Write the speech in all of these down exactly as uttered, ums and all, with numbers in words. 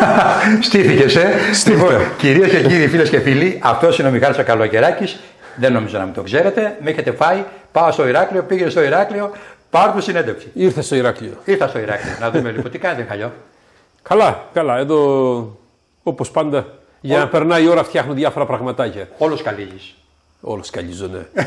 Στήθηκες, ε. Κυρίες και κύριοι, φίλες και φίλοι, αυτός είναι ο Μιχάλης ο Καλοκαιράκης. Δεν νομίζω να μην το ξέρετε. Με έχετε φάει. Πάω στο Ηράκλειο, πήγε στο Ηράκλειο, πάρ' του συνέντευξη. Ήρθε στο Ηράκλειο. Ήρθα στο Ηράκλειο. Να δούμε λοιπόν τι κάνετε, Χαλιό. Καλά, καλά. Εδώ όπως πάντα για Ό... να περνάει η ώρα φτιάχνω διάφορα πραγματάκια. Όλος καλύγεις. Όλος καλύζω, ναι.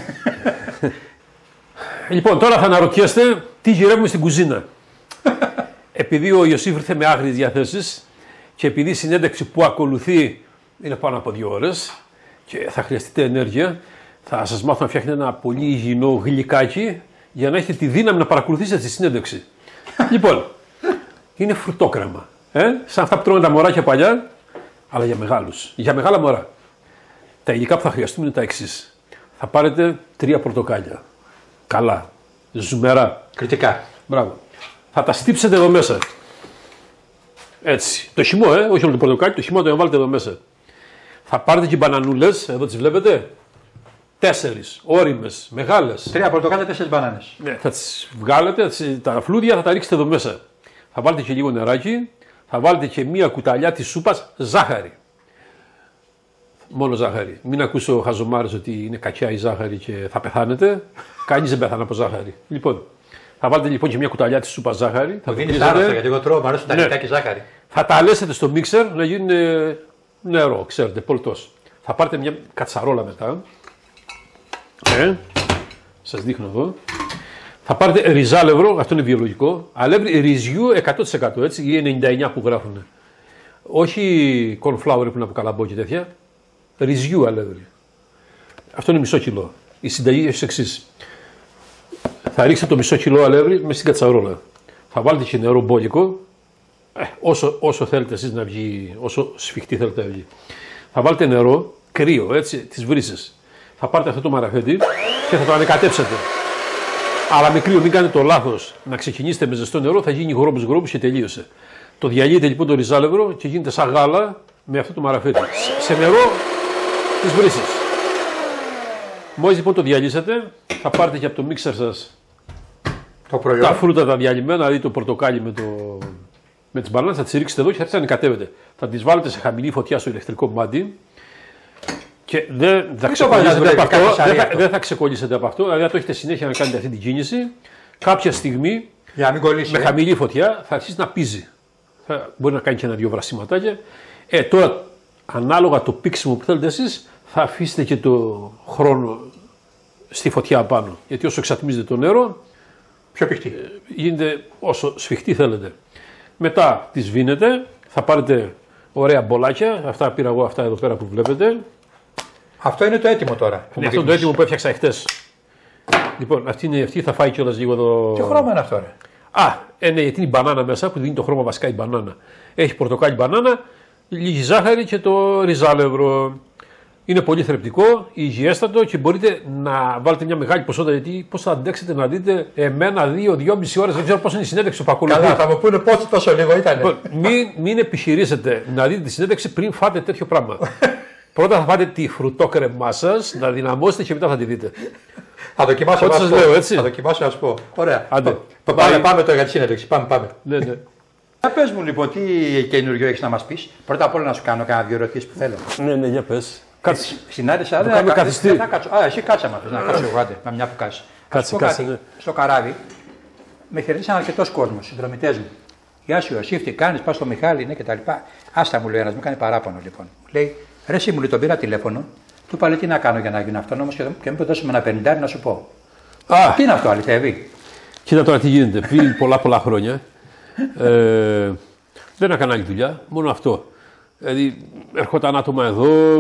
Λοιπόν, τώρα θα αναρωτιέστε τι γυρεύουμε στην κουζίνα. Επειδή ο Ιωσήφ ήρθε με άγριες διαθέσεις και επειδή η συνέντευξη που ακολουθεί είναι πάνω από δύο ώρες και θα χρειαστείτε ενέργεια, θα σας μάθω να φτιάχνετε ένα πολύ υγιεινό γλυκάκι για να έχετε τη δύναμη να παρακολουθήσετε τη συνέντευξη. Λοιπόν, είναι φρουτόκρεμα. Ε? Σαν αυτά που τρώγανε τα μωράκια παλιά, αλλά για μεγάλους. Για μεγάλα μωρά. Τα υλικά που θα χρειαστούμε είναι τα εξής. Θα πάρετε τρία πορτοκάλια. Καλά. Ζουμερά. Κριτικά. Μπράβο. Θα τα στύψετε εδώ μέσα. Έτσι. Το χυμό, ε, όχι όλο το πορτοκάλι, το χυμό το βάλετε εδώ μέσα. Θα πάρετε και μπανανούλες, εδώ τις βλέπετε. Τέσσερις, όριμες, μεγάλες. Τρία πορτοκάλια, τέσσερις μπανάνες. Ναι, θα τις βγάλετε, τα φλούδια θα τα ρίξετε εδώ μέσα. Θα βάλετε και λίγο νεράκι, θα βάλετε και μία κουταλιά της σούπας ζάχαρη. Μόνο ζάχαρη. Μην ακούσω χαζομάρες ότι είναι κακιά η ζάχαρη και θα πεθάνετε. Κανείς δεν πεθάνε από ζάχαρη. Λοιπόν, θα βάλετε λοιπόν και μια κουταλιά της σούπας ζάχαρη. Θα δίνεις άρρωστα γιατί εγώ τρώω, μου αρέσουν τα λεπτά και ζάχαρη. Θα τα αλέσετε στο μίξερ να γίνουν νερό, ξέρετε, πολτός. Θα πάρετε μια κατσαρόλα μετά. Ε, σας δείχνω εδώ. Θα πάρετε ριζάλευρο, αυτό είναι βιολογικό. Αλεύρι ρυζιού εκατό τοις εκατό έτσι, ή ενενήντα εννιά τοις εκατό που γράφουν. Όχι cornflower που είναι από καλαμπό και τέτοια. Ρυζιού αλεύρι. Αυτό είναι μισό κιλό. Η συνταγή έχει εξής. Θα ρίξετε το μισό κιλό αλεύρι μέσα στην κατσαρόλα. Θα βάλετε και νερό μπόλικο. Ε, όσο, όσο θέλετε εσείς να βγει, όσο σφιχτή θέλετε να βγει. Θα βάλετε νερό, κρύο, έτσι, τις βρύσες. Θα πάρετε αυτό το μαραφέτη και θα το ανεκατέψετε. Αλλά με κρύο, μην κάνετε το λάθος να ξεκινήσετε με ζεστό νερό, θα γίνει γρόμπους γρόμπους και τελείωσε. Το διαλύετε λοιπόν το ριζάλευρο και γίνεται σαν γάλα με αυτό το μαραφέτη. Σε νερό τις βρύσες. Μόλις λοιπόν το διαλύσετε, θα πάρετε και από το μίξερ σας το προϊόν. Τα φρούτα τα διαλυμένα, δηλαδή το πορτοκάλι με, το... με τις μπανάνες, θα τις ρίξετε εδώ και θα τις ανεκατεύετε. Θα τις βάλετε σε χαμηλή φωτιά στο ηλεκτρικό μάτι. Και δεν θα, ξεκολλήσετε από αυτό, δεν, θα, δεν θα ξεκολλήσετε από αυτό, δηλαδή αν το έχετε συνέχεια να κάνετε αυτή την κίνηση, κάποια στιγμή για να μην κολλήσει, με χαμηλή φωτιά θα αρχίσει να πίζει. Θα, μπορεί να κάνει και ένα-δυο βρασιματάκια. Ε, τώρα, ανάλογα το πήξιμο που θέλετε εσείς, θα αφήσετε και το χρόνο στη φωτιά απάνω. Γιατί όσο εξατμίζετε το νερό, πιο πηχτή. Γίνεται όσο σφιχτή θέλετε. Μετά τη σβήνετε, θα πάρετε ωραία μπολάκια, αυτά πήρα εγώ αυτά εδώ πέρα που βλέπετε. Αυτό είναι το έτοιμο τώρα. Ναι, αυτό είναι το έτοιμο που έφτιαξα εχθές. Λοιπόν, αυτή είναι αυτή, θα φάει κιόλας λίγο εδώ. Τι χρώμα είναι αυτό, ρε? Α, ε, ναι, γιατί είναι η μπανάνα μέσα που δίνει το χρώμα βασικά η μπανάνα. Έχει πορτοκάλι μπανάνα, λίγη ζάχαρη και το ριζάλευρο. Είναι πολύ θρεπτικό, υγιέστατο και μπορείτε να βάλετε μια μεγάλη ποσότητα. Γιατί πώς θα αντέξετε να δείτε εμένα δύο, δυόμιση ώρες, δεν ξέρω πώς είναι η συνέντευξη που ακολουθεί. Καλά, θα μου πούνε πόσο τόσο λίγο ήταν. Λοιπόν, μην, μην επιχειρήσετε να δείτε τη συνέντευξη πριν φάτε τέτοιο πράγμα. Πρώτα θα φάτε τη φρουτόκρεμά σας, να δυναμώσετε και μετά θα τη δείτε. Θα δοκιμάσω να σας πω. Λέω, έτσι. Θα δοκιμάσω να σας πω. Ωραία. Άντε. Πα, πάμε, πάμε τώρα για τη συνέντευξη. Πάμε, πάμε. Ναι, ναι. Να πες μου λοιπόν τι καινούριο έχεις να μας πεις. Πρώτα απ' όλα να σου κάνω κάνα δύο ερωτήσεις που θέλω. Ναι, ναι, για πες. Κάτσε. Συνάντησα, δεν θα καθιστεί. κάτσω. Α, εσύ κάτσε μα. Να κάτσω εγώ, άντε, με μια που κάτσε. Κάτσε, κάτσε, ναι. Στο καράβι με χαιρετήσαν αρκετός κόσμος, συνδρομητές μου. Γεια σου, Ιωσήφ, τι κάνεις, πας στο Μιχάλη, ναι κτλ. Άστα μου λέει ένας, μου κάνει παράπονο λοιπόν. Λέει, ρε εσύ μου λέει, τον πήρα τηλέφωνο, του είπα τι να κάνω για να γίνω αυτόνομος και, και μην δώσουμε ένα πενηντάρι να σου πω. Α, τι είναι αυτό, αληθεύει? Κοίτα τώρα τι γίνεται. Πριν πολλά πολλά χρόνια ε, δεν έκανα άλλη δουλειά, μόνο αυτό. Δηλαδή ερχόταν άτομα εδώ,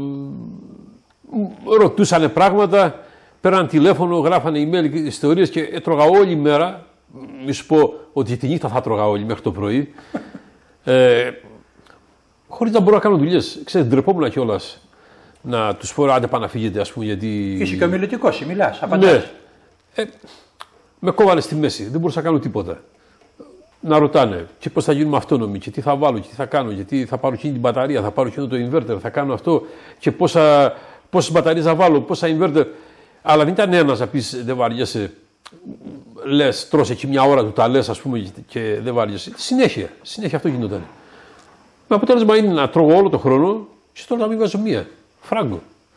ρωτούσανε πράγματα, πέραν τηλέφωνο, γράφανε email ιστορίες και έτρωγα όλη μέρα. Μη σου πω ότι τη νύχτα θα τρώγα όλη μέχρι το πρωί. Ε, χωρίς να μπορώ να κάνω δουλειές. Ξέρετε, ντρεπόμουν κιόλας να τους πω άντε πάνε να φύγετε, ας πούμε, γιατί. Είσαι και ομιλητικός, μιλάς, απαντάς. Ναι. Ε, με κόβανε στη μέση, δεν μπορούσα να κάνω τίποτα. Να ρωτάνε και πώς θα γίνουμε αυτόνομοι και τι θα βάλω και τι θα κάνω, γιατί θα πάρω εκείνη την μπαταρία, θα πάρω εκείνο το inverter, θα κάνω αυτό και πόσα, πόσες μπαταρίες θα βάλω, πόσα inverter. Αλλά δεν ήταν ένας να πεις δεν βαριέσαι, λες, τρως εκεί μια ώρα του τα λες ας πούμε και δεν βαριέσαι. Συνέχεια, συνέχεια αυτό γινόταν. Με αποτέλεσμα είναι να τρώγω όλο τον χρόνο και τώρα να μην βάζω μία. Φράγκο.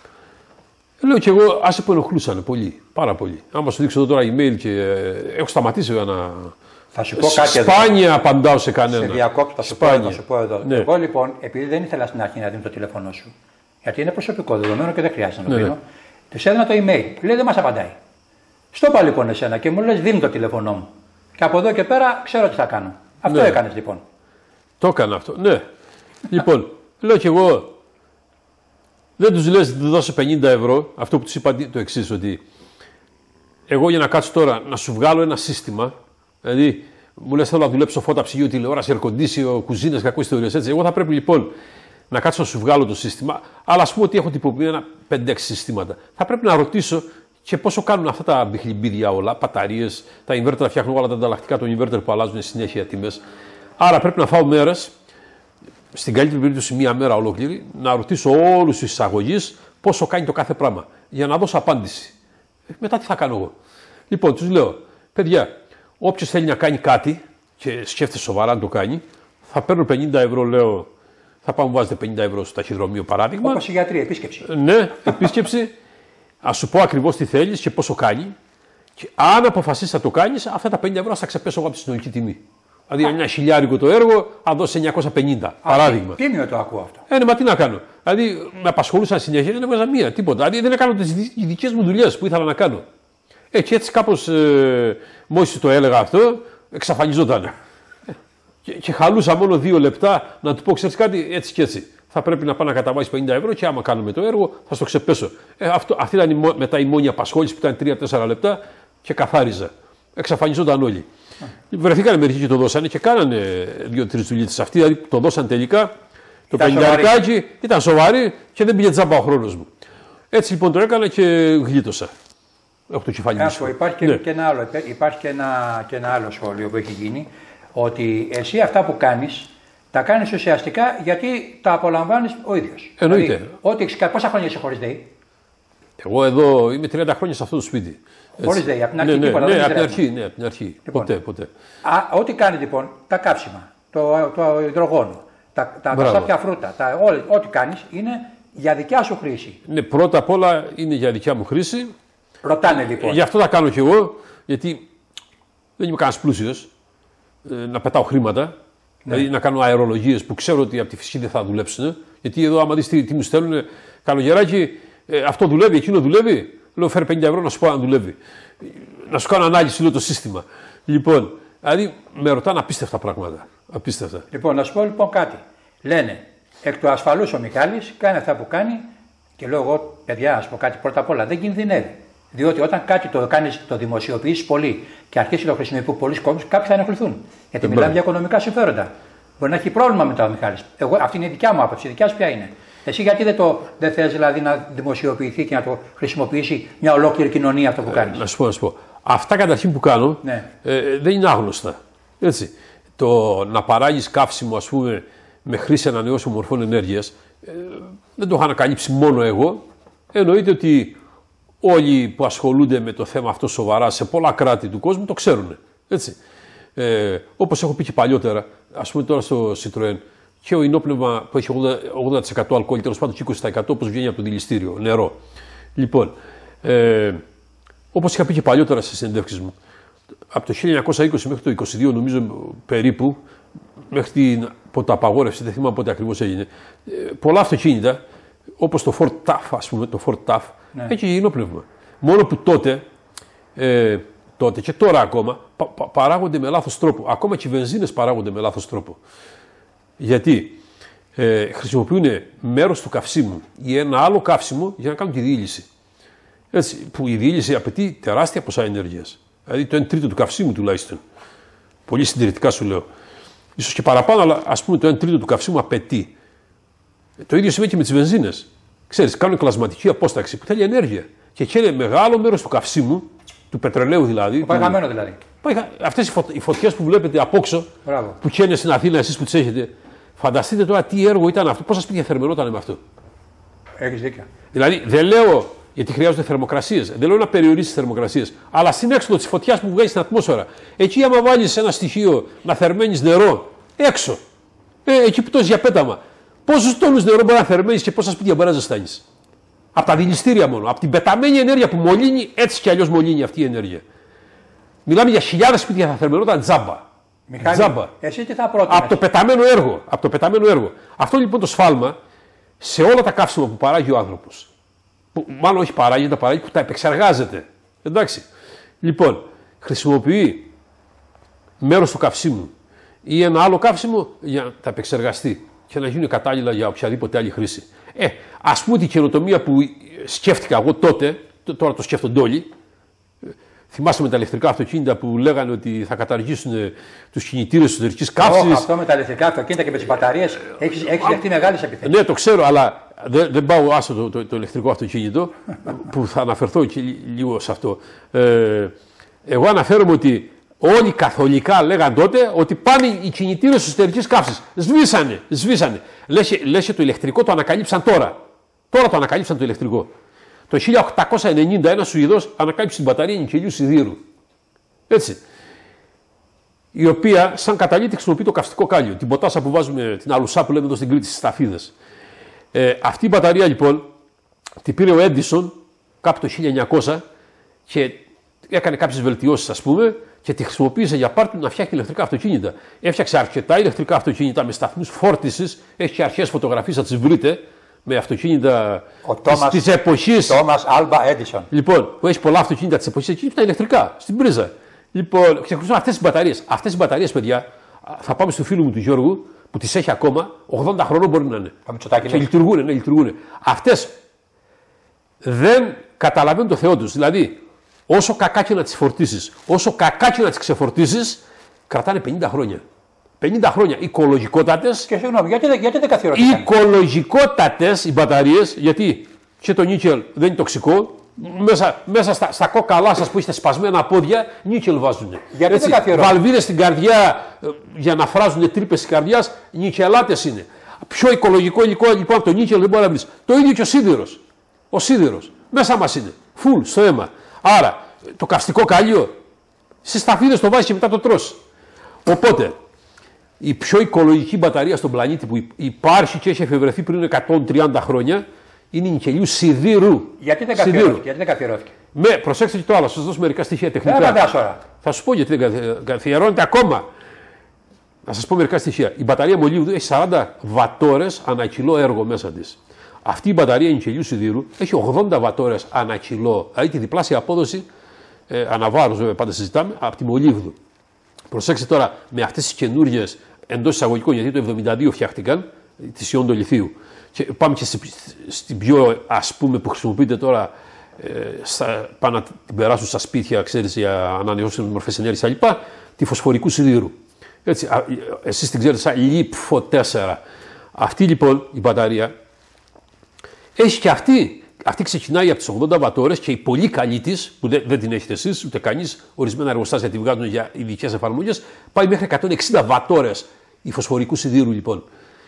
Λέω και εγώ, άσε που ενοχλούσανε πολύ. Πάρα πολύ. Άμα σου δείξω εδώ τώρα email και ε, έχω σταματήσει να. Θα σου πω κάτι. Σπάνια εδώ. Απαντάω σε κανένα. Σε διακόπτω, θα σου, πω, θα σου πω εδώ. Ναι. Εγώ λοιπόν, επειδή δεν ήθελα στην αρχή να δίνω το τηλέφωνό σου, γιατί είναι προσωπικό δεδομένο και δεν χρειάζεται να το δίνω, ναι, ναι. Του έδινα το email. Λέει δεν μα απαντάει. Στο είπα λοιπόν εσένα και μου λε: δίνει το τηλέφωνό μου. Και από εδώ και πέρα ξέρω τι θα κάνω. Αυτό ναι. έκανε λοιπόν. Το έκανα αυτό. Ναι. Λοιπόν, λέω κι εγώ. Δεν του λες να του δώσω πενήντα ευρώ. Αυτό που του είπα το εξή, ότι εγώ για να κάτσω τώρα να σου βγάλω ένα σύστημα. Δηλαδή, μου λες θέλω να δουλέψω φώτα, ψυγείο, τηλεόραση, ερκοντήσιο, κουζίνες, κακό ιστορίες έτσι. Εγώ θα πρέπει λοιπόν να κάτσω να σου βγάλω το σύστημα. Αλλά α πούμε ότι έχω τυποποιήσει ένα πέντε έξι συστήματα. Θα πρέπει να ρωτήσω και πόσο κάνουν αυτά τα μπιχλιμπίδια όλα, μπαταρίες, τα inverter φτιάχνουν όλα τα ανταλλακτικά των inverter που αλλάζουν συνέχεια τιμές. Άρα πρέπει να φάω μέρες. Στην καλύτερη περίπτωση μία μέρα ολόκληρη, να ρωτήσω όλους τους εισαγωγείς πόσο κάνει το κάθε πράγμα, για να δώσω απάντηση. Μετά τι θα κάνω εγώ. Λοιπόν, τους λέω, παιδιά, όποιος θέλει να κάνει κάτι και σκέφτεται σοβαρά να το κάνει, θα παίρνω πενήντα ευρώ, λέω, θα πάμε βάζετε πενήντα ευρώ στο ταχυδρομείο παράδειγμα. Όπως οι γιατροί, επίσκεψη. Ναι, επίσκεψη. Ας σου πω ακριβώς τι θέλεις και πόσο κάνει. Και αν αποφασίσεις να το κάνεις, αυτά τα πενήντα ευρώ θα ξεπέσω εγώ από τη συνολική τιμή. Δηλαδή, ένα χιλιάρικο το έργο, θα δώσει εννιακόσια πενήντα. Α, παράδειγμα. Τίμιο το ακούω αυτό. Ε, ναι, μα τι να κάνω. Δηλαδή, με απασχολούσαν συνέχεια, δεν έβγαζα μία, τίποτα. Δηλαδή, δεν έκανα τις δικές μου δουλειές που ήθελα να κάνω. Ε, και έτσι κάπως, ε, μόλις το έλεγα αυτό, εξαφανιζόταν. Και, και χαλούσα μόνο δύο λεπτά να του πω: ξέρεις κάτι, έτσι και έτσι. Θα πρέπει να πάω να καταβάλεις πενήντα ευρώ και άμα κάνουμε το έργο, θα στο ξεπέσω. Ε, αυτό, αυτή ήταν η, μετά η μόνη απασχόληση που ήταν τρία τέσσερα λεπτά και καθάριζα. Εξαφανιζόταν όλοι. Βρεθήκανε μερικοί και το δώσανε και κάνανε δύο-τρει δουλειές. Αυτοί δηλαδή το δώσαν τελικά. Το πενηνταρικάκι ήταν σοβαρή και δεν πήγε τζάμπα ο χρόνος μου. Έτσι λοιπόν το έκανα και γλίτωσα. Έχω το κεφάλι μου. Υπάρχει, και, ναι. και, ένα άλλο, υπάρχει και, ένα, και ένα άλλο σχόλιο που έχει γίνει. Ότι εσύ αυτά που κάνεις τα κάνεις ουσιαστικά γιατί τα απολαμβάνεις ο ίδιος. Εννοείται. Δηλαδή, ό,τι, πόσα χρόνια είσαι χωρίς ΔΕΗ? Εγώ εδώ είμαι τριάντα χρόνια σε αυτό το σπίτι. Χωρίς ΔΕΗ, από την αρχή. Ναι, τίποτα, ναι, δεν από την αρχή, ναι, από την αρχή. Λοιπόν, ποτέ, ποτέ. Α, ό,τι κάνει λοιπόν, τα κάψιμα, το, το υδρογόνο, τα, τα, τα σάπια φρούτα, τα, ό, ό,τι κάνεις είναι για δικιά σου χρήση. Ναι, πρώτα απ' όλα είναι για δικιά μου χρήση. Ρωτάνε λοιπόν. Γι' αυτό τα κάνω κι εγώ, γιατί δεν είμαι κανένας πλούσιος να πετάω χρήματα. Ναι. Δηλαδή να κάνω αερολογίες που ξέρω ότι από τη φυσική δεν θα δουλέψουν. Γιατί εδώ, άμα δεις τι, τι μου στέλνουν, καλογεράκι, ε, αυτό δουλεύει, εκείνο δουλεύει. Λέω φέρε πενήντα ευρώ να σου πω αν δουλεύει. Να σου κάνω ανάλυση, λέω το σύστημα. Λοιπόν, δηλαδή με ρωτάνε απίστευτα πράγματα. Απίστευτα. Λοιπόν, να σου πω λοιπόν κάτι. Λένε εκ του ασφαλούς ο Μιχάλης κάνει αυτά που κάνει και λέω εγώ, παιδιά, να σου πω κάτι πρώτα απ' όλα. Δεν κινδυνεύει. Διότι όταν κάτι το κάνεις, το δημοσιοποιήσεις πολύ και αρχίσει να το χρησιμοποιούν πολλοί κόσμοι, κάποιοι θα ενοχληθούν. Γιατί μιλάμε για οικονομικά συμφέροντα. Μπορεί να έχει πρόβλημα μετά ο Μιχάλης. Εγώ, αυτή είναι η δικιά μου άποψη. Η δικιά σου ποια είναι? Εσύ γιατί δεν, το, δεν θες δηλαδή να δημοσιοποιηθεί και να το χρησιμοποιήσει μια ολόκληρη κοινωνία αυτό που κάνεις? Ε, να σου πω, να σου πω. Αυτά καταρχήν που κάνω ναι. ε, δεν είναι άγνωστα. Έτσι. Το να παράγεις καύσιμο, ας πούμε, με χρήση ανανεώσιμων μορφών ενέργειας, ε, δεν το είχα ανακαλύψει μόνο εγώ. Εννοείται ότι όλοι που ασχολούνται με το θέμα αυτό σοβαρά σε πολλά κράτη του κόσμου το ξέρουν. Έτσι. Ε, όπως έχω πει και παλιότερα, ας πούμε τώρα στο Citroën, και ο ινόπνευμα που έχει ογδόντα τοις εκατό αλκοόλ, τέλος πάντων και είκοσι τοις εκατό όπως βγαίνει από το δηληστήριο, νερό. Λοιπόν, ε, όπως είχα πει και παλιότερα στις συνεντεύξεις μου, από το χίλια εννιακόσια είκοσι μέχρι το είκοσι δύο νομίζω περίπου, μέχρι την ποταπαγόρευση, δεν θυμάμαι πότε ακριβώς έγινε, ε, πολλά αυτοκίνητα, όπως το Ford Taff, ας πούμε, το Ford Taff, ναι. έχει ινόπνευμα. Μόνο που τότε, ε, τότε και τώρα ακόμα, πα, πα, παράγονται με λάθος τρόπο. Ακόμα και οι βενζίνες παράγονται με λάθος τρόπο. Γιατί ε, χρησιμοποιούν μέρος του καυσίμου ή ένα άλλο καύσιμο για να κάνουν τη διήλυση. Έτσι, που η διήλυση απαιτεί τεράστια ποσά ενέργειας. Δηλαδή το ένα τρίτο του καυσίμου τουλάχιστον. Πολύ συντηρητικά σου λέω. Ίσως και παραπάνω, αλλά ας πούμε το ένα τρίτο του καυσίμου απαιτεί. Το ίδιο σημαίνει και με τις βενζίνες. Ξέρεις, κάνουν κλασματική απόσταξη που θέλει ενέργεια. Και καίνε μεγάλο μέρος του καυσίμου, του πετρελαίου δηλαδή. Το παγαμένο δηλαδή. Αυτές οι, φω... οι φωτιές που βλέπετε απόξω, Μπράβο. που καίνε στην Αθήνα, εσείς που τις έχετε, φανταστείτε τώρα τι έργο ήταν αυτό, πόσα σπίτια θερμαινόταν με αυτό. Έχεις δίκιο. Δηλαδή δεν λέω γιατί χρειάζονται θερμοκρασίες, δεν λέω να περιορίσει τις θερμοκρασίες, αλλά στην έξοδο της φωτιάς που βγαίνει στην ατμόσφαιρα, εκεί άμα βάλεις ένα στοιχείο να θερμαίνεις νερό έξω, Ε, εκεί που τόση για πέταμα. Πόσους τόνους νερό μπορεί να θερμαίνεις και πόσα σπίτια μπορεί να ζεστάνεις. Από τα δηληστήρια μόνο. Από την πεταμένη ενέργεια που μολύνει, έτσι κι αλλιώς μολύνει αυτή η ενέργεια. Μιλάμε για χιλιάδες σπίτια θα θερμαινόταν τζάμπα. Μιχάλη, τζάμπα. εσύ τι θα πρότεινες? Από το πεταμένο έργο. Από το πεταμένο έργο. Αυτό λοιπόν το σφάλμα σε όλα τα καύσιμα που παράγει ο άνθρωπος. Που, μάλλον όχι παράγει, τα παράγει που τα επεξεργάζεται. Εντάξει. Λοιπόν, χρησιμοποιεί μέρος του καυσίμου ή ένα άλλο καύσιμο για να τα επεξεργαστεί και να γίνουν κατάλληλα για οποιαδήποτε άλλη χρήση. Ε, ας πούμε την καινοτομία που σκέφτηκα εγώ τότε, τώρα το σκέφτονται όλοι. Θυμάστε με τα ηλεκτρικά αυτοκίνητα που λέγανε ότι θα καταργήσουν τους κινητήρες εσωτερικής καύσης. Oh, αυτό με τα ηλεκτρικά αυτοκίνητα και με τις μπαταρίες έχει δεχτεί μεγάλες επιθέσεις. Ναι, το ξέρω, αλλά δεν, δεν πάω άσο το, το, το ηλεκτρικό αυτοκίνητο που θα αναφερθώ και λίγο σε αυτό. Ε, εγώ αναφέρομαι ότι όλοι καθολικά λέγαν τότε ότι πάνε οι κινητήρες εσωτερικής καύσης. Σβήσανε, σβήσανε. Λες, το ηλεκτρικό το ανακαλύψαν τώρα. Τώρα το ανακαλύψαν το ηλεκτρικό. Το χίλια οκτακόσια ενενήντα ένας Σουηδός ανακάλυψε την μπαταρία νικελιού σιδήρου. Έτσι. Η οποία, σαν καταλήτη, χρησιμοποιεί το καυστικό κάλιο. Την ποτάσα που βάζουμε, την αλουσά που λέμε εδώ στην Κρήτη, στις σταφίδες. Ε, αυτή η μπαταρία λοιπόν την πήρε ο Έντισον κάπου το χίλια εννιακόσια και έκανε κάποιες βελτιώσεις, ας πούμε, και τη χρησιμοποίησε για πάρτι να φτιάχνει ηλεκτρικά αυτοκίνητα. Έφτιαξε αρκετά ηλεκτρικά αυτοκίνητα με σταθμούς φόρτισης. Έχει και αρχές φωτογραφίες, θα τις βρείτε. Με αυτοκίνητα τη εποχή. Τόμας Άλμπα Έντισον. Λοιπόν, που έχει πολλά αυτοκίνητα τη εποχή εκεί, τα ηλεκτρικά, στην πρίζα. Λοιπόν, ξεχνούσαμε αυτές τις μπαταρίες. Αυτές τις μπαταρίες, παιδιά, θα πάμε στο φίλο μου του Γιώργου, που τις έχει ακόμα, ογδόντα χρονών μπορεί να είναι. Και λειτουργούν, ναι, λειτουργούν. Αυτές δεν καταλαβαίνουν το Θεό τους. Δηλαδή, όσο κακά και να τις φορτίσεις, όσο κακά και να τις ξεφορτίσεις, κρατάνε πενήντα χρόνια. πενήντα χρόνια οικολογικότατες. Και συγγνώμη, γιατί, γιατί δεν καθιερώθηκαν? Οικολογικότατες οι μπαταρίες, γιατί και το νίκελ δεν είναι τοξικό. Μέσα, μέσα στα, στα κόκαλά σας που είστε σπασμένα πόδια, νίκελ βάζουν. Γιατί έτσι, δεν καθιερώθηκαν? Βαλβίδες στην καρδιά για να φράζουν τρύπες της καρδιάς, νικελάτες είναι. Πιο οικολογικό υλικό λοιπόν από το νίκελ δεν μπορεί να βρεις. Το ίδιο και ο σίδηρος. Ο σίδηρος. Μέσα μας είναι. Φουλ στο αίμα. Άρα το καυστικό κάλιο στις σταφίδες το βάζεις και μετά το τρως. Οπότε. Η πιο οικολογική μπαταρία στον πλανήτη που υπάρχει και έχει εφευρεθεί πριν εκατόν τριάντα χρόνια είναι η νικελιού σιδήρου. Γιατί δεν καθιερώθηκε? Γιατί δεν καθιερώθηκε? Με, προσέξτε και το άλλο, θα σας δώσω μερικά στοιχεία τεχνικά. Δεν θα σου πω γιατί δεν καθιερώνεται ακόμα. Να σας πω μερικά στοιχεία. Η μπαταρία μολύβδου έχει σαράντα βατόρες ανά κιλό έργο μέσα της. Αυτή η μπαταρία νικελιού σιδήρου έχει ογδόντα βατόρες ανά κιλό, δηλαδή τη διπλάσια απόδοση, ε, αναβάρος βέβαια πάντα συζητάμε, από τη μολύβδου. Προσέξτε τώρα με αυτές τις καινούριες εντός εισαγωγικών, γιατί το εβδομήντα δύο φτιάχτηκαν, της ιόντο λιθίου. Και πάμε και στην πιο ας πούμε που χρησιμοποιείται τώρα, ε, στα, πάνε να την περάσουν στα σπίτια, ξέρεις, για ανανεώσιμες μορφές ενέργειας κλπ. Τη φωσφορικού σιδήρου. Έτσι, α, εσείς την ξέρετε σαν λίπφο τέσσερα. Αυτή λοιπόν η μπαταρία έχει και αυτή. Αυτή ξεκινάει από τις ογδόντα βατόρες και η πολύ καλή της, που δεν, δεν την έχετε εσείς ούτε κανείς, ορισμένα εργοστάσια τη βγάζουν για ειδικές εφαρμογές, πάει μέχρι εκατόν εξήντα βατόρες η φωσφορικού σιδήρου λοιπόν.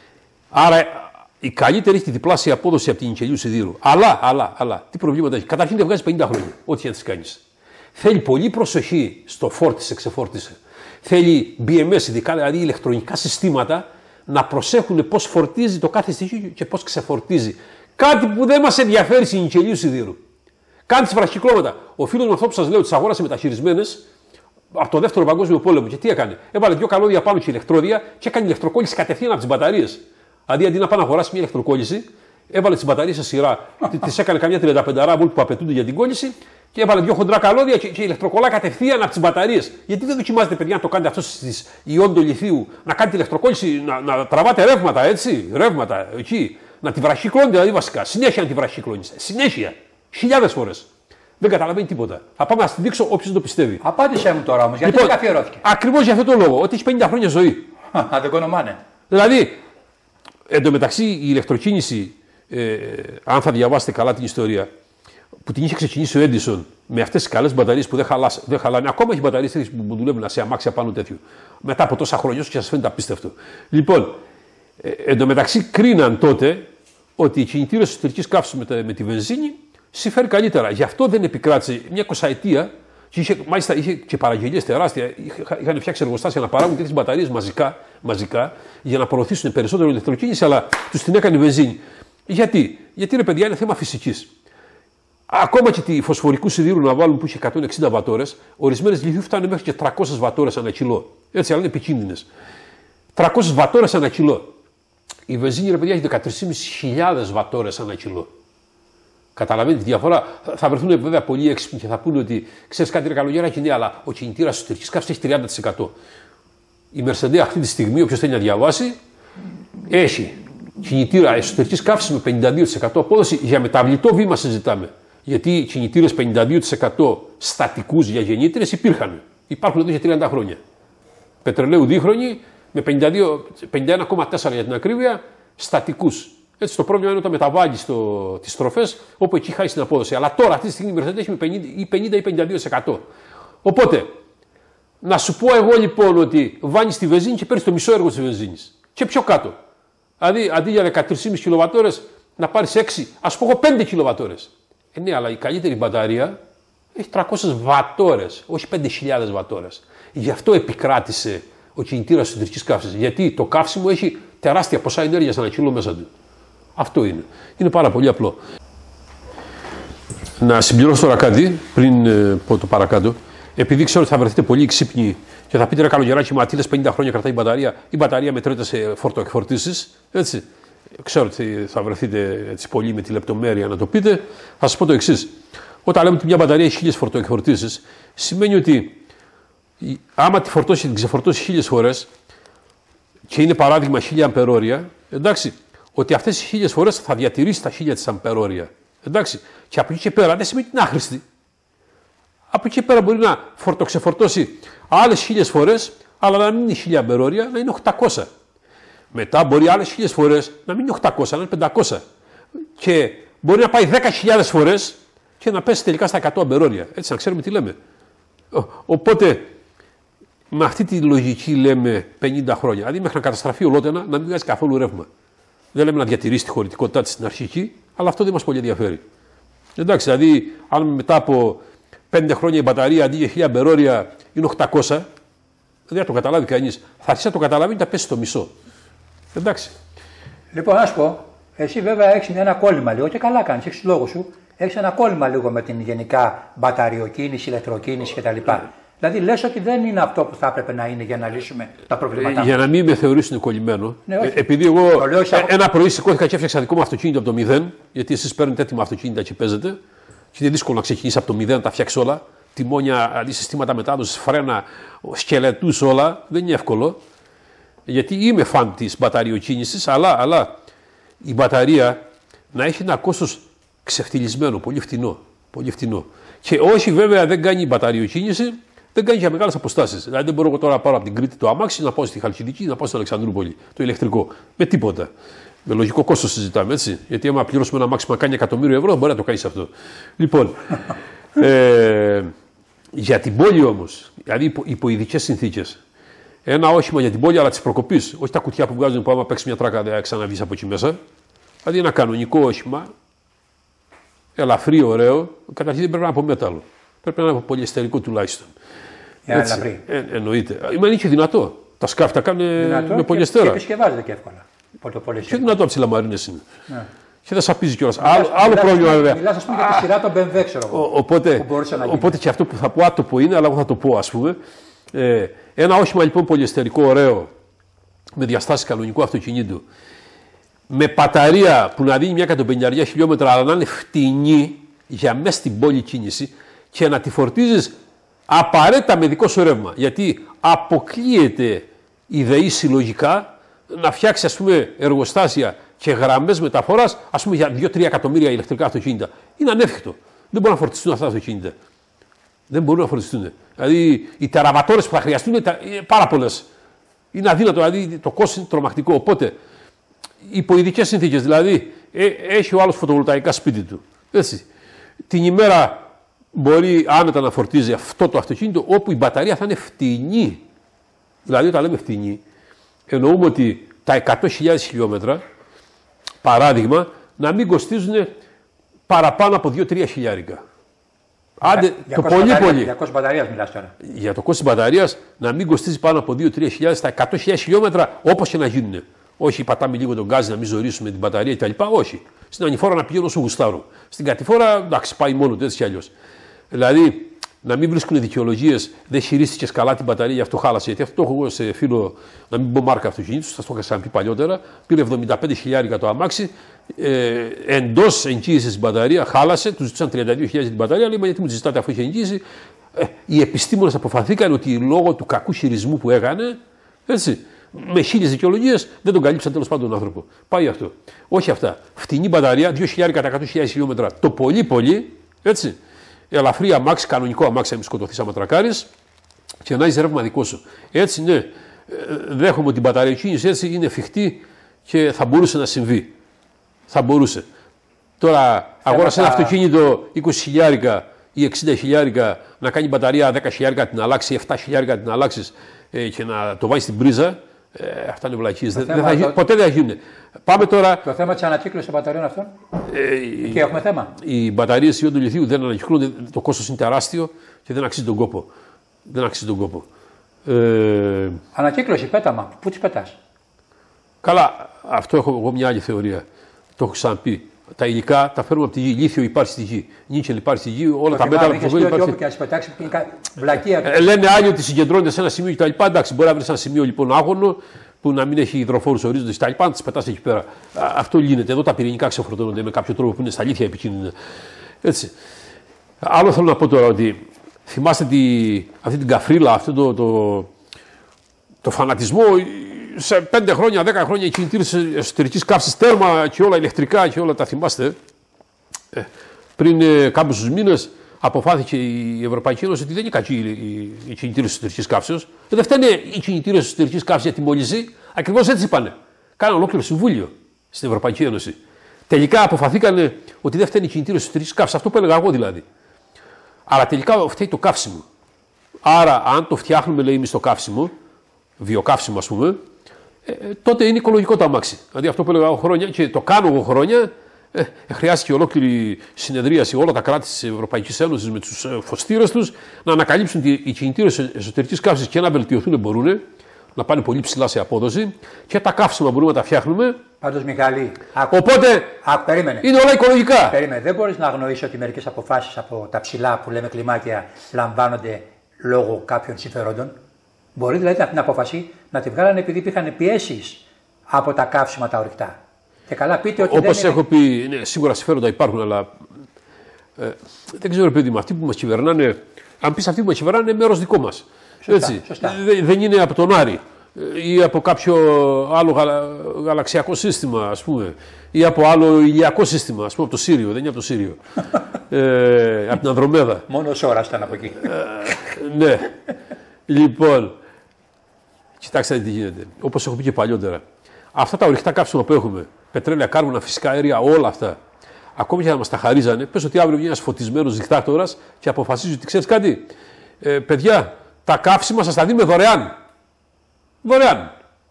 Άρα η καλύτερη έχει τη διπλάσια απόδοση από την νικελιού σιδήρου. Αλλά, αλλά, αλλά, τι προβλήματα έχει? Καταρχήν δεν βγάζει πενήντα χρόνια, ό,τι και να τις κάνεις. Θέλει πολύ προσοχή στο φόρτισε, ξεφόρτισε. Θέλει μπι εμ ες, ειδικά δηλαδή ηλεκτρονικά συστήματα, να προσέχουν πώς φορτίζει το κάθε στοιχείο και πώς ξεφορτίζει. Κάτι που δεν μας ενδιαφέρει στην νικελιού σιδήρου. Κάνει τις βραχυκλώματα. Ο φίλος μου αυτό που σας λέω, τις αγόρασε μεταχειρισμένες από το δεύτερο παγκόσμιο πόλεμο. Και τι έκανε? Έβαλε δύο καλώδια πάνω και ηλεκτρόδια και έκανε ηλεκτροκόλληση κατευθείαν από τις μπαταρίες. Αντί, αντί να πάει να αγοράσει μια ηλεκτροκόλληση, έβαλε τις μπαταρίες σε σειρά. Τις έκανε καμιά τριάντα πέντε βολτ που απαιτούνται για την κόλληση και έβαλε δύο χοντρά καλώδια και, και ηλεκτροκολλά κατευθείαν από τις μπαταρίες. Γιατί δεν δοκιμάζετε, παιδιά, να το κάνετε αυτό στις ιόντο λιθίου, να κάνετε ηλεκτροκόλληση, να, να τραβάτε ρεύματα, έτσι, ρεύματα εκεί. Να τη βραχυκλώνει δηλαδή βασικά. Συνέχεια να τη βραχυκλώνει. Συνέχεια. Χιλιάδες φορές. Δεν καταλαβαίνει τίποτα. Θα πάμε να τη δείξω όποιος δεν το πιστεύει. Απάντησέ μου τώρα όμως, γιατί λοιπόν, δεν καθιερώθηκε? Ακριβώς για αυτό το λόγο. Ότι έχει πενήντα χρόνια ζωή. Α, δεν κονομάνε. Δηλαδή, εντωμεταξύ η ηλεκτροκίνηση, ε, αν θα διαβάσετε καλά την ιστορία, που την είχε ξεκινήσει ο Έντισον με αυτές τις καλές μπαταρίες που δεν, χαλάς, δεν χαλάνε. Ακόμα έχει μπαταρίες που δουλεύουν σε αμάξια πάνω τέτοιο. Μετά από τόσα χρόνια και σας φαίνεται απίστευτο. Λοιπόν, Ε, εν τω μεταξύ κρίναν τότε ότι οι κινητήρες εσωτερικής καύσης με, με τη βενζίνη συμφέρει καλύτερα. Γι' αυτό δεν επικράτησε μια εικοσαετία, Και είχε, μάλιστα είχε και παραγγελίες τεράστια. Είχαν φτιάξει εργοστάσια να παράγουν τέτοιες μπαταρίες μαζικά, μαζικά για να προωθήσουν περισσότερο ηλεκτροκίνηση, αλλά τους την έκανε βενζίνη. Γιατί, Γιατί ρε παιδιά είναι θέμα φυσικής. Ακόμα και τη φωσφορικού σιδήρου να βάλουν που είχε εκατόν εξήντα βατόρες, ορισμένες λιθίου φτάνουν μέχρι και τριακόσιες βατόρες ανά κιλό. Έτσι, αλλά είναι επικίνδυνες. τριακόσιες βατόρες ανά κιλό. Η βενζίνη ρε παιδιά έχει δεκατρείς χιλιάδες πεντακόσιες βατόρες ανά κιλό. Καταλαβαίνετε τη διαφορά. Θα βρεθούν βέβαια πολλοί έξυπνοι και θα πούνε ότι ξέρεις κάτι, ρε καλογεράκι, ναι, αλλά ο κινητήρας εσωτερικής καύσης έχει τριάντα τοις εκατό. Η Mercedes αυτή τη στιγμή, όποιος θέλει να διαβάσει, έχει κινητήρα εσωτερικής καύσης με πενήντα δύο τοις εκατό απόδοση. Για μεταβλητό βήμα συζητάμε. Γιατί οι κινητήρες πενήντα δύο τοις εκατό στατικούς για γεννήτριες υπήρχαν. Υπάρχουν εδώ για τριάντα χρόνια. Πετρελαίου δίχρονοι με πενήντα ένα κόμμα τέσσερα για την ακρίβεια στατικούς. Έτσι, το πρόβλημα είναι όταν μεταβάλει τις στροφές, όπου εκεί χάσει την απόδοση. Αλλά τώρα αυτή τη στιγμή η Mercedes έχει με πενήντα ή πενήντα δύο τοις εκατό. Οπότε, να σου πω εγώ λοιπόν ότι βάνεις τη βενζίνη και παίρνεις το μισό έργο της βενζίνης. Και πιο κάτω. Δηλαδή, αντί για δεκατρείς κόμμα πέντε κιλοβατόρες, να πάρεις έξι, ας πω εγώ πέντε κιλοβατόρες. Ε, ναι, αλλά η καλύτερη μπαταρία έχει τριακόσιες βατόρες, όχι πέντε χιλιάδες βατόρες. Γι' αυτό επικράτησε ο κινητήρας εσωτερικής καύσης. Γιατί το καύσιμο έχει τεράστια ποσά ενέργειας ανά κιλό μέσα του. Αυτό είναι. Είναι πάρα πολύ απλό. Να συμπληρώσω τώρα κάτι πριν ε, πω το παρακάτω. Επειδή ξέρω ότι θα βρεθείτε πολύ ξύπνοι και θα πείτε ρε καλογεράκι, μα τι λες πενήντα χρόνια κρατάει η μπαταρία. Η μπαταρία μετρείται σε φορτοεκφορτήσεις. Έτσι. Ξέρω ότι θα βρεθείτε έτσι πολύ με τη λεπτομέρεια να το πείτε. Θα σας πω το εξής. Όταν λέμε ότι μια μπαταρία έχει χίλιες φορτοεκφορτήσεις, σημαίνει ότι άμα τη φορτώσει, την ξεφορτώσει χίλιες φορές και είναι παράδειγμα χίλια αμπερόρια, εντάξει, ότι αυτές οι χίλιες φορές θα διατηρήσει τα χίλια της αμπερόρια. Εντάξει, και από εκεί και πέρα δεν σημαίνει την άχρηστη. Από εκεί και πέρα μπορεί να φορτοξεφορτώσει άλλες χίλιες φορές, αλλά να μην είναι χίλια αμπερόρια, να είναι οκτακόσια. Μετά μπορεί άλλες χίλιες φορές να μην είναι οκτακόσια, να είναι πεντακόσια. Και μπορεί να πάει δέκα χιλιάδες φορές και να πέσει τελικά στα εκατό αμπερόρια. Έτσι, να ξέρουμε τι λέμε. Οπότε, με αυτή τη λογική λέμε πενήντα χρόνια. Δηλαδή, μέχρι να καταστραφεί ολότενα, να μην βγάζει καθόλου ρεύμα. Δεν λέμε να διατηρήσει τη χωρητικότητά της στην αρχική, αλλά αυτό δεν μας πολύ ενδιαφέρει. Εντάξει, δηλαδή, αν μετά από πέντε χρόνια η μπαταρία αντί για χίλια αμπερόρια είναι οκτακόσια, δεν θα το καταλάβει κανείς. Θα αρχίσει να το καταλάβει και θα πέσει στο μισό. Εντάξει. Λοιπόν, να σου πω, εσύ βέβαια έχεις ένα κόλλημα λίγο και καλά κάνεις, έχεις λόγο σου. Έχεις ένα κόλλημα λίγο με την γενικά μπαταριοκίνηση, ηλεκτροκίνηση κτλ. Yeah. Δηλαδή λες ότι δεν είναι αυτό που θα έπρεπε να είναι για να λύσουμε τα προβλήματά μας. Για να μην με θεωρήσουν κολλημένο. Ναι, ε, επειδή εγώ ε, ένα πρωί σηκώθηκα και έφτιαξα δικό μου αυτοκίνητο από το μηδέν, γιατί εσείς παίρνετε έτοιμα αυτοκίνητα και παίζετε, και είναι δύσκολο να ξεκινήσει από το μηδέν, να τα φτιάξει όλα. Τιμόνια, αντί συστήματα μετάδοσης, φρένα, σκελετούς, όλα. Δεν είναι εύκολο. Γιατί είμαι φαν της μπαταριοκίνησης, αλλά, αλλά η μπαταρία να έχει ένα κόστος ξεφτυλισμένο, πολύ φτηνό. Πολύ φτηνό. Και όχι βέβαια δεν κάνει μπαταριοκίνηση, δεν κάνει για μεγάλες αποστάσεις. Δηλαδή δεν μπορώ εγώ τώρα να πάρω από την Κρήτη το αμάξι, να πάω στη Χαλκιδική, να πάω στην Αλεξανδρούπολη, το ηλεκτρικό. Με τίποτα. Με λογικό κόστος συζητάμε, έτσι. Γιατί άμα πληρώσουμε ένα αμάξι που κάνει εκατομμύριο ευρώ, μπορεί να το κάνει αυτό. Λοιπόν, ε, για την πόλη όμως, δηλαδή υπό, υπό ειδικές συνθήκες, ένα όχημα για την πόλη, αλλά τη προκοπή, όχι τα κουτιά που βγάζουν που άμα παίξει μια τράκα δεν ξαναβγεί από εκεί μέσα. Δηλαδή ένα κανονικό όχημα, ελαφρύ, ωραίο, καταρχήν δεν πρέπει να είναι από μέταλλο. Πρέπει να είναι από πολυεστερικό τουλάχιστον. Για ελαφρύ. Ε, εννοείται. Μα είναι και δυνατό. Τα σκάφη τα κάνουν με πολυεστέρα. Και επισκευάζεται και εύκολα. Και δυνατό από τι λαμαρίνες είναι. Ναι. Και δεν σαπίζει κιόλας. Άλλο, άλλο πρόβλημα βέβαια. Μιλάς ας πούμε για τη σειρά των μπι εμ ντάμπλιου, ξέρω εγώ. Οπότε, οπότε και αυτό που θα πω άτομο είναι, αλλά εγώ θα το πω ας πούμε. Ε, ένα όχημα λοιπόν πολυεστερικό, ωραίο, με διαστάσεις κανονικού αυτοκινήτου, με μπαταρία που να δίνει μια εκατοπενήντα χιλιόμετρα, αλλά να είναι φτηνή για μέσα στην πόλη κίνηση και να τη φορτίζεις απαραίτητα με δικό σου ρεύμα. Γιατί αποκλείεται η ΔΕΗ συλλογικά να φτιάξει ας πούμε εργοστάσια και γραμμές μεταφοράς ας πούμε για δύο με τρία εκατομμύρια ηλεκτρικά αυτοκίνητα. Είναι ανέφικτο. Δεν μπορούν να φορτιστούν αυτά τα αυτοκίνητα. Δεν μπορούν να φορτιστούν. Δηλαδή οι τεραβατόρες που θα χρειαστούν είναι πάρα πολλές. Είναι αδύνατο, δηλαδή το κόστος είναι τρομακτικό. Οπότε υπό ειδικές συνθήκες, δηλαδή ε, έχει ο άλλος φωτοβολταϊκά σπίτι του. Έτσι. Την ημέρα μπορεί άνετα να φορτίζει αυτό το αυτοκίνητο όπου η μπαταρία θα είναι φτηνή. Δηλαδή όταν λέμε φτηνή, εννοούμε ότι τα εκατό χιλιάδες χιλιόμετρα, παράδειγμα, να μην κοστίζουν παραπάνω από δύο με τρία χιλιάρικα. Άντε, το πολύ μπαταρία, πολύ. διακόσιες μπαταρίας μιλάς τώρα. Για το κόστος της μπαταρίας να μην κοστίζει πάνω από δύο με τρεις χιλιάδες στα εκατό χιλιάδες χιλιόμετρα, όπως και να γίνουν. Όχι, πατάμε λίγο τον γκάζι να μην ζωρίσουμε την μπαταρία κτλ. Όχι. Στην ανηφόρα να πηγαίνω όσο γουστάρω. Στην κατηφόρα, εντάξει, πάει μόνο του έτσι κι αλλιώς. Δηλαδή, να μην βρίσκουν δικαιολογίες, δεν χειρίστηκε καλά την μπαταρία, γι' αυτό χάλασε. Γιατί αυτό το έχω εγώ σε φίλο, να μην πω μάρκα αυτοκινήτου, σα το είχα ξαναπεί παλιότερα. Πήρε εβδομήντα πέντε χιλιάδες το αμάξι, ε, εντός εγγύησης την μπαταρία, χάλασε, του ζητούσαν τριάντα δύο χιλιάδες την μπαταρία. Λέει, μα γιατί μου τη ζητάτε αφού είχε εγγύηση. Ε, οι επιστήμονες αποφαθήκαν ότι λόγω του κακού χειρισμού που έκανε, έτσι, με χίλιες δικαιολογίες δεν τον καλύψαν τέλος πάντων τον άνθρωπο. Πάει αυτό. Όχι αυτά. Φτηνή μπαταρία, δύο χιλιάδες κατά εκατό χιλιάδες χιλιόμετρα το πολύ πολύ, έτσι. Ελαφρύ αμάξι, κανονικό αμάξι, να μην σκοτωθεί άμα τρακάρεις και να είσαι ρεύμα δικό σου. Έτσι, ναι, δέχομαι ότι η μπαταριακίνηση έτσι είναι εφικτή και θα μπορούσε να συμβεί. Θα μπορούσε. Τώρα, αγόρασε ένα αυτοκίνητο είκοσι χιλιάρικα ή εξήντα χιλιάρικα να κάνει μπαταρία δέκα χιλιάρικα την αλλάξει, επτά χιλιάρικα την αλλάξει ε, και να το βάλει στην πρίζα. Ε, αυτά είναι βλακίες. Δεν, δεν θα γι... το... Ποτέ δεν θα γίνουν. Πάμε τώρα. Το θέμα της ανακύκλωσης μπαταριών αυτών. Ε, και έχουμε θέμα. Οι μπαταρίες ιόντου λιθίου δεν ανακυκλώνται. Το κόστος είναι τεράστιο και δεν αξίζει τον κόπο. Δεν αξίζει τον κόπο. Ε... Ανακύκλωση, πέταμα. Πού τις πετάς? Καλά, αυτό έχω εγώ μια άλλη θεωρία. Το έχω ξαναπεί. Τα υλικά τα φέρουμε από τη γη. Λίθιο υπάρχει στη γη. Νίκελ υπάρχει στη γη. Όλα το τα μέταλλα που φοβούνται υπάρχει. Και ας πετάξει, βλακεία. Ε, λένε άλλοι ότι συγκεντρώνεται σε ένα σημείο κτλ. Εντάξει, μπορεί να βρει ένα σημείο λοιπόν άγωνο που να μην έχει υδροφόρους ορίζοντες κτλ. Να τις πετάς εκεί πέρα. Α, αυτό λύνεται. Εδώ τα πυρηνικά ξεφορτώνονται με κάποιο τρόπο που είναι στα αλήθεια επικίνδυνα. Έτσι. Άλλο θέλω να πω τώρα ότι θυμάστε τη, αυτή την καφρίλα, αυτό το, το, το φανατισμό. Σε πέντε χρόνια, δέκα χρόνια οι κινητήρες εσωτερικής καύσης, τέρμα και όλα ηλεκτρικά και όλα τα θυμάστε. Ε, πριν ε, κάποιους μήνες αποφάθηκε η Ευρωπαϊκή Ένωση ότι δεν είναι κακή η, η κινητήρες εσωτερικής καύσης. Ε, δεν φταίνε οι κινητήρες εσωτερικής καύσης για τη μόλυνση. Ακριβώς έτσι είπανε. Κάνανε ολόκληρο συμβούλιο στην Ευρωπαϊκή Ένωση. Τελικά αποφαθήκανε ότι δεν φταίνε οι κινητήρες εσωτερικής καύσης. Αυτό που έλεγα εγώ δηλαδή. Αλλά τελικά φταίει το καύσιμο. Άρα, αν το φτιάχνουμε, λέει εμείς το καύσιμο, βιοκαύσιμο ας πούμε, ε, τότε είναι οικολογικό το αμάξι. Δηλαδή αυτό που έλεγα εγώ χρόνια και το κάνω εγώ χρόνια, ε, ε, χρειάστηκε ολόκληρη συνεδρίαση όλα τα κράτη της Ευρωπαϊκής Ένωσης με τους ε, φωστήρες τους να ανακαλύψουν ότι οι κινητήρες εσωτερικής καύσης και να βελτιωθούν μπορούν να πάνε πολύ ψηλά σε απόδοση και τα καύσιμα μπορούμε να τα φτιάχνουμε. Πάντως Μιχάλη, άκου, οπότε άκου, περίμενε. Είναι όλα οικολογικά. Περίμενε. Δεν μπορείς να αγνοήσεις ότι μερικές αποφάσεις από τα ψηλά που λέμε κλιμάκια λαμβάνονται λόγω κάποιων συμφερόντων. Μπορεί δηλαδή αυτή την απόφαση να τη βγάλανε επειδή υπήρχαν πιέσεις από τα καύσιμα τα ορυκτά. Και καλά πείτε ότι. Όπως δεν έχω είναι... πει, ναι, σίγουρα συμφέροντα υπάρχουν, αλλά ε, δεν ξέρω, παιδί μου, αυτοί που μας κυβερνάνε, αν πεις αυτοί που μας κυβερνάνε, είναι μέρος δικό μας. Σωστά, Έτσι. σωστά. Δε, δεν είναι από τον Άρη ή από κάποιο άλλο γαλα, γαλαξιακό σύστημα, ας πούμε, ή από άλλο ηλιακό σύστημα, ας πούμε, από το Σύριο. Δεν είναι από το Σύριο. ε, από την Ανδρομέδα. Μόνο ώρα ήταν από εκεί. ε, ναι. Λοιπόν, κοιτάξτε τι γίνεται. Όπως έχω πει και παλιότερα. Αυτά τα ορυκτά καύσιμα που έχουμε, πετρέλαια, κάρβουνα, φυσικά αέρια, όλα αυτά, ακόμη και να μας τα χαρίζανε, πες ότι αύριο βγαίνει ένας φωτισμένος δικτάτορας και αποφασίζει ότι ξέρεις κάτι, ε, παιδιά, τα καύσιμα σας τα δίνουμε δωρεάν. Δωρεάν.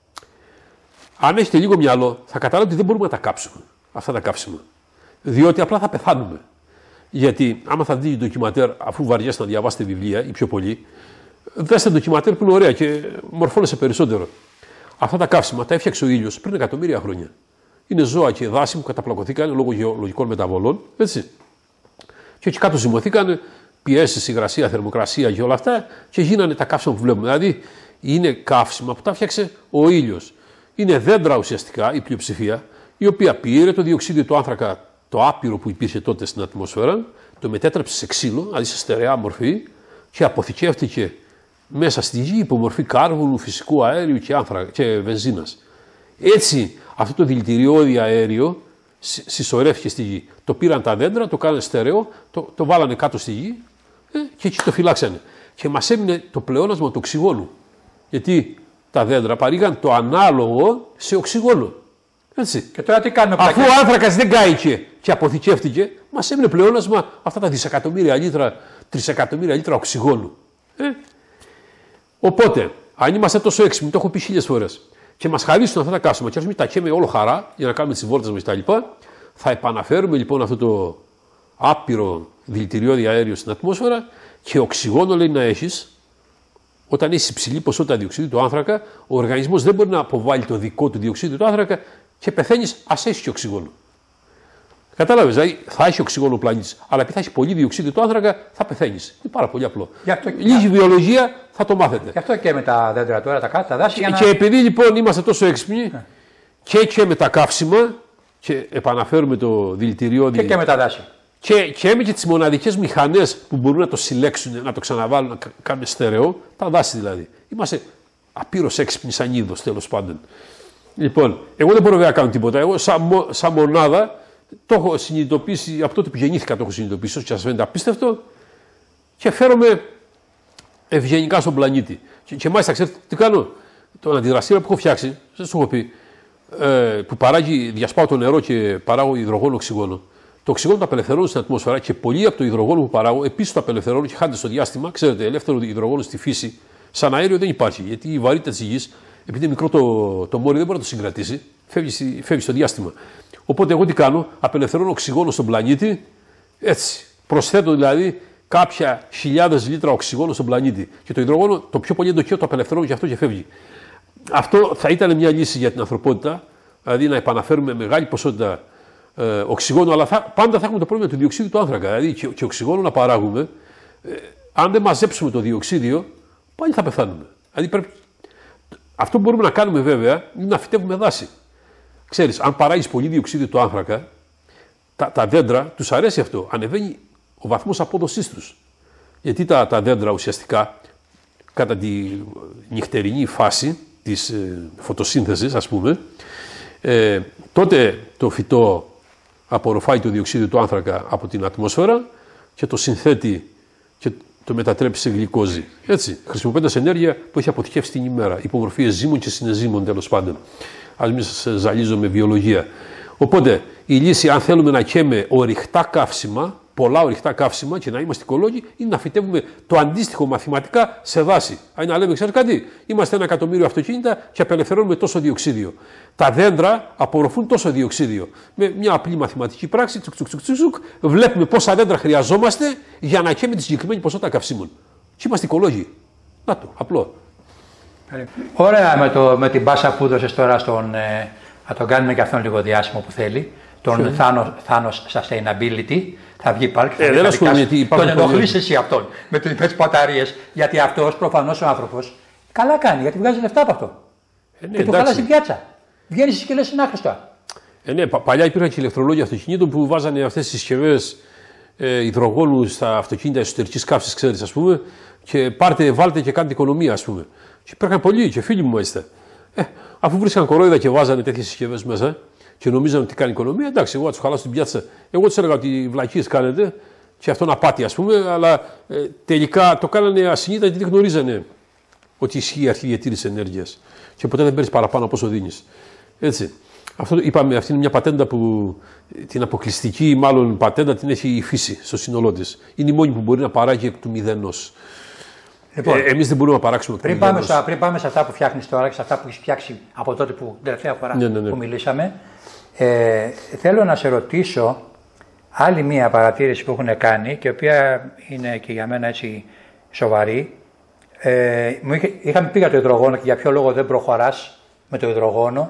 Αν έχετε λίγο μυαλό, θα καταλάβετε ότι δεν μπορούμε να τα κάψουμε αυτά τα καύσιμα. Διότι απλά θα πεθάνουμε. Γιατί άμα θα δείτε ντοκιματέρ, αφού βαριέστε να διαβάσετε βιβλία ή πιο πολύ, δέστε ντοκιματέρ που είναι ωραία και μορφώνεσαι περισσότερο. Αυτά τα καύσιμα τα έφτιαξε ο ήλιος πριν εκατομμύρια χρόνια. Είναι ζώα και δάση που καταπλακωθήκαν λόγω γεωλογικών μεταβολών. Έτσι. Και εκεί κάτω ζυμωθήκαν πιέσεις, υγρασία, θερμοκρασία και όλα αυτά και γίνανε τα καύσιμα που βλέπουμε. Δηλαδή είναι καύσιμα που τα έφτιαξε ο ήλιος. Είναι δέντρα ουσιαστικά η πλειοψηφία, η οποία πήρε το διοξείδιο του άνθρακα, το άπειρο που υπήρχε τότε στην ατμόσφαιρα, το μετέτρεψε σε ξύλο, δηλαδή σε στερεά μορφή και αποθηκεύτηκε μέσα στη γη υπό μορφή κάρβουνου, φυσικού αέριου και, άνθρακα, και βενζίνας. Έτσι αυτό το δηλητηριώδη αέριο συσσωρεύτηκε στη γη. Το πήραν τα δέντρα, το κάνανε στερεό, το, το βάλανε κάτω στη γη ε, και εκεί το φυλάξανε. Και μας έμεινε το πλεόνασμα του οξυγόνου. Γιατί τα δέντρα παρήγαν το ανάλογο σε οξυγόνο. Έτσι. Και τώρα τι κάνουμε, αφού ο άνθρακας δεν κάηκε και αποθηκεύτηκε, μας έμεινε πλεόνασμα αυτά τα δισεκατομμύρια λίτρα, τρισεκατομμύρια λίτρα οξυγόνου. Ε? Οπότε, αν είμαστε τόσο έξυπνοι, το έχω πει χίλιες φορές, και μας χαρίσουν αυτά τα καύσιμα, και ας μην τα καίμε όλο χαρά για να κάνουμε τις βόλτες μας κτλ., θα επαναφέρουμε λοιπόν αυτό το άπειρο δηλητηριώδη αέριο στην ατμόσφαιρα και οξυγόνο λέει να έχεις. Όταν έχει υψηλή ποσότητα διοξίδιου του άνθρακα, ο οργανισμός δεν μπορεί να αποβάλει το δικό του διοξίδιο του άνθρακα και πεθαίνεις, ας έχει και οξυγόνο. Κατάλαβες, δηλαδή θα έχει οξυγόνο ο πλανήτης, αλλά επειδή θα έχει πολύ διοξίδιο του άνθρακα, θα πεθαίνεις. Είναι πάρα πολύ απλό. Λίγη βιολογία θα το μάθετε. Γι' αυτό και με τα δέντρα τώρα, τα κάτω, τα δάση. Και, να... και επειδή λοιπόν είμαστε τόσο έξυπνοι, yeah. και, και με τα καύσιμα, και επαναφέρουμε το δηλητηριώδη. Και, και με τα δάση. Και, και με και τις μοναδικές μηχανές που μπορούν να το συλλέξουν, να το ξαναβάλουν, να κάνουν στερεό, τα δάση δηλαδή. Είμαστε απείρως έξυπνοι σαν είδος, τέλος πάντων. Λοιπόν, εγώ δεν μπορώ να κάνω τίποτα. Εγώ, σαν, σαν μονάδα, το έχω συνειδητοποιήσει, από τότε που γεννήθηκα το έχω συνειδητοποιήσει, όσο και σας φαίνεται απίστευτο, και φέρομαι ευγενικά στον πλανήτη. Και, και μάλιστα, ξέρετε τι κάνω, τον αντιδραστήρα που έχω φτιάξει, σας το έχω πει, ε, που παράγει, διασπάω το νερό και παράγω υδρογόνο οξυγόνο. Το οξυγόνο το απελευθερώνω στην ατμόσφαιρα και πολύ από το υδρογόνο που παράγω επίσης το απελευθερώνω και χάνεται στο διάστημα. Ξέρετε, ελεύθερο υδρογόνο στη φύση, σαν αέριο δεν υπάρχει. Γιατί η βαρύτητα της γης, επειδή είναι μικρό το, το μόρι, δεν μπορεί να το συγκρατήσει, φεύγει, φεύγει στο διάστημα. Οπότε εγώ τι κάνω, απελευθερώνω οξυγόνο στον πλανήτη, έτσι. Προσθέτω δηλαδή κάποια χιλιάδες λίτρα οξυγόνο στον πλανήτη. Και το υδρογόνο, το πιο πολύ εντοχείο, το απελευθερώνω και αυτό και φεύγει. Αυτό θα ήταν μια λύση για την ανθρωπότητα, δηλαδή να επαναφέρουμε μεγάλη ποσότητα ε, οξυγόνο, αλλά θα, πάντα θα έχουμε το πρόβλημα του διοξίδιου του άνθρακα. Δηλαδή και, και οξυγόνο να παράγουμε, ε, αν δεν μαζέψουμε το διοξίδιο, πάλι θα πεθάνουμε. Δηλαδή πρέπει... Αυτό που μπορούμε να κάνουμε βέβαια είναι να φυτεύουμε δάση. Ξέρεις, αν παράγεις πολύ διοξίδιο του άνθρακα, τα, τα δέντρα τους αρέσει αυτό. Ανεβαίνει ο βαθμός απόδοσής τους. Γιατί τα, τα δέντρα ουσιαστικά, κατά τη νυχτερινή φάση της ε, φωτοσύνθεσης, ας πούμε, ε, τότε το φυτό απορροφάει το διοξίδιο του άνθρακα από την ατμόσφαιρα και το συνθέτει και το μετατρέπει σε γλυκόζη. Έτσι, χρησιμοποιώντας ενέργεια που έχει αποθηκεύσει την ημέρα, υπομορφή εζήμων και συνεζήμων τέλος πάντων. Ας μην σας ζαλίζω με βιολογία. Οπότε, η λύση, αν θέλουμε να καίμε ορυκτά καύσιμα, πολλά ορυκτά καύσιμα και να είμαστε οικολόγοι, είναι να φυτεύουμε το αντίστοιχο μαθηματικά σε δάση. Αν να λέμε, ξέρεις κάτι, είμαστε ένα εκατομμύριο αυτοκίνητα και απελευθερώνουμε τόσο διοξίδιο. Τα δέντρα απορροφούν τόσο διοξίδιο. Με μια απλή μαθηματική πράξη, τσουκ, τσουκ, τσουκ, τσουκ, βλέπουμε πόσα δέντρα χρειαζόμαστε για να καίμε τη συγκεκριμένη ποσότητα καυσίμων. Και είμαστε οικολόγοι. Να το, απλό. Ωραία με, το, με την πάσα που έδωσες τώρα στον, ε, να τον κάνουμε και αυτόν λίγο διάσημο που θέλει, τον Thanos, Thanos Sustainability, θα βγει πάλι και θα ε, βγει γιατί τον ενοχλείς εσύ αυτόν με τις μπαταρίες, γιατί αυτός προφανώς ο άνθρωπος καλά κάνει, γιατί βγάζει λεφτά από αυτό. Ε, ναι, και του χάλασε την πιάτσα. Βγαίνεις και λες είναι άχρηστο. Ε, ναι, πα, παλιά υπήρχαν και ηλεκτρολόγοι αυτοκινήτων που βάζανε αυτές τις συσκευές ε, υδρογόνου στα αυτοκίνητα εσωτερικής καύσης, ξέρεις, ας πούμε, και πάρτε, βάλτε και κάντε οικονομία, ας πούμε. Και υπήρχαν πολλοί και φίλοι μου μάλιστα. Ε, αφού βρίσκαν κορόιδα και βάζανε τέτοιες συσκευές μέσα και νομίζανε ότι κάνει οικονομία, εντάξει, εγώ θα του χαλάσω την πιάτσα. Εγώ του έλεγα ότι βλακίες κάνετε και αυτό να πάτη, ας πούμε, αλλά ε, τελικά το κάνανε ασυνείδητα γιατί δεν γνωρίζανε ότι ισχύει η αρχή διατήρησης ενέργειας. Και ποτέ δεν παίρνεις παραπάνω από όσο δίνεις. Έτσι. Αυτό είπαμε, αυτή είναι μια πατέντα που την αποκλειστική, μάλλον πατέντα την έχει η φύση στο σύνολό της. Είναι η μόνη που μπορεί να παράγει εκ του μηδενός. Λοιπόν, ε, εμείς δεν μπορούμε να παράξουμε εκ του πριν, πάμε στα, πριν πάμε σε αυτά που φτιάχνεις τώρα και σε αυτά που έχεις φτιάξει από τότε που την τελευταία φορά ναι, ναι, ναι. που μιλήσαμε, ε, θέλω να σε ρωτήσω άλλη μία παρατήρηση που έχουν κάνει και η οποία είναι και για μένα έτσι σοβαρή. Ε, μου είχε, είχαμε πει για το υδρογόνο και για ποιο λόγο δεν προχωράς με το υδρογόνο.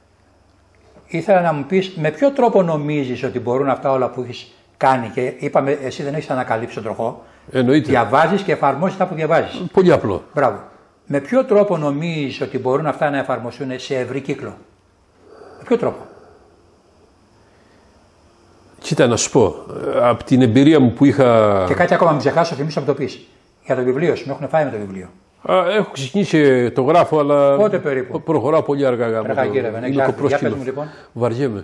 Ήθελα να μου πεις με ποιο τρόπο νομίζεις ότι μπορούν αυτά όλα που έχεις κάνει και είπαμε εσύ δεν έχεις ανακαλύψει τον τροχό. Εννοείται. Διαβάζεις και εφαρμόζεις αυτά που διαβάζεις. Πολύ απλό. Μπράβο. Με ποιο τρόπο νομίζεις ότι μπορούν αυτά να εφαρμοστούν σε ευρύ κύκλο. Με ποιο τρόπο. Κοίτα να σου πω, από την εμπειρία μου που είχα... Και κάτι ακόμα μην ξεχάσω, θυμίσω να το πεις. Για το βιβλίο σου, με έχουν φάει με το βιβλίο. Α, έχω ξεκινήσει το γράφω, αλλά πότε περίπου. Προχωράω πολύ αργά. Αργά κύριε, δεν έχεις άρθει. Για πες μου λοιπόν. Βαριέμαι.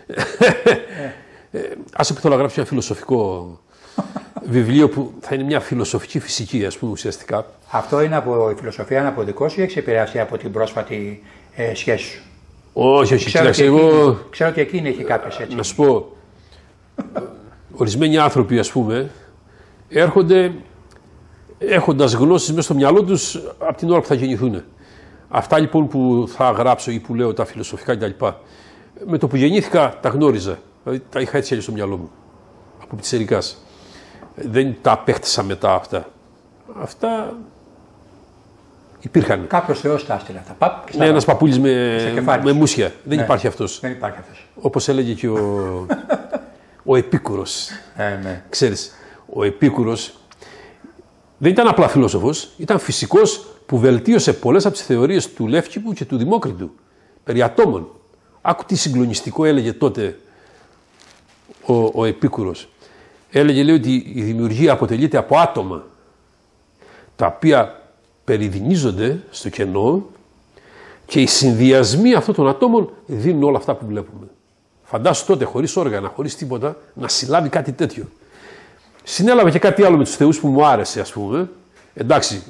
ε. ε, ας επειδή θέλω να γράψω ένα φιλοσοφικό βιβλίο που θα είναι μια φιλοσοφική φυσική, ας πούμε, ουσιαστικά. Αυτό είναι από η φιλοσοφία, είναι από δικό σου ή έχεις επηρεαστεί από την πρόσφατη ε, σχέση σου. Όχι, όχι, ξέρω, κοίταξε, ότι εγώ... εκείνη, ξέρω ότι εκείνη έχει κάποιες έτσι. Να σου πω, ορισμένοι άνθρωποι, ας πούμε, έρχονται έχοντας γνώσεις μέσα στο μυαλό τους από την ώρα που θα γεννηθούν. Αυτά λοιπόν που θα γράψω ή που λέω τα φιλοσοφικά κτλ. Με το που γεννήθηκα τα γνώριζα. Δηλαδή τα είχα έτσι στο μυαλό μου. Από πιτσιρικάς. Δεν τα απέκτησα μετά αυτά. Αυτά υπήρχαν. Κάποιος θεός τα έστειλε αυτά. Παπ, Ναι, ένας παππούλης με, με μουσια. Δεν ναι. υπάρχει αυτός. Δεν υπάρχει αυτός. Όπως έλεγε και ο, ο Επίκουρος. Ε, ναι. Ξέρεις, ο Επίκουρος δεν ήταν απλά φιλόσοφος, ήταν φυσικός που βελτίωσε πολλές από τις θεωρίες του Λεύκηπου και του Δημόκριτου περί ατόμων. Άκου τι συγκλονιστικό έλεγε τότε ο, ο Επίκουρος. Έλεγε, λέει, ότι η δημιουργία αποτελείται από άτομα τα οποία περιδινίζονται στο κενό και οι συνδυασμοί αυτών των ατόμων δίνουν όλα αυτά που βλέπουμε. Φαντάσου τότε, χωρίς όργανα, χωρίς τίποτα, να συλλάβει κάτι τέτοιο. Συνέλαβε και κάτι άλλο με τους θεούς που μου άρεσε, ας πούμε. Εντάξει,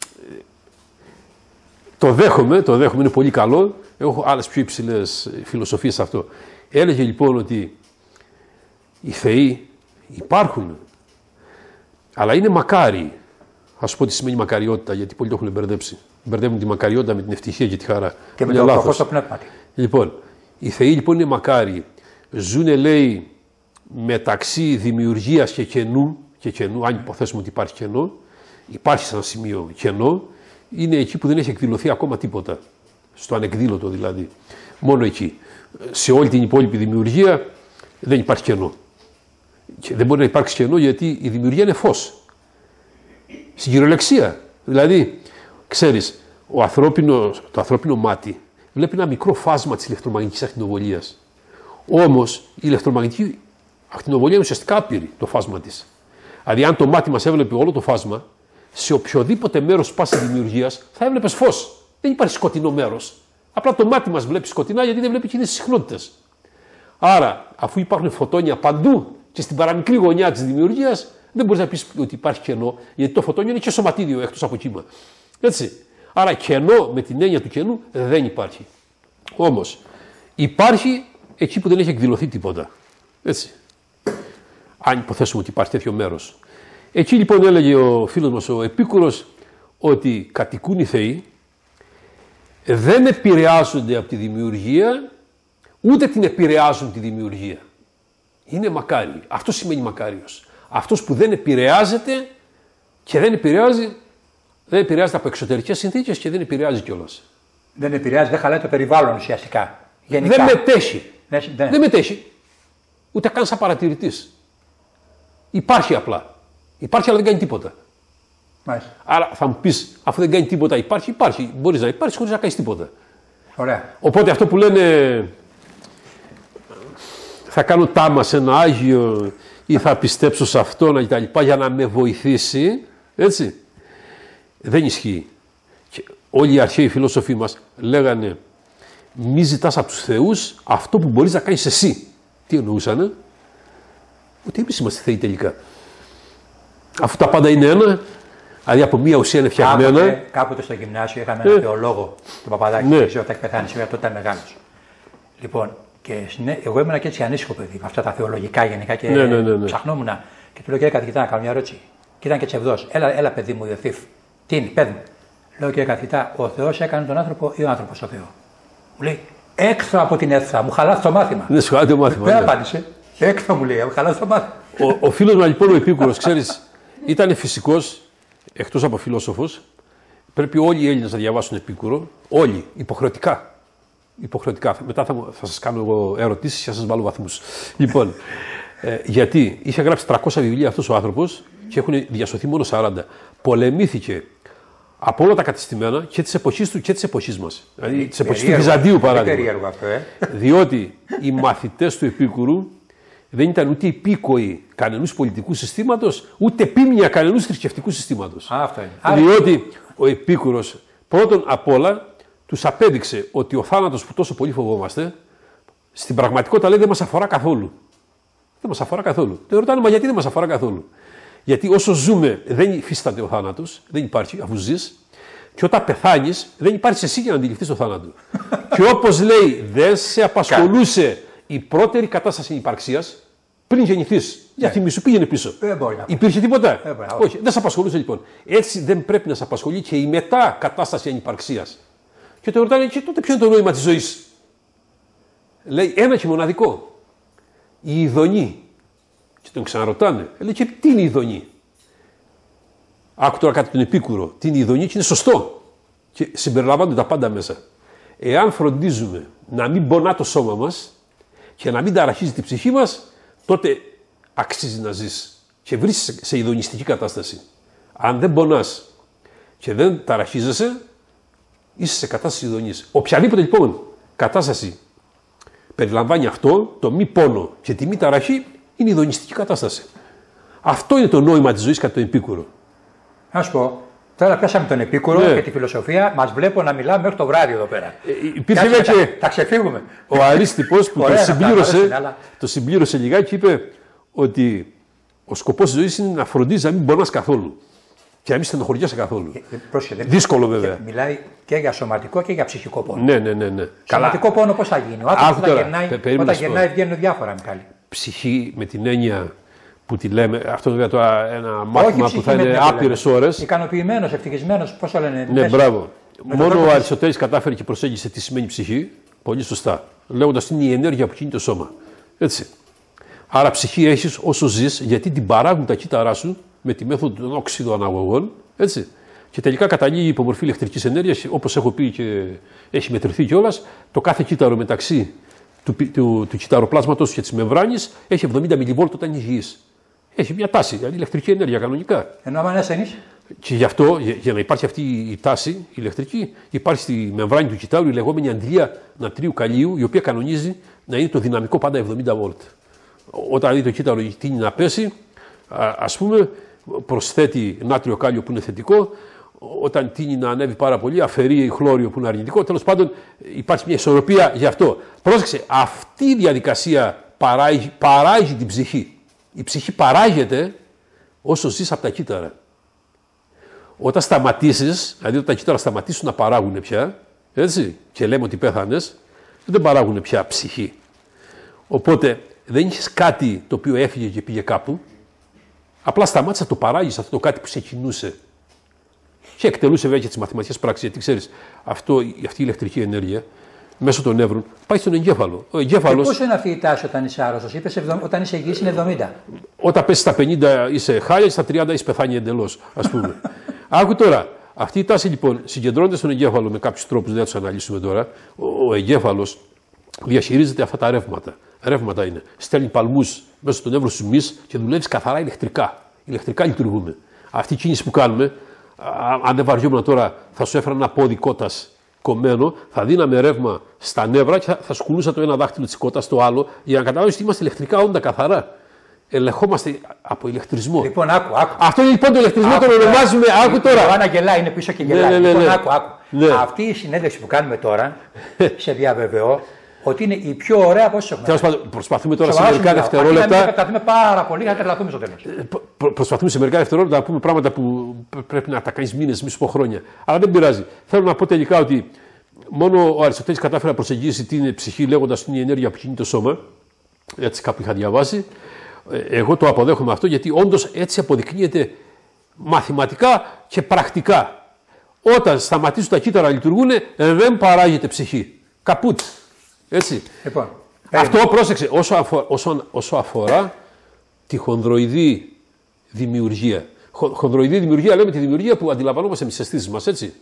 το δέχομαι, το δέχομαι, είναι πολύ καλό. Έχω άλλες πιο υψηλές φιλοσοφίες σε αυτό. Έλεγε λοιπόν ότι οι θεοί υπάρχουν, αλλά είναι μακάριοι. Θα σου πω τι σημαίνει μακαριότητα, γιατί πολλοί το έχουν μπερδέψει. Μπερδεύουν τη μακαριότητα με την ευτυχία και τη χαρά. Και με το φτωχό στο πνεύμα. Λοιπόν, οι θεοί λοιπόν είναι μακάριοι. Ζούνε, λέει, μεταξύ δημιουργίας και κενού, και κενού, αν υποθέσουμε ότι υπάρχει κενό, υπάρχει σε ένα σημείο κενό, είναι εκεί που δεν έχει εκδηλωθεί ακόμα τίποτα. Στο ανεκδήλωτο δηλαδή. Μόνο εκεί. Σε όλη την υπόλοιπη δημιουργία δεν υπάρχει κενό. Και δεν μπορεί να υπάρξει κενό γιατί η δημιουργία είναι φως. Στην κυριολεξία. Δηλαδή, ξέρεις, ο ανθρώπινο, το ανθρώπινο μάτι βλέπει ένα μικρό φάσμα της ηλεκτρομαγνητικής ακτινοβολίας. Όμως η ηλεκτρομαγνητική ακτινοβολία είναι ουσιαστικά άπειρη το φάσμα της. Δηλαδή, αν το μάτι μας έβλεπε όλο το φάσμα, σε οποιοδήποτε μέρος πας της δημιουργίας θα έβλεπες φως. Δεν υπάρχει σκοτεινό μέρος. Απλά το μάτι μας βλέπει σκοτεινά γιατί δεν βλέπει εκείνες τις συχνότητες. Άρα, αφού υπάρχουν φωτόνια παντού και στην παραμικρή γωνιά της δημιουργίας, δεν μπορείς να πεις ότι υπάρχει κενό, γιατί το φωτόνιο είναι και σωματίδιο εκτός από κύμα. Έτσι. Άρα, κενό με την έννοια του κενού δεν υπάρχει. Όμως, υπάρχει εκεί που δεν έχει εκδηλωθεί τίποτα. Έτσι. Αν υποθέσουμε ότι υπάρχει τέτοιο μέρος. Εκεί λοιπόν έλεγε ο φίλος μας ο Επίκουρος ότι κατοικούν οι θεοί, δεν επηρεάζονται από τη δημιουργία, ούτε την επηρεάζουν τη δημιουργία. Είναι μακάριοι. Αυτό σημαίνει μακάριος. Αυτός που δεν επηρεάζεται και δεν επηρεάζει, δεν επηρεάζεται από εξωτερικές συνθήκες και δεν επηρεάζει κιόλας. Δεν επηρεάζει, δεν χαλάει το περιβάλλον ουσιαστικά. Γενικά. Δεν μετέχει. Ναι, ναι. Δεν μετέχει. Ούτε καν σαν παρατηρητής. Υπάρχει απλά. Υπάρχει αλλά δεν κάνει τίποτα. Μάλιστα. Άρα θα μου πεις, αφού δεν κάνει τίποτα, υπάρχει, υπάρχει. Μπορείς να υπάρχει χωρίς να κάνεις τίποτα. Ωραία. Οπότε αυτό που λένε θα κάνω τάμα σε ένα Άγιο ή θα πιστέψω σε αυτόν κτλ. Για να με βοηθήσει, έτσι, δεν ισχύει. Και όλοι οι αρχαίοι φιλόσοφοι μας λέγανε μη ζητάς από τους θεούς αυτό που μπορείς να κάνεις εσύ. Τι εννοούσανε? Ότι εμείς είμαστε θεοί τελικά. Αφού τα πάντα είναι ένα, δηλαδή από μία ουσία είναι φτιαγμένα. Κάποτε, κάποτε στο γυμνάσιο είχαμε έναν ε, θεολόγο, τον Παπαδάκη, ναι. δεν ξέρω, τα έχει πεθάνει σήμερα, τότε ήταν μεγάλος. Λοιπόν, και ναι, εγώ ήμουν και έτσι ανήσυχο παιδί, με αυτά τα θεολογικά γενικά και ναι, ναι, ναι, ναι. ψαχνόμουν. Και του λέω, κύριε καθηγητά, να κάνω μια ερώτηση. Και ήταν και τσευδός. Έλα, έλα, παιδί μου, Ιωθήφ. Τι είναι, παιδί μου. Λέω, κύριε καθηγητά, ο Θεός έκανε τον άνθρωπο ή ο άνθρωπος τον Θεό? Μου λέει, έξω από την αίθουσα, μου χαλάσει το μάθημα. Δεν σου χαλάσει το μάθημα. Δεν απάντησε. Έξω μου λέει, μου χαλάσει το μάθημα. Ο, ο φίλος μου λοιπόν ο Επίκουρος, ξέρεις, ήταν φυσικός, εκτός από φιλόσοφος. Πρέπει όλοι οι Έλληνες να διαβάσουν Επίκουρο. Όλοι, υποχρεωτικά. Υποχρεωτικά. Μετά θα, θα σας κάνω εγώ ερωτήσεις και θα σας βάλω βαθμούς. Λοιπόν, ε, γιατί είχε γράψει τριακόσια βιβλία αυτός ο άνθρωπος και έχουν διασωθεί μόνο σαράντα. Πολεμήθηκε από όλα τα κατεστημένα και της εποχής του και της εποχής μας. Δηλαδή της εποχής του Βυζαντίου παράδειγμα. Αυτό, ε. Διότι οι μαθητές του Επίκουρου δεν ήταν ούτε υπήκοοι κανενός πολιτικού συστήματος, ούτε πίμνια κανενός θρησκευτικού συστήματος. Α, αυτό είναι. Διότι ο Επίκουρος πρώτον απ' όλα τους απέδειξε ότι ο θάνατος που τόσο πολύ φοβόμαστε, στην πραγματικότητα λέει δεν μας αφορά καθόλου. Δεν μας αφορά καθόλου. Το ρωτάνε, μα γιατί δεν μας αφορά καθόλου? Γιατί όσο ζούμε δεν υφίσταται ο θάνατος, δεν υπάρχει αφού ζεις, και όταν πεθάνεις δεν υπάρχει εσύ για να αντιληφθείς το θάνατο. Και όπως λέει, δεν σε απασχολούσε η πρώτερη κατάσταση υπαρξίας πριν γεννηθείς. Για θυμίσου, πήγαινε πίσω. Δεν μπορεί να υπήρχε τίποτα? Δεν μπορεί. Όχι, δεν σε απασχολούσε λοιπόν. Έτσι δεν πρέπει να σε απασχολεί και η μετά κατάσταση ανυπαρξίας. Και το ρωτάνε, και τότε ποιο είναι το νόημα της ζωής? Λέει ένα και μοναδικό. Η ειδονή. Και τον ξαναρωτάνε. Λέει και τι είναι η ειδονή. Άκου τώρα κάτι τον Επίκουρο. Τι είναι η ειδονή και είναι σωστό. Και συμπεριλαμβάνονται τα πάντα μέσα. Εάν φροντίζουμε να μην πονά το σώμα μας και να μην ταραχίζει την ψυχή μας, τότε αξίζει να ζεις και βρίσκεσαι σε ειδονιστική κατάσταση. Αν δεν πονάς και δεν ταραχίζεσαι, είσαι σε κατάσταση ειδονής. Οποιαδήποτε λοιπόν κατάσταση περιλαμβάνει αυτό, το μη πόνο και τη μη ταραχή, είναι ειδονιστική κατάσταση. Αυτό είναι το νόημα της ζωής κατά τον Επίκουρο. Να σου πω, τώρα πιάσαμε τον Επίκουρο ναι. και τη φιλοσοφία, μας βλέπω να μιλάμε μέχρι το βράδυ εδώ πέρα. Ε, υπήρχε και, και θα ξεφύγουμε. Ο Αρίστιπος που το συμπλήρωσε, αλλά... το συμπλήρωσε λιγάκι και είπε ότι ο σκοπός της ζωής είναι να φροντίζει να μην πονάς καθόλου. Και να μην στενοχωριέσαι καθόλου. Ε, πρόσχετε, δύσκολο βέβαια. Και μιλάει και για σωματικό και για ψυχικό πόνο. Ναι, ναι, ναι. ναι. Σωματικό Καλά. πόνο πώς θα γίνει. Ο άνθρωπος όταν γερνάει, όταν γερνάει βγαίνουν διάφορα, Μιχάλη. Ψυχή με την έννοια που τη λέμε, αυτό είναι βέβαια ένα μάθημα που θα είναι άπειρες ώρες. Ικανοποιημένος, ευτυχισμένος, πώς το λένε. Ναι, μέσα. Μπράβο. Με Μόνο ο Αριστοτέλης κατάφερε και προσέγγισε τι σημαίνει ψυχή, πολύ σωστά. Λέγοντας είναι η ενέργεια που κινεί το σώμα. Έτσι. Άρα ψυχή έχεις όσο ζεις, γιατί την παράγουν τα κύτταρά σου με τη μέθοδο των οξυδοαναγωγών. Έτσι. Και τελικά καταλήγει η υπομορφή ηλεκτρικής ενέργειας, όπως έχω πει και έχει μετρηθεί κιόλας, το κάθε κύτταρο μεταξύ του, του, του κυτταροπλάσματος και της μεμβράνης έχει εβδομήντα μιλιβόλτ όταν είναι υγιής. Έχει μια τάση, δηλαδή ηλεκτρική ενέργεια κανονικά. Ενώ άμα είναι ασθενής. Και γι' αυτό, για, για να υπάρχει αυτή η τάση η ηλεκτρική, υπάρχει στη μεμβράνη του κυττάρου η λεγόμενη αντλία νατρίου καλίου, η οποία κανονίζει να είναι το δυναμικό πάντα εβδομήντα βολτ. Όταν δει το κύτταρο τείνει να πέσει, ας πούμε, προσθέτει νάτριο κάλιο που είναι θετικό. Όταν τείνει να ανέβει πάρα πολύ, αφαιρεί χλώριο που είναι αρνητικό. Τέλος πάντων, υπάρχει μια ισορροπία γι' αυτό. Πρόσεξε, αυτή η διαδικασία παράγει, παράγει την ψυχή. Η ψυχή παράγεται όσο ζεις από τα κύτταρα. Όταν σταματήσεις, δηλαδή όταν τα κύτταρα σταματήσουν να παράγουν πια, έτσι, και λέμε ότι πέθανες, δεν παράγουν πια ψυχή. Οπότε δεν έχεις κάτι το οποίο έφυγε και πήγε κάπου. Απλά σταμάτησε να το παράγεις αυτό το κάτι που σε κινούσε. Και εκτελούσε βέβαια και τις μαθηματικές πράξεις. Γιατί ξέρεις, αυτό, αυτή η ηλεκτρική ενέργεια μέσω των νεύρων πάει στον εγκέφαλο. Ο εγκέφαλος. Και πόσο είναι αυτή η τάση όταν είσαι άρρωστος? Είπες όταν είσαι υγιής είναι εβδομήντα. Όταν πέσει στα πενήντα είσαι χάλια, στα τριάντα είσαι πεθάνει εντελώς, ας πούμε. Άκου τώρα. Αυτή η τάση λοιπόν συγκεντρώνεται στον εγκέφαλο με κάποιους τρόπους, δεν θα τους αναλύσουμε τώρα. Ο, ο εγκέφαλος διαχειρίζεται αυτά τα ρεύματα. Ρεύματα είναι. Στέλνει παλμούς μέσα στο νεύρο σου μυς και δουλεύει καθαρά ηλεκτρικά. Ηλεκτρικά λειτουργούμε. Αυτή η κίνηση που κάνουμε, αν δεν βαριόμουν τώρα, θα σου έφερα ένα πόδι κότας κομμένο, θα δίναμε ρεύμα στα νεύρα και θα, θα σκουλούσα το ένα δάχτυλο της κότας στο άλλο για να καταλάβεις ότι είμαστε ηλεκτρικά όντα καθαρά. Ελεγχόμαστε από ηλεκτρισμό. Λοιπόν, άκου, άκου. Αυτό είναι λοιπόν το ηλεκτρισμό, άκου, το ονομάζουμε. Άκου τώρα. Η Ιωάννα γελάει, είναι πίσω και γελάει. Ναι, ναι, ναι, λοιπόν, ναι. άκου, άκου. Ναι. Αυτή η συνέντευξη που κάνουμε τώρα, σε διαβεβαιώ, ότι είναι η πιο ωραία από όσες έχουμε. Τέλος πάντων, προσπαθούμε τώρα σε μερικά δευτερόλεπτα. Αν επεκταθούμε πάρα πολύ, θα τρελαθούμε στο τέλος. Προ, προσπαθούμε σε μερικά δευτερόλεπτα να πούμε πράγματα που πρέπει να τα κάνεις μήνες, μη σου πω χρόνια. Αλλά δεν πειράζει. Θέλω να πω τελικά ότι μόνο ο Αριστοτέλης κατάφερε να προσεγγίσει την ψυχή λέγοντας ότι είναι η ενέργεια που κινεί το σώμα. Έτσι κάπου είχα διαβάσει. Εγώ το αποδέχομαι αυτό γιατί όντως έτσι αποδεικνύεται μαθηματικά και πρακτικά. Όταν σταματήσουν τα κύτταρα να λειτουργούν, δεν παράγεται ψυχή. Καπούτ. Έτσι. Λοιπόν, αυτό πρόσεξε όσο αφορά, όσο, όσο αφορά τη χονδροειδή δημιουργία. Χο, χονδροειδή δημιουργία λέμε τη δημιουργία που αντιλαμβανόμαστε με τις αισθήσεις μας, έτσι.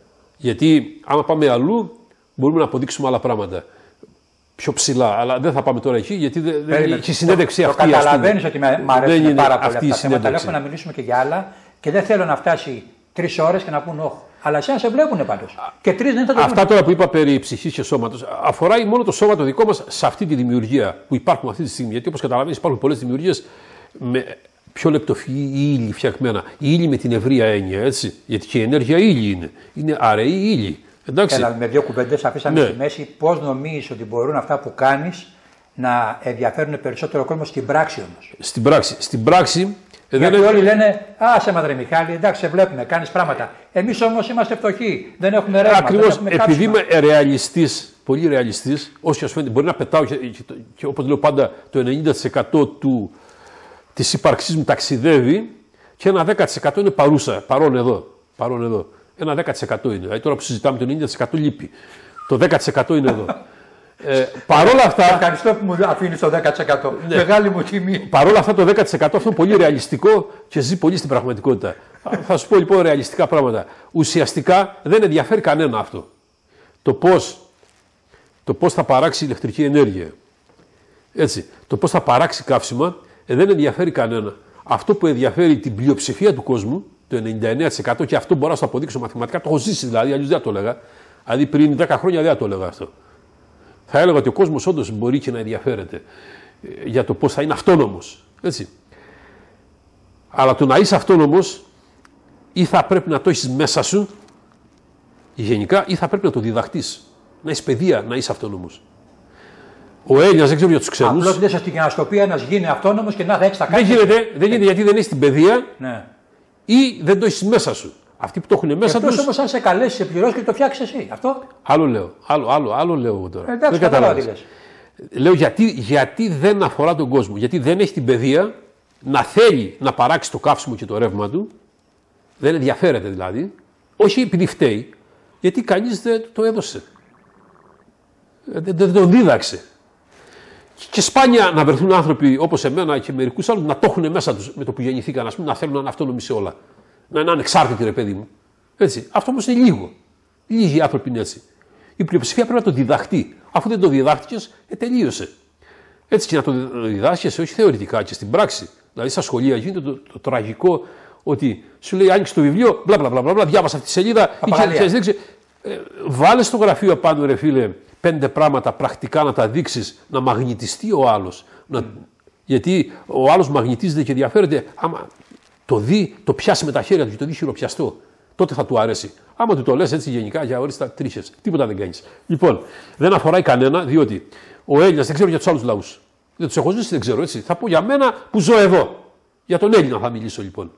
Γιατί άμα πάμε αλλού μπορούμε να αποδείξουμε άλλα πράγματα. Πιο ψηλά, αλλά δεν θα πάμε τώρα εκεί γιατί δεν είναι η συνέντευξη το, αυτή. Το καταλαβαίνεις ότι με αρέσουν πάρα πολύ αυτή αυτά τα θέματα. Έχουμε να μιλήσουμε και για άλλα και δεν θέλω να φτάσει τρεις ώρες και να πούν όχι. Αλλά εσένα σε βλέπουν πάντως. Και τρεις δεν θα το Αυτά τώρα που είπα περί ψυχής και σώματος αφορά μόνο το σώμα το δικό μας σε αυτή τη δημιουργία που υπάρχουν αυτή τη στιγμή. Γιατί όπως καταλαβαίνεις υπάρχουν πολλές δημιουργίες με πιο λεπτοφυή ύλη φτιαγμένα. Η ύλη με την ευρεία έννοια, έτσι. Γιατί και η ενέργεια ύλη είναι. Είναι αραιή ύλη. Εντάξει. Έλα, με δύο κουβέντες αφήσαμε ναι. στη μέση. Πώς νομίζεις ότι μπορούν αυτά που κάνεις να ενδιαφέρουν περισσότερο κόσμο στην πράξη όμως? Στην πράξη. Στην πράξη γιατί δεν όλοι λένε, α, σε μαδρε Μιχάλη, εντάξει, σε βλέπουμε, κάνεις πράγματα. Εμείς όμως είμαστε φτωχοί, δεν έχουμε ρεύμα. Ακριβώς, επειδή είμαι ρεαλιστής, πολύ ρεαλιστής, όσο και φαίνεται, μπορεί να πετάω και, και, και όπως λέω πάντα, το ενενήντα τοις εκατό του, της ύπαρξής μου ταξιδεύει και ένα δέκα τοις εκατό είναι παρούσα, παρόν εδώ. Παρόν εδώ. Ένα δέκα τοις εκατό είναι. Δηλαδή τώρα που συζητάμε το ενενήντα τοις εκατό λείπει. Το δέκα τοις εκατό είναι εδώ. Ε, παρόλα αυτά. Ευχαριστώ που μου αφήνει το δέκα τοις εκατό. Ναι. Μεγάλη μου τιμή. Παρόλα αυτά το δέκα τοις εκατό αυτό είναι πολύ ρεαλιστικό και ζει πολύ στην πραγματικότητα. Θα σου πω λοιπόν ρεαλιστικά πράγματα. Ουσιαστικά δεν ενδιαφέρει κανένα αυτό. Το πώς το πώς θα παράξει ηλεκτρική ενέργεια. Έτσι. Το πώς θα παράξει καύσιμα ε, δεν ενδιαφέρει κανένα. Αυτό που ενδιαφέρει την πλειοψηφία του κόσμου, το ενενήντα εννέα τοις εκατό, και αυτό μπορώ να σου αποδείξω μαθηματικά, το έχω ζήσει δηλαδή, αλλιώς δεν το έλεγα. Δηλαδή πριν δέκα χρόνια δεν το έλεγα αυτό. Θα έλεγα ότι ο κόσμος όντως μπορεί και να ενδιαφέρεται για το πώς θα είναι αυτόνομος. Έτσι. Αλλά το να είσαι αυτόνομος ή θα πρέπει να το έχεις μέσα σου γενικά ή θα πρέπει να το διδαχτείς. Να έχεις παιδεία να είσαι αυτόνομος. Ο Έλληνας, δεν ξέρω για τους ξένους. Απλώς λες ότι για να στο πει ένας γίνει αυτόνομος και να θα έχεις τα κάτι. Δεν γίνεται, δεν γίνεται γιατί δεν έχεις την παιδεία ναι. ή δεν το έχεις μέσα σου. Αυτοί που το έχουν μέσα τους. Εκτός όμως αν σε καλέσει, σε πληρώσει και το φτιάξει εσύ. Αυτό. Άλλο λέω. Άλλο, άλλο, άλλο λέω εγώ τώρα. Εντάξει, δεν καταλαβαίνω. Λέω γιατί, γιατί δεν αφορά τον κόσμο. Γιατί δεν έχει την παιδεία να θέλει να παράξει το καύσιμο και το ρεύμα του. Δεν ενδιαφέρεται δηλαδή. Όχι επειδή φταίει. Γιατί κανείς δεν το έδωσε. Δεν, δεν τον δίδαξε. Και σπάνια να βρεθούν άνθρωποι όπως εμένα και μερικούς άλλους να το έχουν μέσα τους με το που γεννηθήκαν, ας πούμε, να θέλουν να είναι αυτόνομοι σε όλα. Να είναι ανεξάρτητοι, ρε παιδί μου. Έτσι. Αυτό όμως είναι λίγο. Λίγοι άνθρωποι είναι έτσι. Η πλειοψηφία πρέπει να το διδαχτεί. Αφού δεν το διδάχτηκες, ε, τελείωσε. Έτσι και να το διδάσκεσαι, όχι θεωρητικά και στην πράξη. Δηλαδή, στα σχολεία γίνεται το, το, το τραγικό ότι σου λέει άνοιξε το βιβλίο, μπλα μπλα μπλα, μπλα διάβασα αυτή τη σελίδα. Και, ε, βάλε στο γραφείο απάνω, ρε φίλε, πέντε πράγματα πρακτικά να τα δείξεις, να μαγνητιστεί ο άλλος. Mm. Γιατί ο άλλος μαγνητίζεται και ενδιαφέρεται. Άμα το δει, το πιάσει με τα χέρια του και το δει χειροπιαστό, τότε θα του αρέσει. Άμα του το λες έτσι γενικά για ορίστα τρίχες, τίποτα δεν κάνεις. Λοιπόν, δεν αφοράει κανένα, διότι ο Έλληνας, δεν ξέρω για τους άλλους λαούς. Δεν τους έχω ζήσει, δεν ξέρω έτσι. Θα πω για μένα που ζω εδώ. Για τον Έλληνα θα μιλήσω λοιπόν.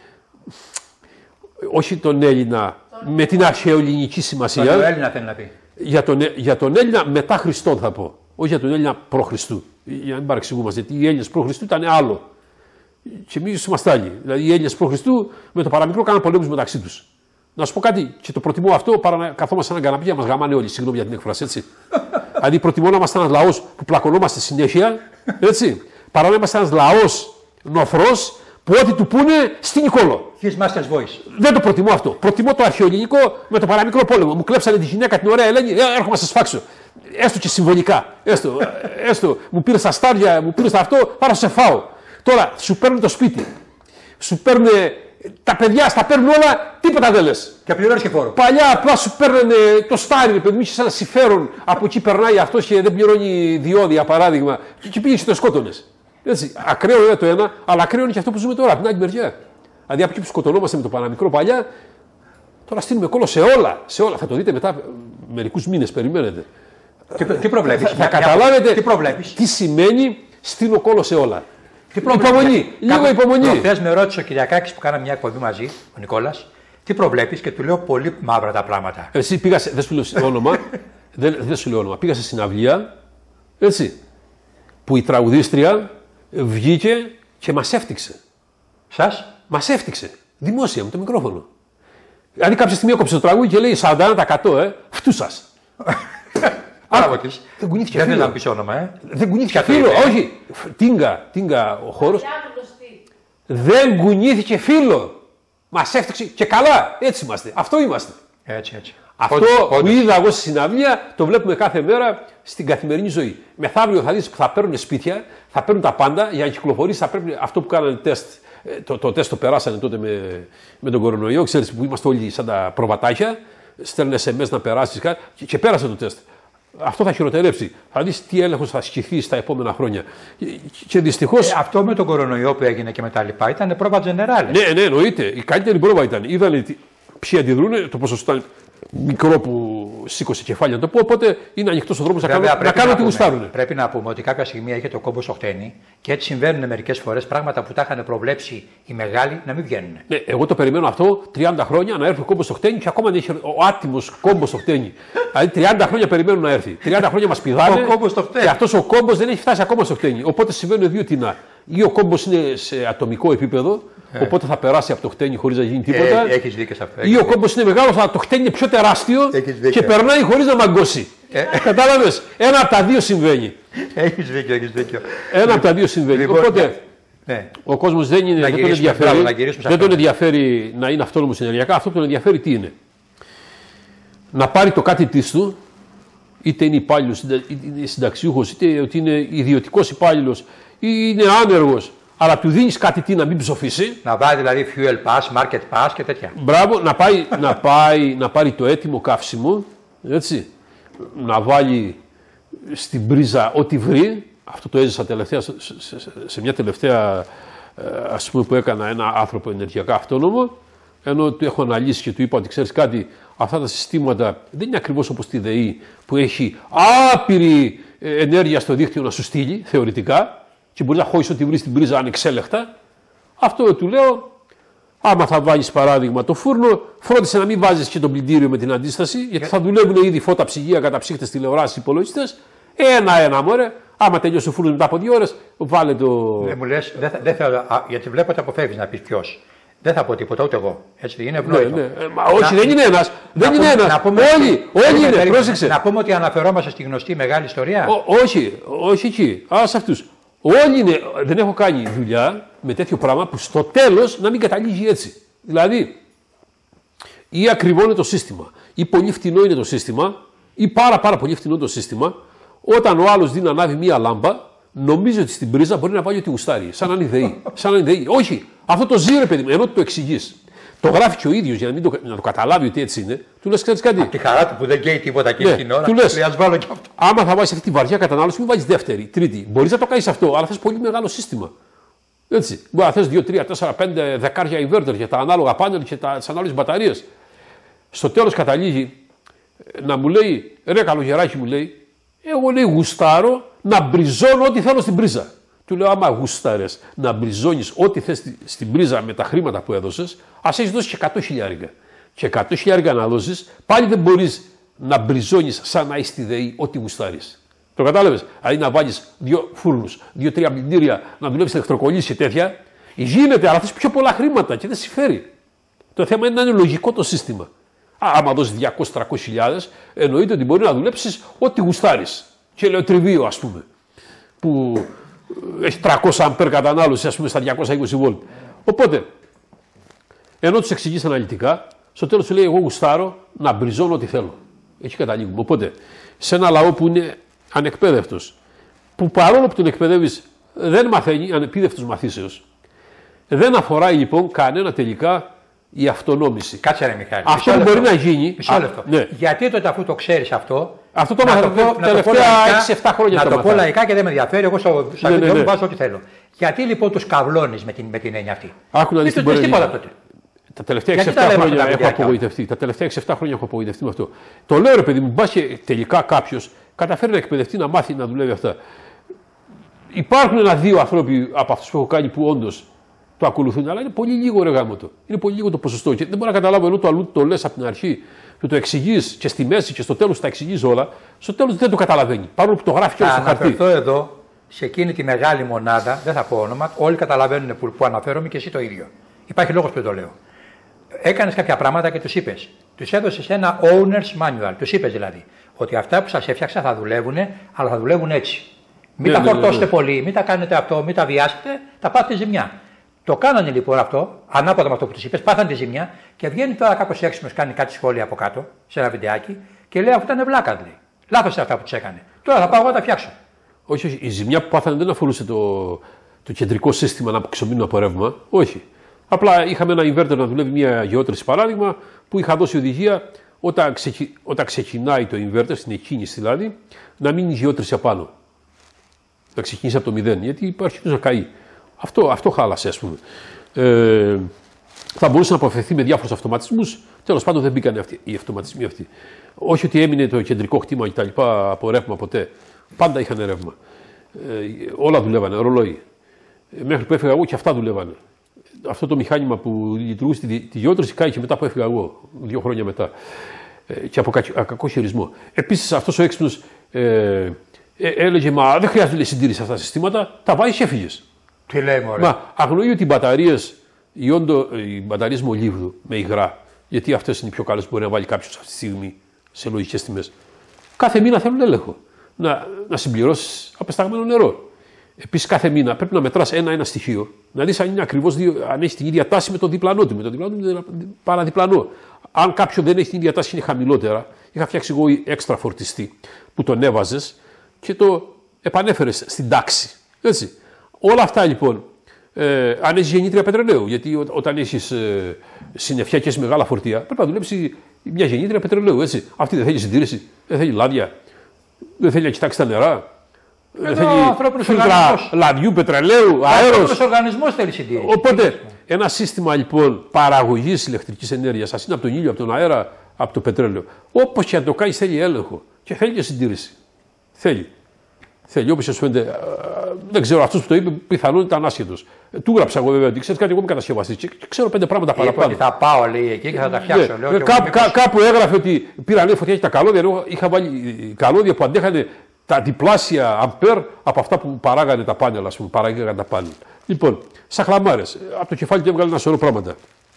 Όχι τον Έλληνα τον... με την αρχαιοελληνική σημασία. Τον Έλληνα θέλει να πει. Για τον, για τον Έλληνα μετά Χριστόν θα πω. Όχι για τον Έλληνα προ Χριστού. Για να μην παρεξηγούμαστε. Γιατί οι Έλληνες προ Χριστού ήταν άλλο. Και εμείς είμαστε άλλοι. Δηλαδή οι Έλληνες προ Χριστού με το παραμικρό κάναν πολέμους μεταξύ τους. Να σου πω κάτι, και το προτιμώ αυτό παρά να καθόμαστε σε έναν καναπέ και να μας γαμάνε όλοι. Συγγνώμη για την έκφραση, έτσι. Δηλαδή προτιμώ να είμαστε ένας λαός που πλακωνόμαστε συνέχεια, έτσι, παρά να είμαστε ένας λαός νοθρός που ό,τι του πούνε στην κόλλο. His master's voice. Δεν το προτιμώ αυτό. Προτιμώ το αρχαιοελληνικό με το παραμικρό πόλεμο. Μου κλέψανε τη γυναίκα την ωραία Ελένη, ε, έρχομαι να σας φάξω. Έστω και συμβολικά. Έστω, έστω. Μου πήρε τα στάρια, μου πήρε αυτό, πάρω σε φάω. Τώρα σου παίρνουν το σπίτι. Σου παίρνουν τα παιδιά, στα παίρνουν όλα, τίποτα δεν λες. Και πληρώνεις και φόρο. Παλιά απλά σου παίρνουν το στάρι, παιδί μου, είχε ένα συμφέρον. Από εκεί περνάει αυτό και δεν πληρώνει διόδια, παράδειγμα. Και εκεί πήγε και το σκότωνες. Έτσι. Ακραίο είναι το ένα, αλλά ακραίο είναι και αυτό που ζούμε τώρα, από την άλλη μεριά. Δηλαδή από εκεί που σκοτωνόμαστε με το παραμικρό παλιά, τώρα στείλουμε κόλλο σε όλα. Σε όλα. Θα το δείτε μετά μερικούς μήνες, περιμένετε. Τι, τι προβλέπεις. Θα καταλάβετε τι, προβλέπεις. τι σημαίνει στείλω κόλλο σε όλα. Τι υπομονή, λίγο υπομονή. Προχθές με ρώτησε ο Κυριακάκης που κάναμε μια εκπομπή μαζί, ο Νικόλας, τι προβλέπεις και του λέω πολύ μαύρα τα πράγματα. Εσύ πήγα σε, δεν σου λέω όνομα, δεν, δεν σου λέω όνομα, πήγα σε συναυλία, έτσι, που η τραγουδίστρια βγήκε και μας έφτιαξε. Σας? Μας έφτιαξε, δημόσια με το μικρόφωνο. Δηλαδή κάποια στιγμή έκοψε το τραγούδι και λέει σαράντα ένα τοις εκατό, ε, αυτού σας. Μπράβο της. Δεν κουνήθηκε φίλο. Δεν θα πεις όνομα, ε. Δεν κουνήθηκε φίλο, όχι. Τίνγκα, τίνγκα ο χώρος. Δεν κουνήθηκε φίλο. Μας έφτιαξε και καλά. Έτσι είμαστε. Αυτό είμαστε. Έτσι, έτσι. Αυτό όντως, που όντως. είδα εγώ στη συναυλία το βλέπουμε κάθε μέρα στην καθημερινή ζωή. Μεθαύριο θα δεις που θα παίρνουν σπίτια, θα παίρνουν τα πάντα για να κυκλοφορήσει. Θα πρέπει αυτό που κάνανε τεστ. Το, το τεστ το περάσανε τότε με, με τον κορονοϊό. Ξέρεις που είμαστε όλοι σαν τα προβατάκια. Στέλνουν ες εμ ες να περάσεις κάτι και, και πέρασε το τεστ. Αυτό θα χειροτερέψει. Θα δεις τι έλεγχος θα ασκηθεί στα επόμενα χρόνια. Και, και δυστυχώς. Ε, αυτό με τον κορονοϊό που έγινε και με τα λοιπά ήταν πρόβα τζενεράλε. Ναι, ναι, εννοείται. Η καλύτερη πρόβα ήταν. Είδανε ποιοι αντιδρούν, το ποσοστό ήταν μικρό που σήκωσε κεφάλι να το πω. Οπότε είναι ανοιχτός ο δρόμος να κάνουν, να κάνουν ό,τι γουστάρουν. Πρέπει να πούμε ότι κάποια στιγμή έρχεται ο κόμπος στο χτένι και έτσι συμβαίνουν μερικές φορές πράγματα που τα είχαν προβλέψει οι μεγάλοι να μην βγαίνουν. Ναι, εγώ το περιμένω αυτό τριάντα χρόνια να έρθει ο κόμπος στο χτένι και ακόμα δεν έχει ο άτιμος κόμπος στο χτένι. Δηλαδή τριάντα χρόνια περιμένουν να έρθει. τριάντα χρόνια μας πηδάνε. Ο κόμπος στο χτένι. Και αυτός ο κόμπος δεν έχει φτάσει ακόμα στο χτένι. Οπότε συμβαίνουν δύο τινά. ή ο κόμπος είναι σε ατομικό επίπεδο, ε. οπότε θα περάσει από το χτένι χωρίς να γίνει τίποτα. Ε, έχεις δίκιο σε αυτό. Ή ο κόμπος είναι μεγάλος, αλλά το χτένι είναι πιο τεράστιο και περνάει χωρίς να μαγκώσει. Ε. Κατάλαβες. Ένα από τα δύο συμβαίνει. Έχεις δίκιο, έχεις δίκιο. Ένα από τα δύο συμβαίνει. Λοιπόν, οπότε ναι. ο κόσμος δεν, είναι, δεν, τον ενδιαφέρει, δεν τον ενδιαφέρει να είναι αυτόνομος ενεργειακά. Αυτό που τον ενδιαφέρει τι είναι. Να πάρει το κάτι της του, είτε είναι υπάλληλος, είτε είναι συνταξιούχος, είτε ότι είναι ιδιωτικός υπάλληλος ή είναι άνεργος, αλλά του δίνεις κάτι τι να μην ψοφήσει. Να βάλει δηλαδή fuel pass, market pass και τέτοια. Μπράβο, να, πάει, να, πάει, να πάρει το έτοιμο καύσιμο, έτσι, να βάλει στην πρίζα ό,τι βρει. Αυτό το έζησα τελευταία, σε, σε, σε μια τελευταία, ας πούμε, που έκανα ένα άνθρωπο ενεργειακά αυτόνομο, ενώ του έχω αναλύσει και του είπα ότι ξέρεις κάτι, αυτά τα συστήματα δεν είναι ακριβώς όπως τη ΔΕΗ που έχει άπειρη ενέργεια στο δίκτυο να σου στείλει θεωρητικά και μπορεί να χώσεις ό,τι βρει στην πρίζα ανεξέλεκτα. Αυτό του λέω, άμα θα βάλεις παράδειγμα το φούρνο, φρόντισε να μην βάζεις και το πλυντήριο με την αντίσταση, γιατί θα δουλεύουν ήδη φώτα, ψυγεία, καταψύχτες, τηλεοράσεις, υπολογιστές. Ένα-ένα μωρέ. Άμα τελειώσει το φούρνο μετά από δύο ώρες, βάλε το. Δεν μου λες, δεν θα, δεν θα, α, γιατί βλέπω ότι αποφεύγεις να πεις ποιος. Δεν θα πω τίποτα ούτε εγώ. Έτσι είναι ευνόητο. Ναι, ναι. Μα όχι, να, δεν είναι ένας. Δεν είναι ένας. Όλοι, όλοι είναι. Πρόσεξε. Να πούμε ότι αναφερόμαστε στη γνωστή μεγάλη ιστορία. Ο, όχι, όχι εκεί. Α, σε αυτούς. Όλοι είναι. Δεν έχω κάνει δουλειά με τέτοιο πράγμα που στο τέλος να μην καταλήγει έτσι. Δηλαδή, ή ακριβό είναι το σύστημα, ή πολύ φτηνό είναι το σύστημα, ή πάρα, πάρα πολύ φτηνό το σύστημα. Όταν ο άλλος δίνει να ανάβει μία λάμπα, νομίζει ότι στην πρίζα μπορεί να βάλει ό,τι γουστάρει. Σαν να είναι ΔΕΗ. Σαν να είναι ΔΕΗ. Όχι, αυτό το ζει ρε παιδί μου, ενώ του το εξηγείς. Το γράφει και ο ίδιος για να, μην το, να το καταλάβει ότι έτσι είναι. Του λες ξέρεις κάτι. Από τη χαρά του που δεν καίει τίποτα εκείνη ναι, την ώρα. Του λες, λέει, ας βάλω και αυτό. Άμα θα βάλεις αυτή τη βαριά κατανάλωση, μην βάλεις δεύτερη, τρίτη. Μπορείς να το κάνεις αυτό, αλλά θες πολύ μεγάλο σύστημα. Έτσι. Μπορεί να θες δύο, τρία, τέσσερα, πέντε δεκάρια inverter για τα ανάλογα πάνελ και τις ανάλογες μπαταρίες. Στο τέλος καταλήγει να μου λέει, ρε καλογεράκι μου λέει, εγώ λέει γουστάρω να μπριζώνω ό,τι θέλω στην πρίζα. Του λέω, άμα γουστάρες να μπριζώνεις ό,τι θες στην πρίζα με τα χρήματα που έδωσες, ας έχεις δώσει και εκατό χιλιάρικα. Και εκατό χιλιάρικα να δώσεις, πάλι δεν μπορείς να μπριζώνεις σαν να είσαι στη ΔΕΗ ό,τι γουστάρεις. Το κατάλαβες. Δηλαδή να βάλεις δύο φούρνους, δύο-τρία πλυντήρια, να δουλεύεις ηλεκτροκολλήσεις και τέτοια. Γίνεται, αλλά θες πιο πολλά χρήματα και δεν συμφέρει. Το θέμα είναι να είναι λογικό το σύστημα. Α, άμα δώσεις διακόσιες με τριακόσιες χιλιάδες, εννοείται ότι μπορεί να δουλέψεις ό,τι γουστάρεις. Και ηλεοτριβείο, ας πούμε, που έχει τριακόσια αμπέρ κατανάλωση, ας πούμε, στα διακόσια είκοσι βολτ. Οπότε, ενώ τους εξηγείς αναλυτικά, στο τέλος σου λέει: εγώ γουστάρω να μπριζώνω ό,τι θέλω. Εκεί καταλήγουμε. Οπότε, σε ένα λαό που είναι ανεκπαίδευτος, που παρόλο που τον εκπαιδεύεις δεν μαθαίνει, ανεπίδευτος μαθήσεως, δεν αφοράει λοιπόν κανένα τελικά η αυτονόμηση. Κάτσε ρε Μιχάλη. Αυτό που μπορεί να γίνει. Μισό λεπτό. Ναι. Γιατί τότε αφού το ξέρεις αυτό. Αυτό το μάθαμε τα τελευταία έξι εφτά χρόνια. Να το πω λαϊκά και δεν με ενδιαφέρει. Εγώ στο ναι, ναι, ναι. βάζω ό,τι θέλω. Γιατί λοιπόν τους καυλώνεις με την, με την έννοια αυτή. Άκου να δεις τι μπορεί τίποτα τότε. Τα τελευταία έξι εφτά χρόνια έχω απογοητευτεί. Τα τελευταία έξι εφτά χρόνια έχω απογοητευτεί με αυτό. Το λέω ρε παιδί μου, μπας και τελικά κάποιο καταφέρει να εκπαιδευτεί, να μάθει να δουλεύει αυτά. Υπάρχουν ένα-δύο άνθρωποι από αυτούς που έχω κάνει που όντως το ακολουθούν, αλλά είναι πολύ λίγο ρε γάμο το. Είναι πολύ λίγο το ποσοστό. Και δεν μπορώ να καταλάβω ενώ το αλλού το λες από την αρχή, του το εξηγείς και στη μέση και στο τέλος τα εξηγείς όλα, στο τέλος δεν το καταλαβαίνει. Παρόλο που το γράφει και όλο στο χαρτί. Θα αναφερθώ εδώ σε εκείνη τη μεγάλη μονάδα, δεν θα πω όνομα, όλοι καταλαβαίνουν που, που αναφέρομαι και εσύ το ίδιο. Υπάρχει λόγος που το λέω. Έκανες κάποια πράγματα και τους είπες. Τους έδωσες ένα owner's manual. Τους είπες δηλαδή ότι αυτά που σας έφτιαξα θα δουλεύουν, αλλά θα δουλεύουν έτσι. Μην ναι, τα ναι, φορτώσετε ναι, ναι. πολύ, μην τα κάνετε αυτό, μην τα βιάσετε, θα πάθετε ζημιά. Το κάνανε λοιπόν αυτό, ανάποδα με αυτό που τους είπες, πάθανε τη ζημιά και βγαίνει τώρα κάποιος έξυπνος, κάνει κάτι σχόλια από κάτω, σε ένα βιντεάκι και λέει αυτό ήταν βλάκα λέει. Λάθος είναι αυτά που τους έκανε. Τώρα θα πάω εγώ να τα φτιάξω. Όχι, όχι. Η ζημιά που πάθανε δεν αφορούσε το, το κεντρικό σύστημα να ξομείνουν από ρεύμα. Όχι. Απλά είχαμε ένα inverter να δουλεύει μια γεώτρηση παράδειγμα που είχα δώσει οδηγία όταν, ξεκι... όταν ξεκινάει το inverter, στην εκκίνηση δηλαδή, να μείνει η γεώτρηση απάνω. Να ξεκινήσει από το μηδέν, γιατί υπάρχει να καεί. Αυτό, αυτό χάλασε, ας πούμε. Ε, θα μπορούσε να αποφευθεί με διάφορους αυτοματισμούς. Τέλος πάντων, δεν μπήκαν αυτοί, οι αυτοματισμοί αυτοί. Όχι ότι έμεινε το κεντρικό κτήμα κτλ. Από ρεύμα ποτέ. Πάντα είχαν ρεύμα. Ε, όλα δουλεύανε, ρολόι. Ε, μέχρι που έφυγα εγώ και αυτά δουλεύανε. Αυτό το μηχάνημα που λειτουργούσε τη, τη γεώτρηση κάηκε μετά που έφυγα εγώ, δύο χρόνια μετά. Ε, και από κα, κακό χειρισμό. Επίσης, αυτός ο έξυπνος ε, ε, έλεγε: μα δεν χρειάζεται συντήρηση αυτά τα συστήματα, τα βάζεις και έφυγες. Τι λέει, μωρέ. Μα αγνοεί ότι οι μπαταρίες, οι, όντο, οι μπαταρίες μολύβδου με υγρά, γιατί αυτές είναι οι πιο καλές που μπορεί να βάλει κάποιος αυτή τη στιγμή σε λογικές τιμές. Κάθε μήνα θέλουν έλεγχο. Να, να συμπληρώσεις απεσταγμένο νερό. Επίσης, κάθε μήνα πρέπει να μετράς ένα-ένα στοιχείο, να δεις αν είναι ακριβώς αν έχει την ίδια τάση με το διπλανό του. Με το διπλανό του είναι παραδιπλανό. Αν κάποιο δεν έχει την ίδια τάση, είναι χαμηλότερα. Είχα φτιάξει εγώ έξτρα φορτιστή που τον έβαζες και το επανέφερες στην τάξη. Έτσι. Όλα αυτά λοιπόν, ε, αν έχει γεννήτρια πετρελαίου, γιατί ό, όταν έχει ε, συννεφιά και έχει μεγάλα φορτία, πρέπει να δουλέψει μια γεννήτρια πετρελαίου. Έτσι. Αυτή δεν θέλει συντήρηση, δεν θέλει λάδια, δεν θέλει να κοιτάξει τα νερά. Δεν θέλει φίλτρα λαδιού, πετρελαίου, αέρος. Ο οργανισμός θέλει συντήρηση. Οπότε, ένα σύστημα λοιπόν παραγωγής ηλεκτρικής ενέργειας, ας είναι από τον ήλιο, από τον αέρα, από το πετρέλαιο, όπως και αν το κάνει, θέλει έλεγχο και θέλει και συντήρηση. Θέλει. Θέλει, όπως σας φαίνεται, δεν ξέρω, αυτός που το είπε, πιθανόν ήταν άσχετος. Του γράψα εγώ βέβαια ότι ξέρει κάτι, εγώ είμαι κατασκευαστής και ξέρω πέντε πράγματα παραπάνω. Θα πάω, λέει, εκεί και θα τα φτιάξω. Ναι. Λέω, κά, κά, κάπου έγραφε ότι πήραν φωτιά και τα καλώδια, ενώ είχα βάλει καλώδια που αντέχανε τα διπλάσια αμπέρ από αυτά που παράγανε τα πάνελ, ας πούμε, παράγανε τα πάνελ. Λοιπόν, σαν χλαμάρες, από το κεφάλι του έβγαλε ένα σωρό πράγματα.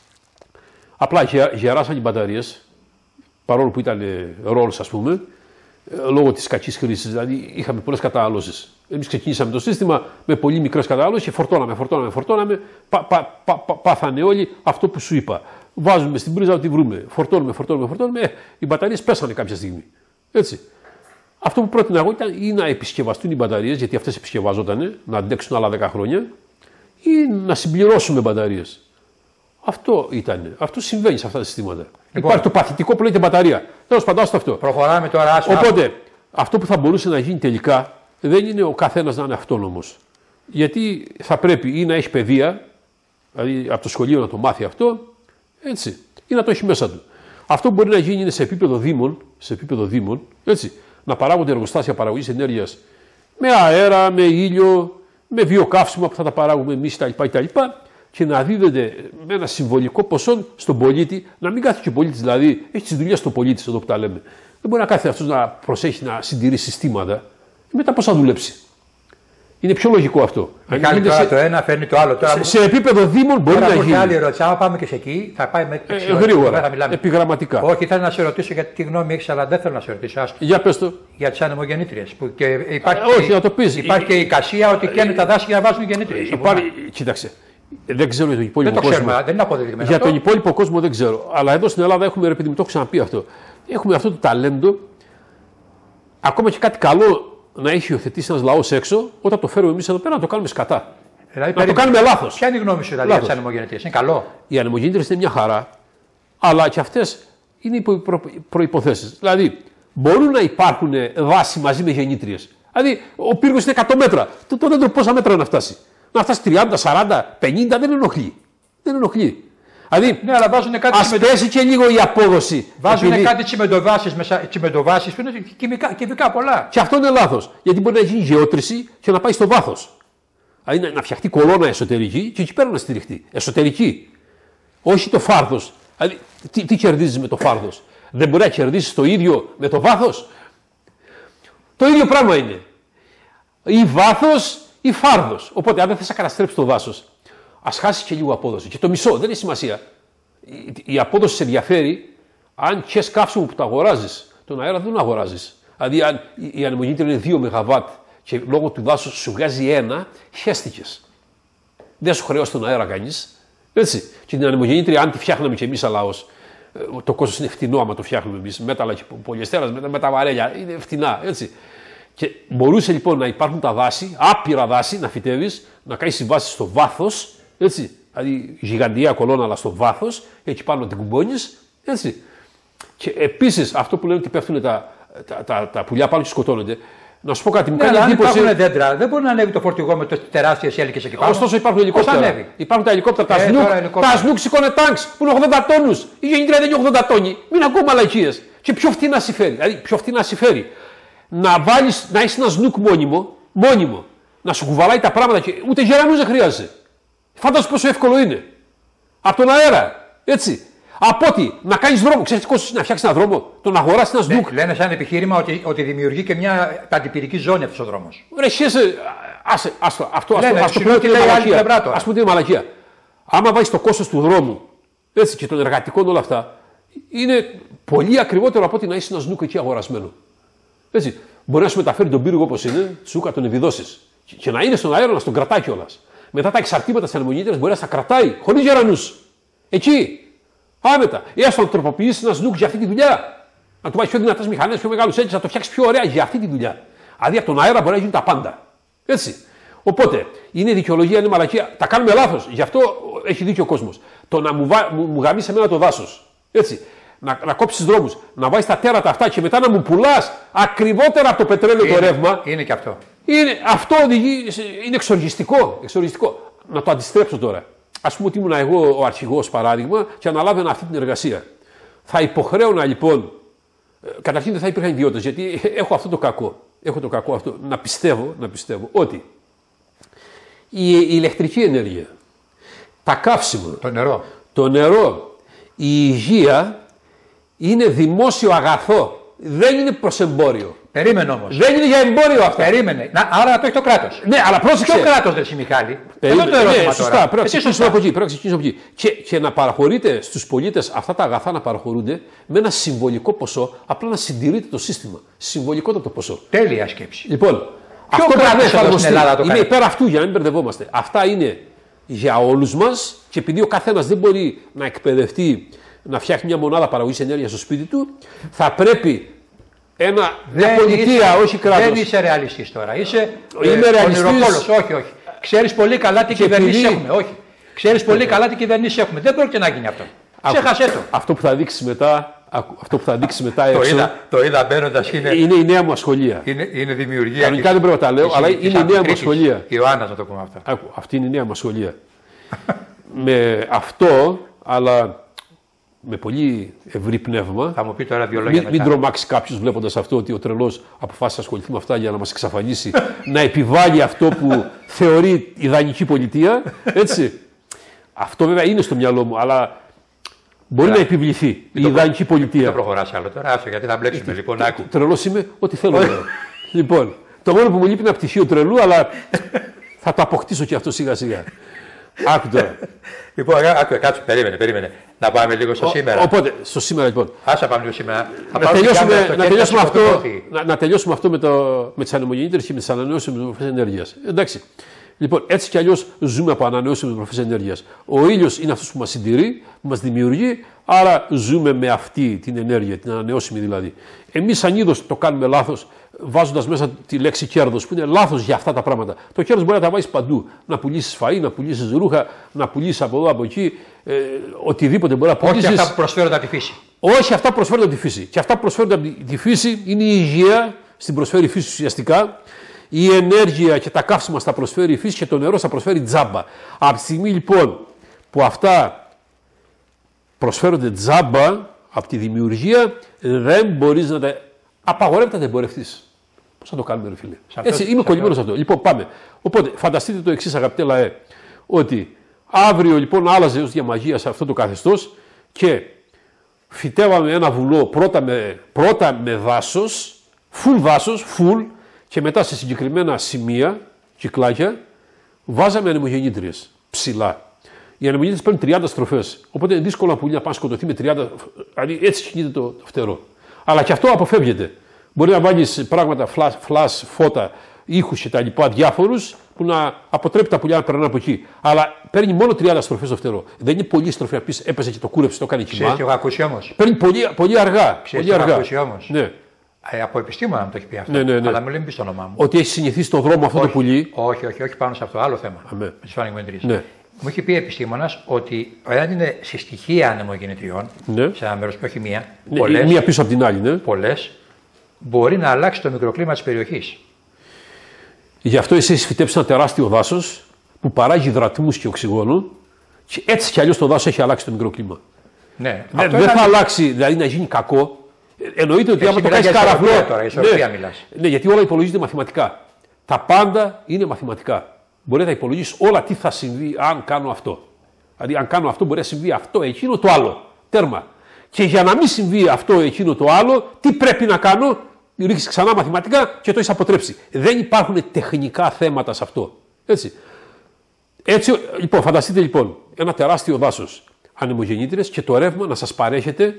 Απλά γεράσαν οι μπαταρίες, παρόλο που ήταν ρόλς, ας πούμε, λόγω της κακής χρήσης. Δηλαδή, είχαμε πολλές καταναλώσεις. Εμείς ξεκινήσαμε το σύστημα με πολύ μικρές καταναλώσεις και φορτώναμε, φορτώναμε, φορτώναμε. Πα, πα, πα, πα, πάθανε όλοι αυτό που σου είπα. Βάζουμε στην πρίζα ό,τι βρούμε. Φορτώνουμε, φορτώνουμε, φορτώνουμε. Ε, οι μπαταρίες πέσανε κάποια στιγμή. Έτσι. Αυτό που πρότεινα εγώ ήταν ή να επισκευαστούν οι μπαταρίες, γιατί αυτές επισκευάζονταν, να αντέξουν άλλα δέκα χρόνια, ή να συμπληρώσουμε μπαταρίες. Αυτό ήταν. Αυτό συμβαίνει σε αυτά τα συστήματα. Λοιπόν, υπάρχει το παθητικό που λέγεται μπαταρία. Τέλος πάντων, αυτό. Προχωράμε τώρα. Άσο, Οπότε, αυτό που θα μπορούσε να γίνει τελικά δεν είναι ο καθένας να είναι αυτόνομος. Γιατί θα πρέπει ή να έχει παιδεία, δηλαδή από το σχολείο να το μάθει αυτό, έτσι, ή να το έχει μέσα του. Αυτό που μπορεί να γίνει είναι σε επίπεδο δήμων, σε επίπεδο δήμων, έτσι, να παράγονται εργοστάσια παραγωγής ενέργειας με αέρα, με ήλιο, με βιοκαύσιμα που θα τα παράγουμε εμείς κτλ. Και να δίδεται με ένα συμβολικό ποσό στον πολίτη, να μην κάθεται και ο πολίτης, δηλαδή έχει τις δουλειές του πολίτη εδώ που τα λέμε. Δεν μπορεί να κάθεται αυτός να προσέχει να συντηρεί συστήματα. Μετά πώς θα δουλέψει. Είναι πιο λογικό αυτό. Κάνει τώρα σε... το ένα, φέρνει το άλλο. Τώρα... Σε, σε επίπεδο δήμων μπορεί τώρα να γίνει. Άλλη ερώτηση. Άμα πάμε και σε εκεί, θα πάει με. Ε, γρήγορα. Επιγραμματικά. Όχι, θέλω να σε ρωτήσω γιατί τι γνώμη έχει, αλλά δεν θέλω να σε ρωτήσω. Άστο. Για πες το. Για τις ανεμογεννήτριες. Υπάρχει, ε, όχι, να το πεις. Υπάρχει και η εικασία ότι καίνε τα δάση για να βάζουν γεννήτριες. Υπάρχει... Κοίταξε. Δεν ξέρω για τον υπόλοιπο δεν το κόσμο. Ξέρουμε, δεν είναι αποδεδειγμένο. Για αυτό. τον υπόλοιπο κόσμο δεν ξέρω. Αλλά εδώ στην Ελλάδα έχουμε, επειδή μου το έχω ξαναπεί αυτό, έχουμε αυτό το ταλέντο, ακόμα και κάτι καλό να έχει υιοθετήσει ένα λαό έξω, όταν το φέρουμε εμεί εδώ πέρα να το κάνουμε σκατά. Δηλαδή, να περί... το κάνουμε λάθος. Ποια είναι η γνώμη σου δηλαδή, για τις ανεμογεννήτριες, είναι καλό? Οι ανεμογεννήτριες είναι μια χαρά, αλλά και αυτές είναι οι προ... προϋποθέσεις. Δηλαδή, μπορούν να υπάρχουν δάση μαζί με γεννήτριες. Δηλαδή, ο πύργος είναι εκατό μέτρα. Το, το δέντρο πόσα μέτρα να φτάσει. Να φτάσει τριάντα, σαράντα, πενήντα δεν ενοχλεί. Δεν ενοχλεί. Δηλαδή, ναι, αλλά βάζουν κάτι ας τσιμεντο... πέσει και λίγο η απόδοση. Βάζουν επειδή... κάτι τσιμεντοβάσεις, μεσα... τσιμεντοβάσεις που είναι κυβικά, κυβικά πολλά. Και αυτό είναι λάθος. Γιατί μπορεί να γίνει γεώτρηση και να πάει στο βάθος. Δηλαδή να, να φτιαχτεί κολόνα εσωτερική και εκεί πέρα να στηριχτεί. Εσωτερική. Όχι το φάρδος. Δηλαδή, τι, τι κερδίζεις με το φάρδος? Δεν μπορεί να κερδίσεις το ίδιο με το βάθος. Το ίδιο πράγμα είναι. Ή βάθος ή φάρδος. Οπότε, αν δεν θες να καταστρέψεις το δάσος, ας χάσεις και λίγο απόδοση. Και το μισό, δεν έχει σημασία. Η, η απόδοση σε ενδιαφέρει αν χες καύσιμο που το αγοράζεις. Τον αέρα δεν τον αγοράζεις. Δηλαδή, αν η ανεμογεννήτρια είναι δύο μεγαβάτ και λόγω του δάσους σου βγάζει ένα, χέστηκες. Δεν σου χρεώσει τον αέρα κανείς. Έτσι. Και την ανεμογεννήτρια, αν τη φτιάχναμε κι εμείς λαός, το κόστος είναι φτηνό άμα το φτιάχνουμε εμείς. Μέταλλα και πολυεστέρας, με, με τα βαρέλια. Είναι φτηνά. Έτσι. Και μπορούσε λοιπόν να υπάρχουν τα δάση, άπειρα δάση, να φυτεύεις, να κάνεις συμβάσεις στο βάθος. Έτσι. Δηλαδή γιγαντιά κολόνα, αλλά στο βάθος, εκεί πάνω την κουμπώνεις. Έτσι. Και επίσης αυτό που λένε ότι πέφτουν τα, τα, τα, τα πουλιά πάνω και σκοτώνονται. Να σου πω κάτι, μου ναι, κάνει εντύπωση. Υπάρχουν δέντρα, δεν μπορεί να ανέβει το φορτηγό με τεράστιες έλικες εκεί πάνω. Ωστόσο υπάρχουν ελικόπτερα. Υπάρχουν τα ελικόπτερα, τα ε, σνουκ. Τα σνουκ σηκώνε τάγκς που είναι ογδόντα τόνους. Η γεννήτρια δεν είναι ογδόντα τόνοι. Μην ακούω μαλακίες. Και πιο φτηνά συμφέρει. Δηλαδή πιο φτηνά συμφέρει. Να βάλεις, να έχεις ένα σνουκ μόνιμο, μόνιμο. Να σου κουβαλάει τα πράγματα και ούτε γερανούς δεν χρειάζεσαι. Φάντασου πόσο εύκολο είναι. Από τον αέρα. Έτσι. Από ότι να κάνει δρόμο. Ξέρετε τι κόστος είναι να φτιάξει ένα δρόμο, το να αγοράσει ένα σνουκ. Λένε σαν επιχείρημα ότι, ότι δημιουργεί και μια αντιπυρική ζώνη αυτό ο δρόμο. Ρε, σχέσε. Άσε, άστο, αυτό Λένε, ας το πούμε ότι είναι μαλακία. Ας πούμε ότι είναι μαλακία. Άμα βάζει το κόστος του δρόμου έτσι, και των εργατικών όλα αυτά, είναι πολύ ακριβότερο από ότι να είσαι ένα σνουκ εκεί αγορασμένο. Έτσι. Μπορεί να σου μεταφέρει τον πύργο όπως είναι, τσούκα τον ευηδώσεις. Και να είναι στον αέρα να στον κρατάει κιόλας. Μετά τα εξαρτήματα της ανεμογεννήτριας μπορεί να στα κρατάει χωρίς γερανούς. Εκεί. Άμετα. Ή ας το τροποποιήσει ένα σνουκ για αυτή τη δουλειά. Να του βάλει πιο δυνατές μηχανές, πιο μεγάλους έτσι, να το φτιάξει πιο ωραία για αυτή τη δουλειά. Δηλαδή από τον αέρα μπορεί να γίνουν τα πάντα. Έτσι. Οπότε είναι δικαιολογία, είναι μαλακία. Τα κάνουμε λάθος. Γι' αυτό έχει δίκιο ο κόσμος. Το να μου, βα... μου, μου γαμίσει εμένα το δάσος. Έτσι. Να, να κόψεις δρόμους, να βάζεις τα τέρατα αυτά και μετά να μου πουλάς ακριβότερα από το πετρέλαιο είναι, το ρεύμα. Είναι και αυτό. Είναι, αυτό οδηγεί, είναι εξοργιστικό, εξοργιστικό. Να το αντιστρέψω τώρα. Ας πούμε ότι ήμουν εγώ ο αρχηγός παράδειγμα και αναλάβαινα αυτή την εργασία. Θα υποχρέωνα λοιπόν, καταρχήν δεν θα υπήρχαν ιδιώτες, γιατί έχω αυτό το κακό. Έχω το κακό αυτό, να πιστεύω, να πιστεύω ότι η, η ηλεκτρική ενέργεια, τα καύσιμα, το νερό, το νερό, η υγεία είναι δημόσιο αγαθό. Δεν είναι προς εμπόριο. Περίμενε όμως. Δεν είναι για εμπόριο αυτό. Περίμενε. Να, άρα να το έχει το κράτος. Ναι, αλλά πρόσεξε. Ποιο κράτος δεν Μιχάλη. Περίμενε. Αυτό το ερώτημα ναι, σωστά. τώρα. Πρέπει να ξεκινήσουμε από εκεί. Πρέπει να ξεκινήσουμε από εκεί. Και, και να παραχωρείτε στους πολίτες αυτά τα αγαθά να παραχωρούνται με ένα συμβολικό ποσό, απλά να συντηρείτε το σύστημα. Συμβολικότατο ποσό. Τέλεια σκέψη. Λοιπόν, αυτό πρέπει να εφαρμοστεί. Είναι κάνει. Υπέρ αυτού για να μην μπερδευόμαστε. Αυτά είναι για όλους μας και επειδή ο καθένας δεν μπορεί να εκπαιδευτεί να φτιάχνει μια μονάδα παραγωγής ενέργειας στο σπίτι του, θα πρέπει ένα, μια πολιτεία, είσαι, όχι κράτος. Δεν είσαι ρεαλιστής τώρα. Είσαι ονειροπόλος. Όχι, όχι. Ξέρεις πολύ καλά τι κυβερνήσεις επειδή... έχουμε. Όχι. Ξέρεις πολύ καλά τι κυβερνήσεις έχουμε. Δεν πρόκειται να γίνει αυτό. Ξέχασέ το. Αυτό που θα δείξει μετά, αυτό που θα δείξει μετά έξω. το, είδα, το είδα μπαίνοντας. Είναι, είναι η νέα μου ασχολία. Είναι, είναι δημιουργία. Κανονικά δεν πρέπει να τα λέω, αλλά είναι η νέα μου ασχολία. Ιωάννας να το πούμε αυτό. Αυτή είναι η νέα μου ασχολία. Με αυτό, αλλά με πολύ ευρύ πνεύμα. Θα μου πει τώρα δύο λόγια μην, μην τρομάξει κάποιο βλέποντας αυτό ότι ο τρελός αποφάσισε να ασχοληθεί με αυτά για να μας εξαφανίσει, να επιβάλλει αυτό που θεωρεί ιδανική πολιτεία. Έτσι. Αυτό βέβαια είναι στο μυαλό μου, αλλά μπορεί να επιβληθεί η ιδανική πολιτεία. Δεν προχωράς άλλο τώρα, άσο γιατί θα μπλέξουμε. Λοιπόν, τρελός είμαι, ό,τι θέλω. Λοιπόν, το μόνο που μου λείπει είναι πτυχίο τρελού, αλλά θα το αποκτήσω και αυτό σιγά σιγά. Άκου τώρα. Λοιπόν, άκου, κάτσε, περίμενε, περίμενε. Να πάμε λίγο στο σήμερα. Οπότε, στο σήμερα λοιπόν. Άσε πάμε λίγο σήμερα. Να τελειώσουμε, να, τελειώσουμε αυτό, να, να τελειώσουμε αυτό με, το, με τις ανεμογεννήτριες και με τις ανανεώσιμες μορφές ενέργειας. Εντάξει. Λοιπόν, έτσι κι αλλιώς ζούμε από ανανεώσιμες μορφές ενέργειας. Ο ήλιος είναι αυτός που μας συντηρεί, που μας δημιουργεί, άρα ζούμε με αυτή την ενέργεια, την ανανεώσιμη δηλαδή. Εμείς σαν είδος το κάνουμε λάθος, βάζοντας μέσα τη λέξη κέρδος, που είναι λάθος για αυτά τα πράγματα. Το κέρδος μπορεί να τα βάλεις παντού. Να πουλήσεις φαΐ, να πουλήσεις ρούχα, να πουλήσεις από εδώ, από εκεί, ε, οτιδήποτε μπορεί να πουλήσεις. Όχι αυτά που προσφέρονται από τη φύση. Όχι αυτά που προσφέρονται από τη φύση. Και αυτά που προσφέρονται από τη φύση είναι η υγεία, στην προσφέρει η φύση ουσιαστικά. Η ενέργεια και τα καύσιμα στα προσφέρει η φύση και το νερό στα προσφέρει τζάμπα. Από τη στιγμή λοιπόν που αυτά προσφέρονται τζάμπα από τη δημιουργία, δεν μπορείς να τα. Απαγορεύεται να τα εμπορευτείς. Πώς θα το κάνουμε, ρε φίλε. Έτσι, είμαι κολλημένος σε αυτό. Λοιπόν, πάμε. Οπότε, φανταστείτε το εξής, αγαπητέ λαέ, ότι αύριο λοιπόν άλλαζε ως διαμαγεία σε αυτό το καθεστώς και φυτεύαμε ένα βουλό πρώτα με, πρώτα με δάσος, full δάσος, full, και μετά σε συγκεκριμένα σημεία, κυκλάκια, βάζαμε ανεμογεννήτριες ψηλά. Οι ανεμογεννήτριες παίρνουν τριάντα στροφές. Οπότε είναι δύσκολο να πουλεί να πάει να σκοτωθεί με τριάντα. Δηλαδή έτσι κινείται το φτερό. Αλλά και αυτό αποφεύγεται. Μπορεί να βάλεις πράγματα, φλας, φλας, φώτα, ήχους κτλ. Διάφορους που να αποτρέπει τα πουλιά να περνάνε από εκεί. Αλλά παίρνει μόνο τριάντα στροφές το φτερό. Δεν είναι πολύ στροφή να πεις έπεσε και το κούρεψε, το κάνει κοιμά. Ξέρεις τι έχω ακούσει όμως. Παίρνει πολύ, πολύ αργά. Ξέρεις πολύ τι αργά. έχω ακούσει όμως. Ναι. Ε, από επιστήμονα μου το έχει πει αυτό. Ναι, ναι, ναι. Αλλά μην λέμε πει το όνομά μου. Ότι έχει συνηθίσει στον δρόμο αυτό όχι, το πουλί. Όχι, όχι, όχι πάνω σε αυτό. Άλλο θέμα. Αμέ. Με τις ανεμογεννήτριες. Ναι. Μου έχει πει επιστήμονας ότι εάν είναι σε στοιχεία ανεμογεννητριών, ναι, σε ένα μέρος και όχι μία, ναι, πολλές, μία πίσω από την άλλη, ναι, πολλές, μπορεί να αλλάξει το μικροκλίμα της περιοχής. Γι' αυτό εσύ έχεις φυτέψει ένα τεράστιο δάσος που παράγει υδρατμούς και οξυγόνο και έτσι κι αλλιώς το δάσος έχει αλλάξει το μικροκλίμα. Ναι. Δεν ήταν... θα αλλάξει, δηλαδή να γίνει κακό. Εννοείται ότι άμα το κάνεις καραφλό. Τώρα, ισορροπία ναι, μιλάς. Ναι, γιατί όλα υπολογίζονται μαθηματικά. Τα πάντα είναι μαθηματικά. Μπορεί να υπολογίσεις όλα τι θα συμβεί αν κάνω αυτό. Δηλαδή, αν κάνω αυτό, μπορεί να συμβεί αυτό, εκείνο, το άλλο. Τέρμα. Και για να μην συμβεί αυτό, εκείνο το άλλο, τι πρέπει να κάνω, ρίχνεις ξανά μαθηματικά και το έχεις αποτρέψει. Δεν υπάρχουν τεχνικά θέματα σε αυτό. Έτσι. Έτσι, λοιπόν, φανταστείτε λοιπόν ένα τεράστιο δάσος ανεμογεννήτριες και το ρεύμα να σας παρέχεται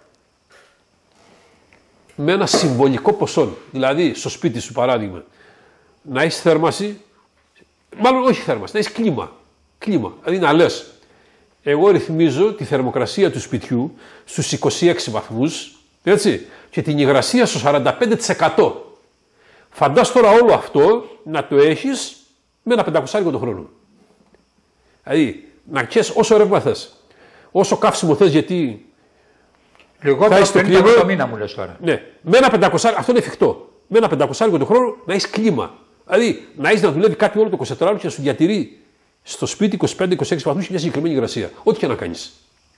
με ένα συμβολικό ποσό. Δηλαδή, στο σπίτι σου, παράδειγμα, να έχεις θέρμαση, μάλλον όχι θέρμαση, να έχεις κλίμα. Κλίμα. Δηλαδή να λες, εγώ ρυθμίζω τη θερμοκρασία του σπιτιού στους είκοσι έξι βαθμούς, έτσι, και την υγρασία στο σαράντα πέντε τοις εκατό. Φαντάσου τώρα όλο αυτό να το έχεις με ένα πεντακόσια το χρόνο. Δηλαδή, να ξέρεις όσο ρεύμα θες, όσο καύσιμο θες, γιατί λιγότερο από πενήντα το μήνα μου λες τώρα. Ναι, με ένα πεντακόσια, αυτό είναι εφικτό. Με ένα πεντακόσια το χρόνο να έχεις κλίμα. Δηλαδή, να έχεις να δουλεύει κάτι όλο το εικοσιτετράωρο και να σου διατηρεί στο σπίτι είκοσι πέντε είκοσι έξι βαθμούς μια συγκεκριμένη υγρασία. Ό,τι και να κάνεις.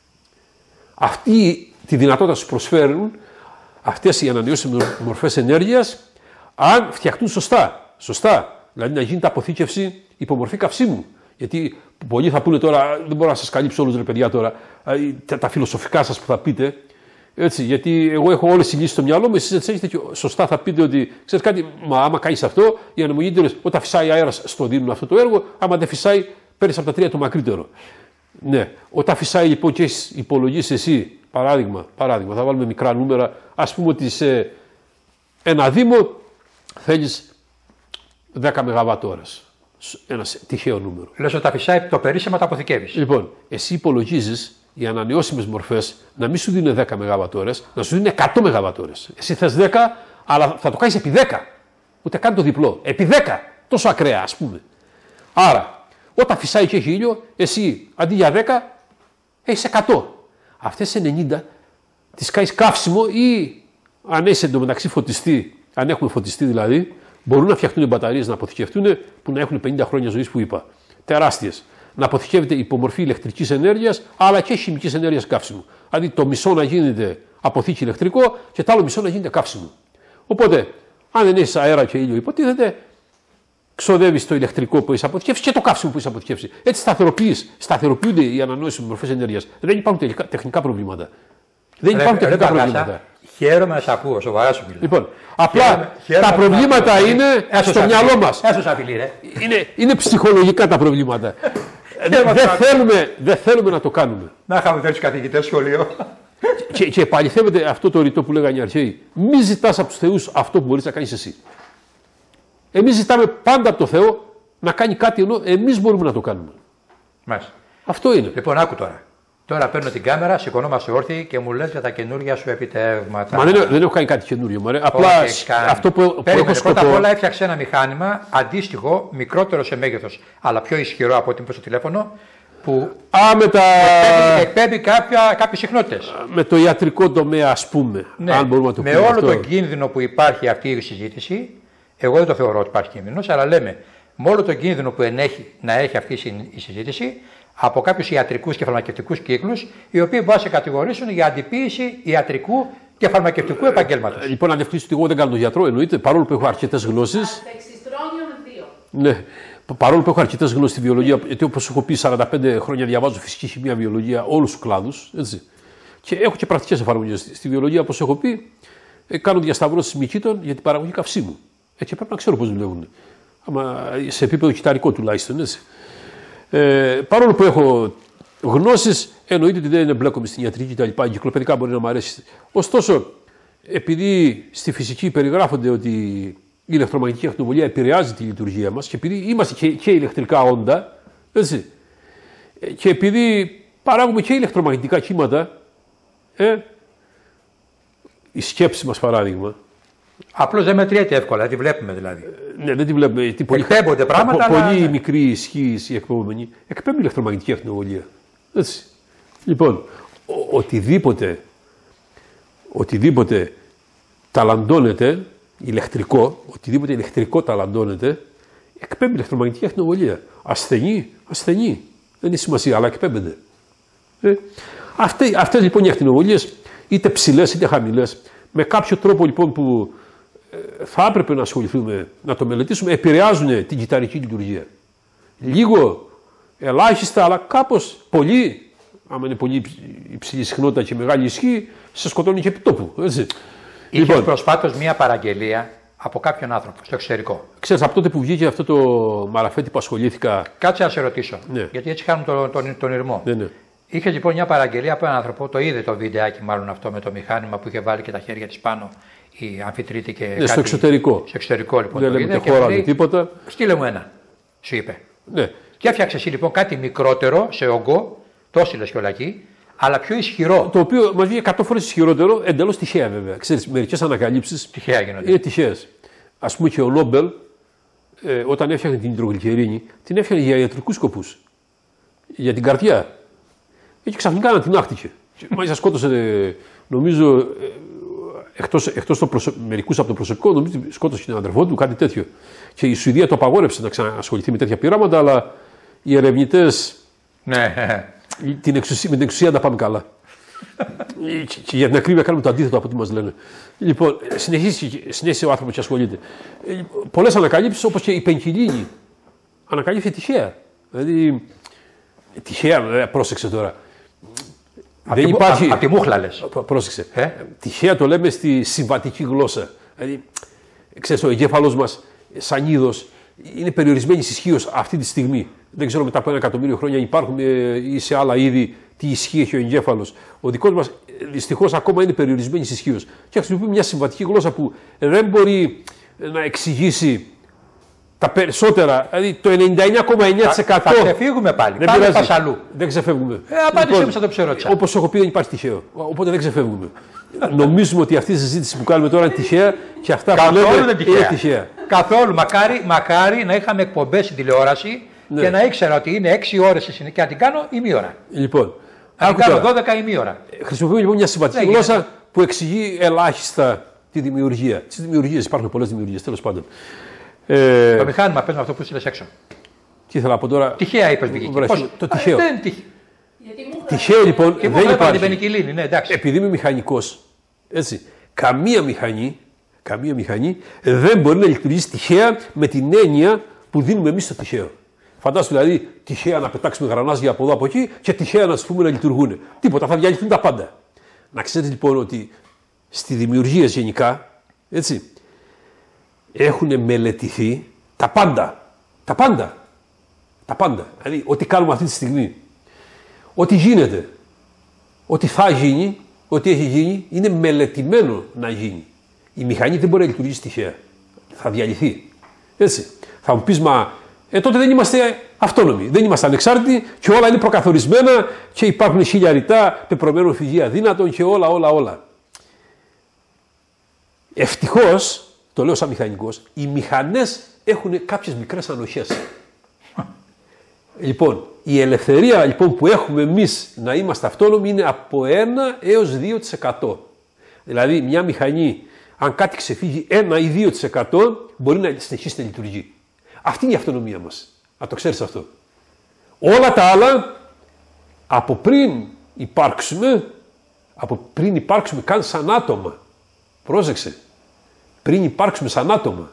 Αυτή τη δυνατότητα σου προσφέρουν αυτές οι ανανεώσιμες μορφές ενέργειας, αν φτιαχτούν σωστά. Σωστά. Δηλαδή να γίνεται αποθήκευση υπομορφή καυσίμου. Γιατί πολλοί θα πούνε τώρα, δεν μπορώ να σας καλύψω όλους ρε παιδιά τώρα, τα, τα φιλοσοφικά σας που θα πείτε. Έτσι, γιατί εγώ έχω όλες τις λύσεις στο μυαλό μου, εσείς έτσι έχετε και σωστά θα πείτε ότι ξέρεις κάτι, μα άμα κάνεις αυτό, οι ανεμογεννήτριες όταν φυσάει αέρας στο δίνουν αυτό το έργο, άμα δεν φυσάει, παίρνεις από τα τρία το μακρύτερο. Ναι, όταν φυσάει λοιπόν και έχεις υπολογίσει εσύ, παράδειγμα, παράδειγμα, θα βάλουμε μικρά νούμερα, ας πούμε ότι σε ένα δήμο θέλεις δέκα μεγαβατόρες. Ένα τυχαίο νούμερο. Λες ότι τα φυσάει το περίσσεμα τα αποθηκεύεις. Λοιπόν, εσύ υπολογίζεις οι ανανεώσιμες μορφές να μην σου δίνουν δέκα μεγαβατόρες, να σου δίνουν εκατό μεγαβατόρες. Εσύ θες δέκα, αλλά θα το κάνεις επί δέκα. Ούτε καν το διπλό. Επί δέκα. Τόσο ακραία, ας πούμε. Άρα, όταν φυσάει και έχει ήλιο, εσύ αντί για δέκα έχεις εκατό. Αυτές τις ενενήντα τις κάνεις καύσιμο ή αν έχει εντωμεταξύ φωτιστεί, αν έχουμε φωτιστεί δηλαδή, μπορούν να φτιαχτούν μπαταρίες να αποθηκευτούν που να έχουν πενήντα χρόνια ζωής που είπα. Τεράστιες. Να αποθηκεύεται υπομορφή ηλεκτρικής ενέργειας αλλά και χημικής ενέργειας καύσιμου. Δηλαδή το μισό να γίνεται αποθήκη ηλεκτρικό και το άλλο μισό να γίνεται καύσιμο. Οπότε, αν δεν έχεις αέρα και ήλιο, υποτίθεται, ξοδεύεις το ηλεκτρικό που έχεις αποθηκεύσει και το καύσιμο που έχεις αποθηκεύσει. Έτσι σταθεροποιούνται οι ανανεώσιμες μορφές ενέργειας. Δεν υπάρχουν τελικά, τεχνικά προβλήματα. Δεν υπάρχουν ρε, τεχνικά ρε, προβλήματα. Χαίρομαι να σε ακούω, σοβαρά σου μιλάω. Λοιπόν, απλά χαίρομαι, χαίρομαι τα προβλήματα είναι στο μυαλό μας. Είναι, είναι ψυχολογικά τα προβλήματα. δεν, θέλουμε, δεν θέλουμε να το κάνουμε. Να είχαμε τέτοιους καθηγητές σχολείο. και, και επαληθεύεται αυτό το ρητό που λέγανε οι αρχαίοι. Μη ζητάς από τους θεούς αυτό που μπορείς να κάνεις εσύ. Εμείς ζητάμε πάντα από το Θεό να κάνει κάτι ενώ εμείς μπορούμε να το κάνουμε. Μάλιστα. Αυτό είναι. Λοιπόν, άκου τώρα. Τώρα παίρνω την κάμερα, σηκωνόμαστε όρθιοι και μου λες για τα καινούργια σου επιτεύγματα. Μα δεν, δεν έχω κάνει κάτι καινούριο. Μωρέ. Απλά αυτό που, που έχω σκοπό. Πρώτα απ' όλα έφτιαξε ένα μηχάνημα αντίστοιχο, μικρότερο σε μέγεθος, αλλά πιο ισχυρό από ό,τι είπε στο τηλέφωνο, που Α, με τα... εκπέμπει κάποιες συχνότητες. Με το ιατρικό τομέα, ας πούμε. Ναι, αν μπορούμε να το με πούμε όλο αυτό. τον κίνδυνο που υπάρχει αυτή η συζήτηση, εγώ δεν το θεωρώ ότι υπάρχει κίνδυνος, αλλά λέμε με όλο τον κίνδυνο που ενέχει να έχει αυτή η συζήτηση, από κάποιους ιατρικούς και φαρμακευτικούς κύκλους, οι οποίοι μπορούν να σε κατηγορήσουν για αντιποίηση ιατρικού και φαρμακευτικού επαγγέλματος. Λοιπόν, να διευκρινίσω ότι εγώ δεν κάνω τον γιατρό, εννοείται, παρόλο που έχω αρκετές γλώσσες. Ναι, παρόλο που έχω αρκετές γλώσσες στη βιολογία, γιατί όπως έχω πει, σαράντα πέντε χρόνια διαβάζω φυσική χημεία, βιολογία, όλους τους κλάδους. Έτσι. Και έχω και πρακτικές εφαρμογές. Στη βιολογία, όπως έχω πει, κάνω διασταυρώσεις μυκήτων για την παραγωγή καυσίμου. Ε, και πρέπει να ξέρω πώς δουλεύουν. Άμα, σε επίπεδο κυταρικό τουλάχιστον. Έτσι. Ε, παρόλο που έχω γνώσεις, εννοείται ότι δεν εμπλέκομαι στην ιατρική κτλ. Εγκυκλοπαιδικά μπορεί να μου αρέσει. Ωστόσο, επειδή στη φυσική περιγράφονται ότι η ηλεκτρομαγνητική ακτινοβολία επηρεάζει τη λειτουργία μας και επειδή είμαστε και, και ηλεκτρικά όντα, έτσι, και επειδή παράγουμε και ηλεκτρομαγνητικά κύματα, ε, η σκέψη μας παράδειγμα. Απλώς δεν μετριέται εύκολα, δεν τη βλέπουμε δηλαδή. Ναι, δεν τη βλέπουμε. Τι πολύ, εκπέμπονται πράγματα. Πο, αλλά... Πολύ μικρή ισχύ η εκπέμπομενη. Εκπέμπει ηλεκτρομαγνητική ακτινοβολία. Έτσι. Λοιπόν, ο, οτιδήποτε, οτιδήποτε ταλαντώνεται ηλεκτρικό, οτιδήποτε ηλεκτρικό ταλαντώνεται, εκπέμπει ηλεκτρομαγνητική ακτινοβολία. Ασθενή, ασθενή. Δεν είναι σημασία, αλλά εκπέμπεται. Ε, αυτές, αυτές λοιπόν οι ακτινοβολίες, είτε ψηλές είτε χαμηλές, με κάποιο τρόπο λοιπόν που ε, θα έπρεπε να ασχοληθούμε, να το μελετήσουμε, επηρεάζουν την κυταρική λειτουργία. Λίγο, ελάχιστα, αλλά κάπως πολύ άμα είναι πολύ υψηλή συχνότητα και μεγάλη ισχύ, σε σκοτώνει και επί τόπου. Έτσι. Είχε Λοιπόν, προσφάτως μία παραγγελία από κάποιον άνθρωπο στο εξωτερικό. ξέρεις, από τότε που βγήκε αυτό το μαραφέτη που ασχολήθηκα. Κάτσε να σε ρωτήσω. Ναι. Γιατί έτσι κάνουν τον, τον, τον ηρμό. Ναι, ναι. Είχε λοιπόν μια παραγγελία από έναν άνθρωπο, το είδε το βιντεάκι μάλλον αυτό με το μηχάνημα που είχε βάλει και τα χέρια της πάνω η αμφιτρίτη και. Ναι, κάτι... στο εξωτερικό. Στο εξωτερικό λοιπόν. Δεν το λέμε είδε και και χώρα λέει, τίποτα. στείλε μου ένα, σου είπε. Ναι. Και έφτιαξε εσύ λοιπόν κάτι μικρότερο σε όγκο, το έστειλε κιολακή, αλλά πιο ισχυρό. Το οποίο μας βγήκε εκατό φορές ισχυρότερο, εντελώς τυχαία βέβαια. Ξέρεις, μερικές ανακαλύψεις Τυχαία γίνονται. είναι τυχαίες. Ας πούμε και ο Νόμπελ, ε, όταν έφτιαχνε την υδρογλυκερίνη, την έφτιαχνε για ιατρικούς σκοπούς. Για την καρδιά. Και ξαφνικά ανατινάχτηκε. Μάλιστα σκότωσε, νομίζω, ε, εκτός, εκτός το προσε... μερικούς από το προσωπικό, νομίζω σκότωσε και τον αδερφό του, κάτι τέτοιο. Και η Σουηδία το απαγόρευσε να ξανασχοληθεί με τέτοια πειράματα, αλλά οι ερευνητές Ναι. την εξουσία, με την εξουσία να πάμε καλά. και, και για την ακρίβεια κάνουμε το αντίθετο από ό,τι μας λένε. Λοιπόν, συνεχίσει, συνέχισε ο άνθρωπος και ασχολείται. Ε, πολλές ανακαλύψεις, όπως και η πενκυλίνη, ανακαλύφθηκε τυχαία. Δηλαδή, τυχαία, δηλαδή, πρόσεξε τώρα. Απ' Δεν τη, υπάρχει. Απ' τη μούχλα λες. Πρόσεξε. Ε? Τυχαία το λέμε στη συμβατική γλώσσα. Δηλαδή, ξέρεις, ο εγκέφαλος μας, σαν είδος, είναι περιορισμένης ισχύως αυτή τη στιγμή. Δεν ξέρω μετά από ένα εκατομμύριο χρόνια υπάρχουν ή σε άλλα είδη τι ισχύ έχει ο εγκέφαλος. Ο δικός μας δυστυχώς ακόμα είναι περιορισμένης ισχύως. Και χρησιμοποιούμε μια συμβατική γλώσσα που δεν μπορεί να εξηγήσει τα περισσότερα, δηλαδή το ενενήντα εννιά κόμμα εννιά τοις εκατό. Θα ξεφύγουμε πάλι. Δεν Πάμε πειράζει. πασαλού. Δεν ξεφεύγουμε. Ε, απάντησέ μου σαν το ψερότσα. Όπως έχω πει, δεν υπάρχει τυχαίο. Οπότε δεν ξεφεύγουμε. Νομίζουμε ότι αυτή η συζήτηση που κάνουμε τώρα είναι τυχαία και αυτά που Καθόλου λέμε δεν είναι τυχαία. τυχαία. Καθόλου. Μακάρι, μακάρι να είχαμε εκπομπές στην τηλεόραση Ναι. και να ήξερα ότι είναι έξι ώρες και να την κάνω ημίωρα. Λοιπόν, Να την άκου κάνω τώρα. δώδεκα ημίωρα. Χρησιμοποιούμε λοιπόν μια συμβατική Ναι, γλώσσα γίνεται. που εξηγεί ελάχιστα τη δημιουργία. Τις δημιουργίες, υπάρχουν πολλές δημιουργίες, τέλος πάντων. Ε, Το μηχάνημα παίρνει αυτό που στείλες έξω. τι ήθελα να πω τώρα. Τυχαία είπες βγήκε. Βρε, Πώς? το τυχαίο. Α, δεν τυχαία. Τυχαίο λοιπόν Και μου δεν βλέπω την υπάρχει. πενικυλίνη, ναι, εντάξει. Επειδή είμαι μηχανικός, έτσι, καμία μηχανή, καμία μηχανή δεν μπορεί να λειτουργήσει τυχαία με την έννοια που δίνουμε εμείς στο τυχαίο. Φαντάσου δηλαδή τυχαία να πετάξουμε γρανάζια από εδώ από εκεί και τυχαία να τους πούμε να λειτουργούν. Τίποτα, θα διαλυθούν τα πάντα. Να ξέρετε λοιπόν ότι στη δημιουργία γενικά, έτσι, έχουν μελετηθεί τα πάντα. Τα πάντα. Τα πάντα. Δηλαδή, ό,τι κάνουμε αυτή τη στιγμή, ό,τι γίνεται, ό,τι θα γίνει, ό,τι έχει γίνει, είναι μελετημένο να γίνει. Η μηχανή δεν μπορεί να λειτουργήσει τυχαία. Θα διαλυθεί. Έτσι. Θα μου πεις, μα ε, τότε δεν είμαστε αυτόνομοι, δεν είμαστε ανεξάρτητοι και όλα είναι προκαθορισμένα και υπάρχουν χίλια ρητά πεπρωμένων φυγή αδύνατων και όλα, όλα, όλα. Ευτυχώς, το λέω σαν μηχανικός, οι μηχανές έχουν κάποιες μικρές ανοχές. Λοιπόν, η ελευθερία λοιπόν, που έχουμε εμείς να είμαστε αυτόνομοι είναι από ένα έως δύο τοις εκατό. Δηλαδή, μια μηχανή, αν κάτι ξεφύγει ένα ή δύο τοις εκατό, μπορεί να συνεχίσει να λειτουργεί. Αυτή είναι η αυτονομία μας. Να το ξέρεις αυτό. Όλα τα άλλα, από πριν υπάρξουμε, από πριν υπάρξουμε καν σαν άτομα, πρόσεξε, πριν υπάρξουμε σαν άτομα,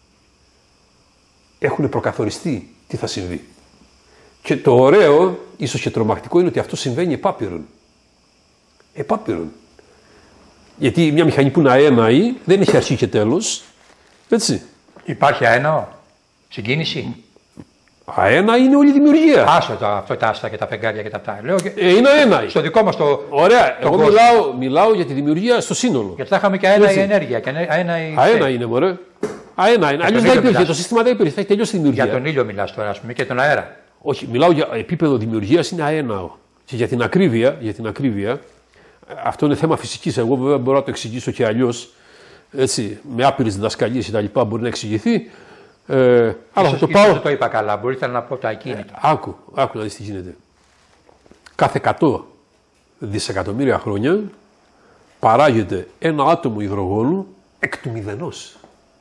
έχουν προκαθοριστεί τι θα συμβεί. Και το ωραίο, ίσως και τρομακτικό, είναι ότι αυτό συμβαίνει επάπειρον. Επάπειρον. Γιατί μια μηχανή που είναι αέναη δεν έχει αρχή και τέλος. Έτσι. Υπάρχει αέναο, συγκίνηση. Αένα είναι όλη η δημιουργία. Άσο το, αυτό τα άστα και τα φεγγάρια και τα αυτά. Λέω και Ε, είναι αέναη. στο δικό μας το. Ωραία. Εγώ κόσμο. μιλάω, μιλάω για τη δημιουργία στο σύνολο. Γιατί θα είχαμε και αέναη Έτσι. ενέργεια. Και αέναη. Αένα είναι, μωρέ. Αένα είναι. Αλλιώς τον δεν ήλιο υπήρχε. μιλάς. Το σύστημα δεν υπήρχε. Θα έχει τελειώσει η δημιουργία. Για τον ήλιο μιλάς τώρα, ας πούμε, και τον αέρα. Όχι, μιλάω για επίπεδο δημιουργίας, είναι αέναο. Και για την ακρίβεια, για την ακρίβεια, αυτό είναι θέμα φυσικής. Εγώ βέβαια μπορώ να το εξηγήσω και αλλιώς. Έτσι, με άπειρες διδασκαλίες και τα λοιπά μπορεί να εξηγηθεί. Ε, αλλά θα Ίσως, το ίσως πάω. δεν το είπα καλά. Μπορείτε να πω το ακίνητο. Άκου, άκου να δεις τι γίνεται. Κάθε εκατό δισεκατομμύρια χρόνια παράγεται ένα άτομο υδρογόνου εκ του μηδενός.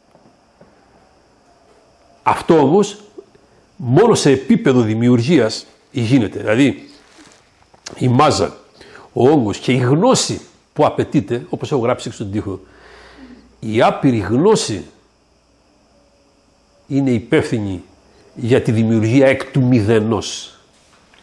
Αυτό όμως μόνο σε επίπεδο δημιουργίας γίνεται. Δηλαδή η μάζα, ο όγκος και η γνώση που απαιτείται, όπως έχω γράψει στον τοίχο, η άπειρη γνώση είναι υπεύθυνη για τη δημιουργία εκ του μηδενός.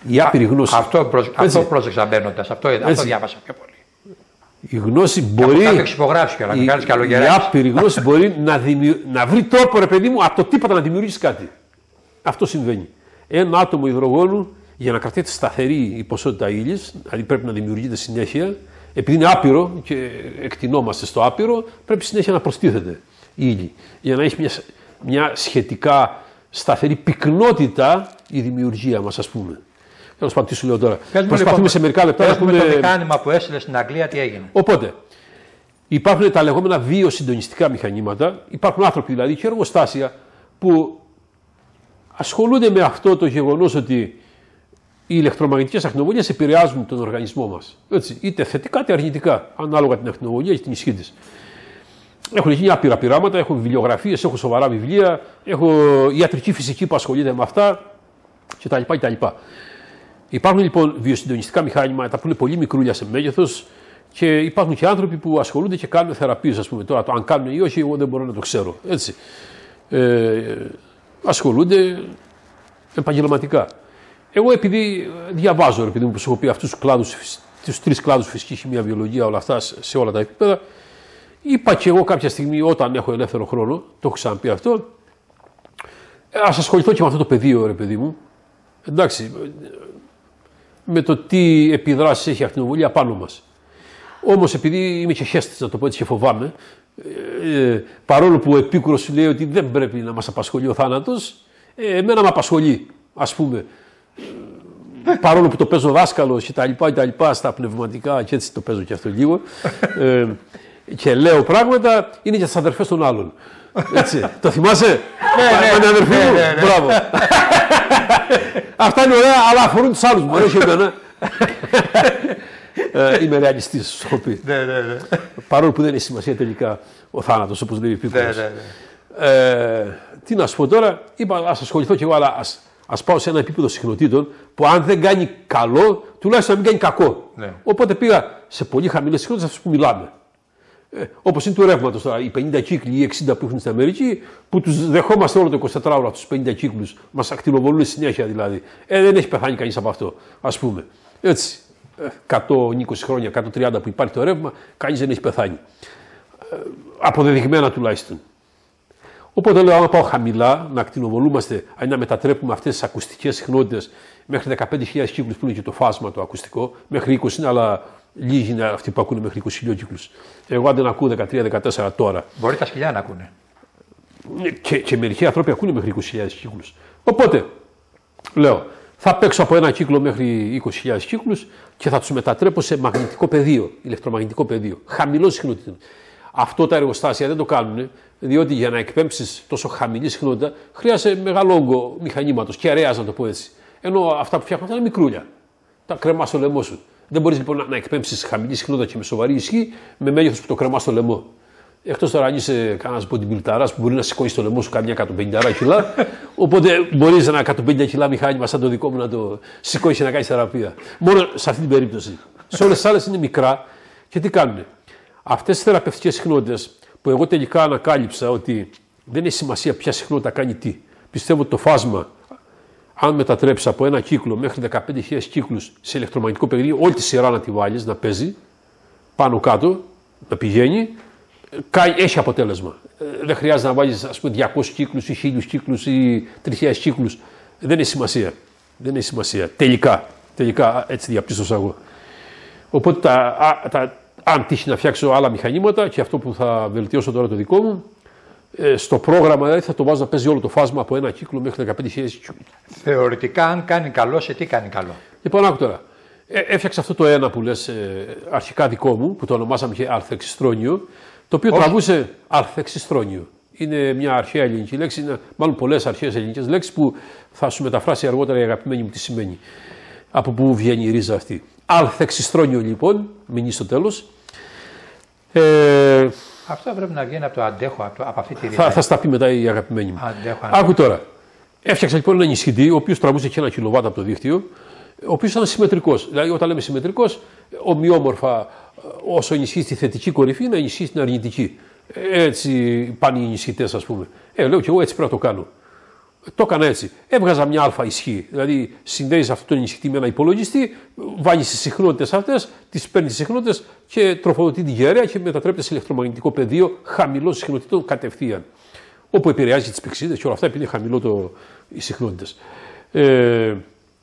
Η άπειρη γνώση. Αυτό, προσ... αυτό πρόσεξα μπαίνοντας, αυτό, αυτό διάβασα πιο πολύ. Η γνώση μπορεί. Θα το εξυπογράψει κιόλας, Μιχάλης Καλογεράκης. Η άπειρη γνώση μπορεί να, δημιου... να βρει τρόπο, ρε παιδί μου, από το τίποτα να δημιουργήσει κάτι. Αυτό συμβαίνει. Ένα άτομο υδρογόνου για να κρατήσει σταθερή η ποσότητα ύλης, δηλαδή πρέπει να δημιουργείται συνέχεια, επειδή είναι άπειρο και εκτινόμαστε στο άπειρο, πρέπει συνέχεια να προστίθεται η ύλη. Για να έχει μια, μια σχετικά σταθερή πυκνότητα η δημιουργία μας, ας πούμε. Τέλος πάντων, τι σου λέω τώρα. Προσπαθούμε λοιπόν, σε μερικά λεπτά να πούμε. Το μηχάνημα που έστειλε στην Αγγλία, τι έγινε. Οπότε, υπάρχουν τα λεγόμενα βιοσυντονιστικά μηχανήματα. Υπάρχουν άνθρωποι δηλαδή και εργοστάσια που ασχολούνται με αυτό το γεγονός ότι οι ηλεκτρομαγνητικές ακτινοβολίες επηρεάζουν τον οργανισμό μας. Έτσι, είτε θετικά είτε αρνητικά, ανάλογα την ακτινοβολία και την ισχύ της. Έχουν γίνει άπειρα πειράματα, έχω βιβλιογραφίες, έχω σοβαρά βιβλία, έχω ιατρική φυσική που ασχολείται με αυτά κτλ. κτλ. Υπάρχουν λοιπόν βιοσυντονιστικά μηχάνηματα που είναι πολύ μικρούλια σε μέγεθος και υπάρχουν και άνθρωποι που ασχολούνται και κάνουν θεραπείες, ας πούμε. Τώρα, το αν κάνουν ή όχι, εγώ δεν μπορώ να το ξέρω. Έτσι. Ε, ασχολούνται επαγγελματικά. Εγώ επειδή διαβάζω, επειδή μου προσωπεί αυτούς τους κλάδους, τους τρεις κλάδους, φυσική χημεία, βιολογία, όλα αυτά σε όλα τα επίπεδα, είπα και εγώ κάποια στιγμή όταν έχω ελεύθερο χρόνο, το έχω ξαναπεί αυτό, ας ασχοληθώ και με αυτό το πεδίο, ρε παιδί μου. Εντάξει, με το τι επιδράσεις έχει η ακτινοβολία πάνω μας. Όμως επειδή είμαι και χέστης, να το πω έτσι, και φοβάμαι, ε, παρόλο που ο Επίκουρος σου λέει ότι δεν πρέπει να μας απασχολεί ο θάνατος, ε, εμένα με απασχολεί, ας πούμε. Παρόλο που το παίζω δάσκαλος και τα λοιπά, τα λοιπά στα πνευματικά και έτσι το παίζω και αυτό λίγο ε, και λέω πράγματα, είναι για τις αδερφές των άλλων. Έτσι, το θυμάσαι? Ναι, ναι, αδερφή μου, μπράβο. Αυτά είναι ωραία, αλλά αφορούν τους άλλους, μου αρέσει εμένα. Είμαι ρεαλιστής, σου έχω πει. Παρόλο που δεν έχει σημασία τελικά ο θάνατος, όπως λέει ο Επίκουρος. Τι να σου πω τώρα, είπα ας ασχοληθώ κι εγώ, αλλά ας Ας πάω σε ένα επίπεδο συχνοτήτων που αν δεν κάνει καλό, τουλάχιστον να μην κάνει κακό. Ναι. Οπότε πήγα σε πολύ χαμηλές συχνότητες αυτές που μιλάμε. Ε, όπως είναι του ρεύματος τώρα, οι πενήντα κύκλοι ή εξήντα που έχουν στην Αμερική, που τους δεχόμαστε όλο το εικοσιτετράωρο αυτούς τους πενήντα κύκλους, μας ακτινοβολούν συνέχεια δηλαδή. Ε, δεν έχει πεθάνει κανείς από αυτό, ας πούμε. Έτσι. εκατό είκοσι χρόνια, εκατόν τριάντα που υπάρχει το ρεύμα, κανείς δεν έχει πεθάνει. Ε, αποδεδειγμένα τουλάχιστον. Οπότε λέω, άμα πάω χαμηλά, να ακτινοβολούμαστε, να μετατρέπουμε αυτές τις ακουστικές συχνότητες μέχρι δεκαπέντε χιλιάδες κύκλους που είναι και το φάσμα το ακουστικό, μέχρι είκοσι είναι, αλλά λίγοι είναι αυτοί που ακούνε μέχρι είκοσι χιλιάδες κύκλους. Εγώ αν δεν ακούω δεκατρία δεκατέσσερα τώρα. Μπορεί τα σκυλιά να ακούνε. Και, και μερικοί άνθρωποι ακούνε μέχρι είκοσι χιλιάδες κύκλους. Οπότε, λέω, θα παίξω από ένα κύκλο μέχρι είκοσι χιλιάδες κύκλους και θα τους μετατρέπω σε μαγνητικό πεδίο, ηλεκτρομαγνητικό πεδίο, χαμηλών συχνοτήτων. Αυτό τα εργοστάσια δεν το κάνουν, διότι για να εκπέμψεις τόσο χαμηλή συχνότητα χρειάζεται μεγάλο όγκο μηχανήματος και αρέας, να το πω έτσι. Ενώ αυτά που φτιάχνουν είναι μικρούλια. Τα κρεμά στο λαιμό σου. Δεν μπορείς λοιπόν να, να εκπέμψεις χαμηλή συχνότητα και με σοβαρή ισχύ με μέγεθος που το κρεμά στο λαιμό. Εκτός τώρα αν είσαι κανένας bodybuilderάς που μπορεί να σηκώνει στο λαιμό σου καμιά εκατόν πενήντα κιλά, οπότε μπορείς ένα εκατόν πενήντα κιλά μηχάνημα σαν το δικό μου να το σηκώνεις και να κάνεις θεραπεία. Μόνο σε αυτή την περίπτωση. Σε όλες τις άλλες είναι μικρά και τι κάνουνε. Αυτές τις θεραπευτικές συχνότητες που εγώ τελικά ανακάλυψα ότι δεν έχει σημασία ποια συχνότητα κάνει τι. Πιστεύω ότι το φάσμα, αν μετατρέψει από ένα κύκλο μέχρι δεκαπέντε χιλιάδες κύκλους σε ηλεκτρομαγνητικό πεδίο, όλη τη σειρά να τη βάλεις, να παίζει, πάνω κάτω, να πηγαίνει, έχει αποτέλεσμα. Δεν χρειάζεται να βάλεις ας πούμε διακόσιους κύκλους ή χίλιους κύκλους ή τρεις χιλιάδες κύκλους. Δεν έχει σημασία. Δεν έχει σημασία. Τελικά, τελικά έτσι διαπίστωσα εγώ. Οπότε τα, τα αν τύχει να φτιάξω άλλα μηχανήματα και αυτό που θα βελτιώσω τώρα το δικό μου, ε, στο πρόγραμμα δηλαδή, θα το βάζω να παίζει όλο το φάσμα από ένα κύκλο μέχρι δεκαπέντε χιλιάδες κύκλους. Θεωρητικά, αν κάνει καλό, σε τι κάνει καλό? Λοιπόν, άκου τώρα. Ε, έφτιαξα αυτό το ένα που λες ε, αρχικά δικό μου, που το ονομάσαμε και αρθεξιστρόνιο, το οποίο Όχι. τραβούσε αρθεξιστρόνιο. Είναι μια αρχαία ελληνική λέξη, είναι μάλλον πολλές αρχαίες ελληνικές λέξεις που θα σου μεταφράσει αργότερα η αγαπημένη μου τι σημαίνει. Από πού βγαίνει η ρίζα αυτή. Αλθεξιστρόνιο λοιπόν, μείνει στο τέλος. Ε, Αυτό πρέπει να βγαίνει από το αντέχω, από, από αυτή τη ρίζα. Θα, θα στα πει μετά η αγαπημένη μου. Αντέχω, Άκου τώρα. Έφτιαξα λοιπόν ένα ενισχυτή, ο οποίος τραβούσε και ένα κιλοβάτ από το δίκτυο, ο οποίος ήταν συμμετρικός. Δηλαδή, όταν λέμε συμμετρικός, ομοιόμορφα όσο ενισχύει στη θετική κορυφή, να ενισχύει στην αρνητική. Έτσι πάνε οι ενισχυτές, ας πούμε. Ε, λέω και εγώ έτσι πρέπει να το κάνω. Το έκανα έτσι. Έβγαζα μια αλφα ισχύ. Δηλαδή, συνδέεις αυτό το ενισχυτή με ένα υπολογιστή, βάζεις τις συχνότητες αυτές, τις παίρνει τις συχνότητες και τροφοδοτεί την γεραία και μετατρέπεται σε ηλεκτρομαγνητικό πεδίο χαμηλών συχνοτήτων κατευθείαν. Όπου επηρεάζει τις πηξίδες και όλα αυτά, επειδή είναι χαμηλό το, οι συχνότητες. Ε,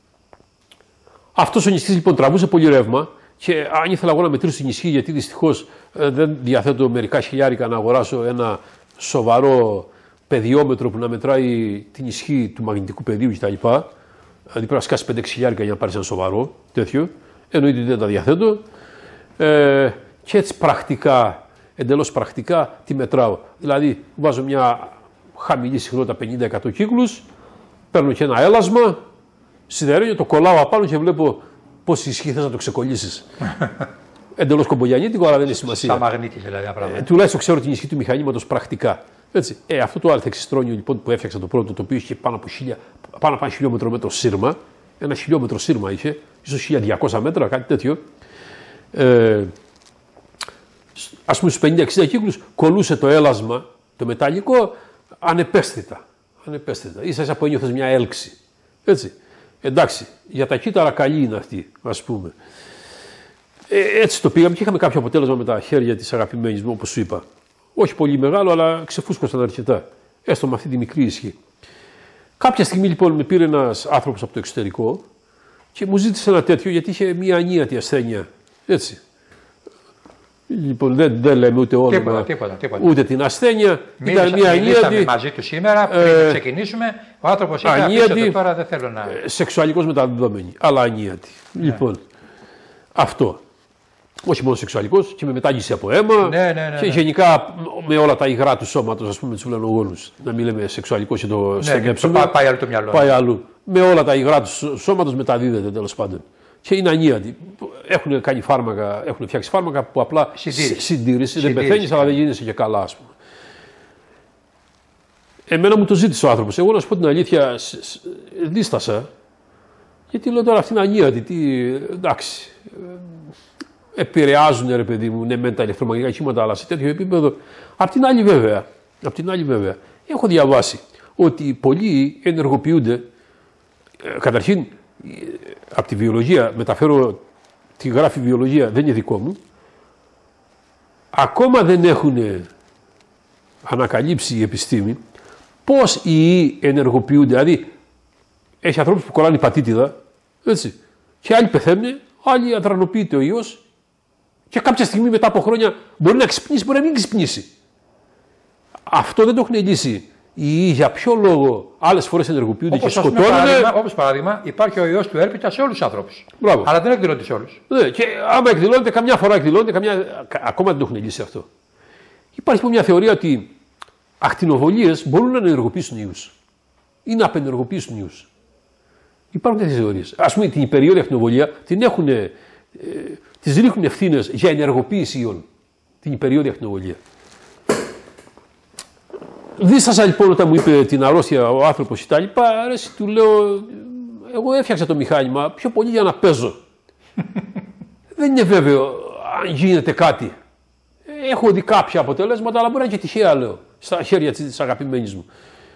αυτός ο νηστής λοιπόν τραβούσε πολύ ρεύμα και αν ήθελα εγώ να μετρήσω την ισχύ, γιατί δυστυχώς ε, δεν διαθέτω μερικά χιλιάρικα να αγοράσω ένα σοβαρό πεδιόμετρο που να μετράει την ισχύ του μαγνητικού πεδίου κτλ. Δηλαδή πρέπει να σκάσει πέντε έξι χιλιάρικα για να πάρει ένα σοβαρό τέτοιο. Εννοείται ότι δεν τα διαθέτω. Ε, και έτσι πρακτικά, εντελώς πρακτικά, τι μετράω. Δηλαδή βάζω μια χαμηλή συχνότητα πενήντα με εκατό κύκλους, παίρνω και ένα έλασμα, σιδερένιο, το κολλάω απάνω και βλέπω πόση ισχύ θες να το ξεκολλήσεις. Εντελώς κομπογιανίτικο, αλλά δεν είναι σημασία. Σαν μαγνήτης δηλαδή. Ε, τουλάχιστον ξέρω την ισχύ του μηχανήματος πρακτικά. Έτσι. Ε, αυτό το αλθεξιστρόνιο λοιπόν που έφτιαξα το πρώτο, το οποίο είχε πάνω από, χίλια, πάνω από ένα χιλιόμετρο μέτρο σύρμα, ένα χιλιόμετρο σύρμα είχε, ίσως χίλια διακόσια μέτρα, κάτι τέτοιο. Ε, ας πούμε στους πενήντα εξήντα κύκλους κολλούσε το έλασμα, το μεταλλικό, ανεπαίσθητα. ανεπαίσθητα. Ίσα ίσα που ένιωθες μια έλξη. Έτσι. Εντάξει, για τα κύτταρα καλή είναι αυτή, ας πούμε. Ε, έτσι το πήγαμε και είχαμε κάποιο αποτέλεσμα με τα χέρια της αγαπημένης μου, όπως σου είπα. Όχι πολύ μεγάλο, αλλά ξεφούσκωσαν αρκετά. Έστω με αυτή τη μικρή ισχύ. Κάποια στιγμή λοιπόν με πήρε ένας άνθρωπος από το εξωτερικό και μου ζήτησε ένα τέτοιο γιατί είχε μια ανίατη ασθένεια. Έτσι. Λοιπόν, δεν, δεν λέμε ούτε όνομα, τίποτα, τίποτα, τίποτα. ούτε την ασθένεια. Μίλησα, ήταν μια ανίατη. μαζί του σήμερα πριν ε, ξεκινήσουμε. Ο άνθρωπος είπε ανίατη, τώρα δεν θέλω να. Σεξουαλικός μεταδεδομένη, αλλά ανίατη. Ναι. Λοιπόν, αυτό. Όχι μόνο σεξουαλικός και με μετάγγιση από αίμα ναι, ναι, ναι, και ναι. γενικά με όλα τα υγρά του σώματος, ας πούμε, τους ουλανογόνους. Να μην λέμε σεξουαλικός και το ναι, στεγνέψουμε. Πάει, πάει αλλού το μυαλό. Πάει αλλού. Με όλα τα υγρά του σώματος μεταδίδεται τέλος πάντων. Και είναι ανίατη. Έχουν κάνει φάρμακα, έχουν φτιάξει φάρμακα που απλά συντήρηση. συντήρηση. Δεν πεθαίνεις, αλλά δεν γίνεσαι και καλά, ας πούμε. Εμένα μου το ζήτησε ο άνθρωπος. Εγώ να σου πω την αλήθεια, δίστασα. Γιατί λέω τώρα αυτή είναι ανίατη. Τι, εντάξει. Επηρεάζουν, ρε παιδί μου, ναι, με τα ηλεκτρομαγνητικά κύματα, αλλά σε τέτοιο επίπεδο. Απ' την άλλη, βέβαια, απ' την άλλη, βέβαια, έχω διαβάσει ότι πολλοί ενεργοποιούνται. Ε, καταρχήν, ε, από τη βιολογία, μεταφέρω τη γράφη βιολογία, δεν είναι δικό μου. Ακόμα δεν έχουν ανακαλύψει η επιστήμη πώς οι ιοί ενεργοποιούνται. Δηλαδή, έχει ανθρώπους που κολλάνε υπατήτηδα, έτσι, και άλλοι πεθαίνουν, άλλοι αδρανοποιείται ο ιός. Και κάποια στιγμή μετά από χρόνια μπορεί να ξυπνήσει, μπορεί να μην ξυπνήσει. Αυτό δεν το έχουν λύσει. Οι ιοί για ποιο λόγο άλλες φορές ενεργοποιούνται όπως, και σκοτώνουν. Όπως παράδειγμα, υπάρχει ο ιός του έρπιτα σε όλους τους ανθρώπους. Μπράβο. Αλλά δεν εκδηλώνεται σε όλους. Ναι, και άμα εκδηλώνεται, καμιά φορά εκδηλώνεται, καμιά... ακόμα δεν το έχουν λύσει αυτό. Υπάρχει μια θεωρία ότι ακτινοβολίες μπορούν να ενεργοποιήσουν ιούς ή να απενεργοποιήσουν ιούς. Υπάρχουν τέτοιες θεωρίες. Ας πούμε την υπεριόρια ακτινοβολία την έχουν. Ε, τις ρίχνουν ευθύνες για ενεργοποίηση ιών. Την υπεριόρια ακτινοβολία. Δίστασα λοιπόν όταν μου είπε την αρρώστια ο άνθρωπος κτλ. Αρέσει, του λέω, εγώ έφτιαξα το μηχάνημα πιο πολύ για να παίζω. Δεν είναι βέβαιο αν γίνεται κάτι. Έχω δει κάποια αποτελέσματα, αλλά μπορεί να είναι και τυχαία, λέω, στα χέρια της αγαπημένης μου.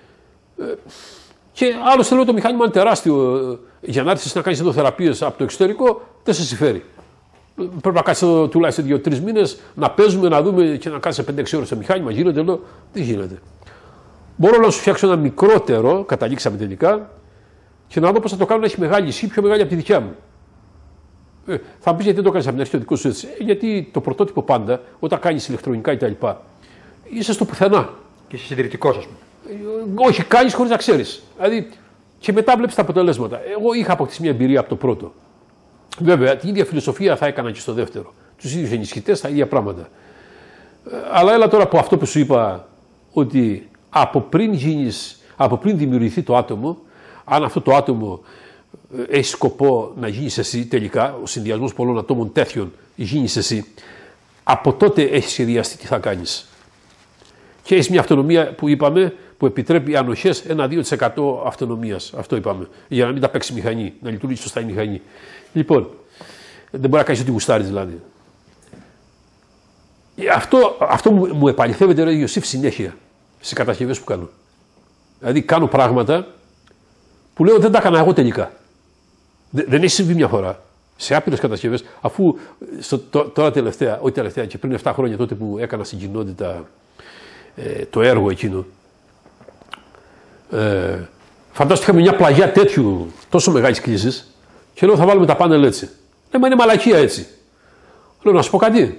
Και άλλωστε λέω το μηχάνημα είναι τεράστιο. Για να έρθεις να κάνεις εδώ θεραπείες από το εξωτερικό, δεν σε συμφέρει. Πρέπει να κάτσεις εδώ τουλάχιστον δύο τρεις μήνες, να παίζουμε, να δούμε και να κάνεις πέντε έξι ώρες το μηχάνημα. Γίνεται, λέω, δεν γίνεται. Μπορώ να σου φτιάξω ένα μικρότερο, καταλήξαμε τελικά, και να δω πώς θα το κάνω να έχει μεγάλη ισχύ, πιο μεγάλη από τη δικιά μου. Ε, θα μου πεις γιατί δεν το κάνεις από την αρχή το δικό σου έτσι. Ε, γιατί το πρωτότυπο πάντα, όταν κάνεις ηλεκτρονικά κτλ., είσαι στο πουθενά. Και είσαι συντηρητικός, ας πούμε. Ε, όχι, κάνεις χωρίς να ξέρεις. Δηλαδή, και μετά βλέπεις τα αποτελέσματα. Εγώ είχα αποκτήσει μια εμπειρία από το πρώτο. Βέβαια, την ίδια φιλοσοφία θα έκανα και στο δεύτερο. Τους ίδιους ενισχυτές, τα ίδια πράγματα. Ε, αλλά έλα τώρα από αυτό που σου είπα, ότι από πριν, γίνεις, από πριν δημιουργηθεί το άτομο, αν αυτό το άτομο έχει σκοπό να γίνεις εσύ τελικά, ο συνδυασμός πολλών ατόμων τέτοιων γίνεις εσύ, από τότε έχει σχεδιαστεί τι θα κάνεις. Και έχει μια αυτονομία που είπαμε, που επιτρέπει ανοχές ένα με δύο τοις εκατό αυτονομίας. Αυτό είπαμε. Για να μην τα παίξει η μηχανή, να λειτουργήσει σωστά η μηχανή. Λοιπόν, δεν μπορεί να κάνει ό,τι γουστάρεις δηλαδή. Αυτό, αυτό μου, μου επαληθεύεται ο Ιωσήφ συνέχεια στις κατασκευές που κάνω. Δηλαδή κάνω πράγματα που λέω δεν τα έκανα εγώ τελικά. Δεν, δεν έχει συμβεί μια φορά. Σε άπειρες κατασκευές, αφού στο, τώρα τελευταία, όχι τελευταία, και πριν επτά χρόνια τότε που έκανα στην κοινότητα ε, το έργο εκείνο, ε, φαντάζομαι είχαμε μια πλαγιά τέτοιου, τόσο μεγάλης κλίσης, και λέω θα βάλουμε τα πάνελ έτσι. Ναι, μα είναι μαλακία έτσι. Λέω να σου πω κάτι.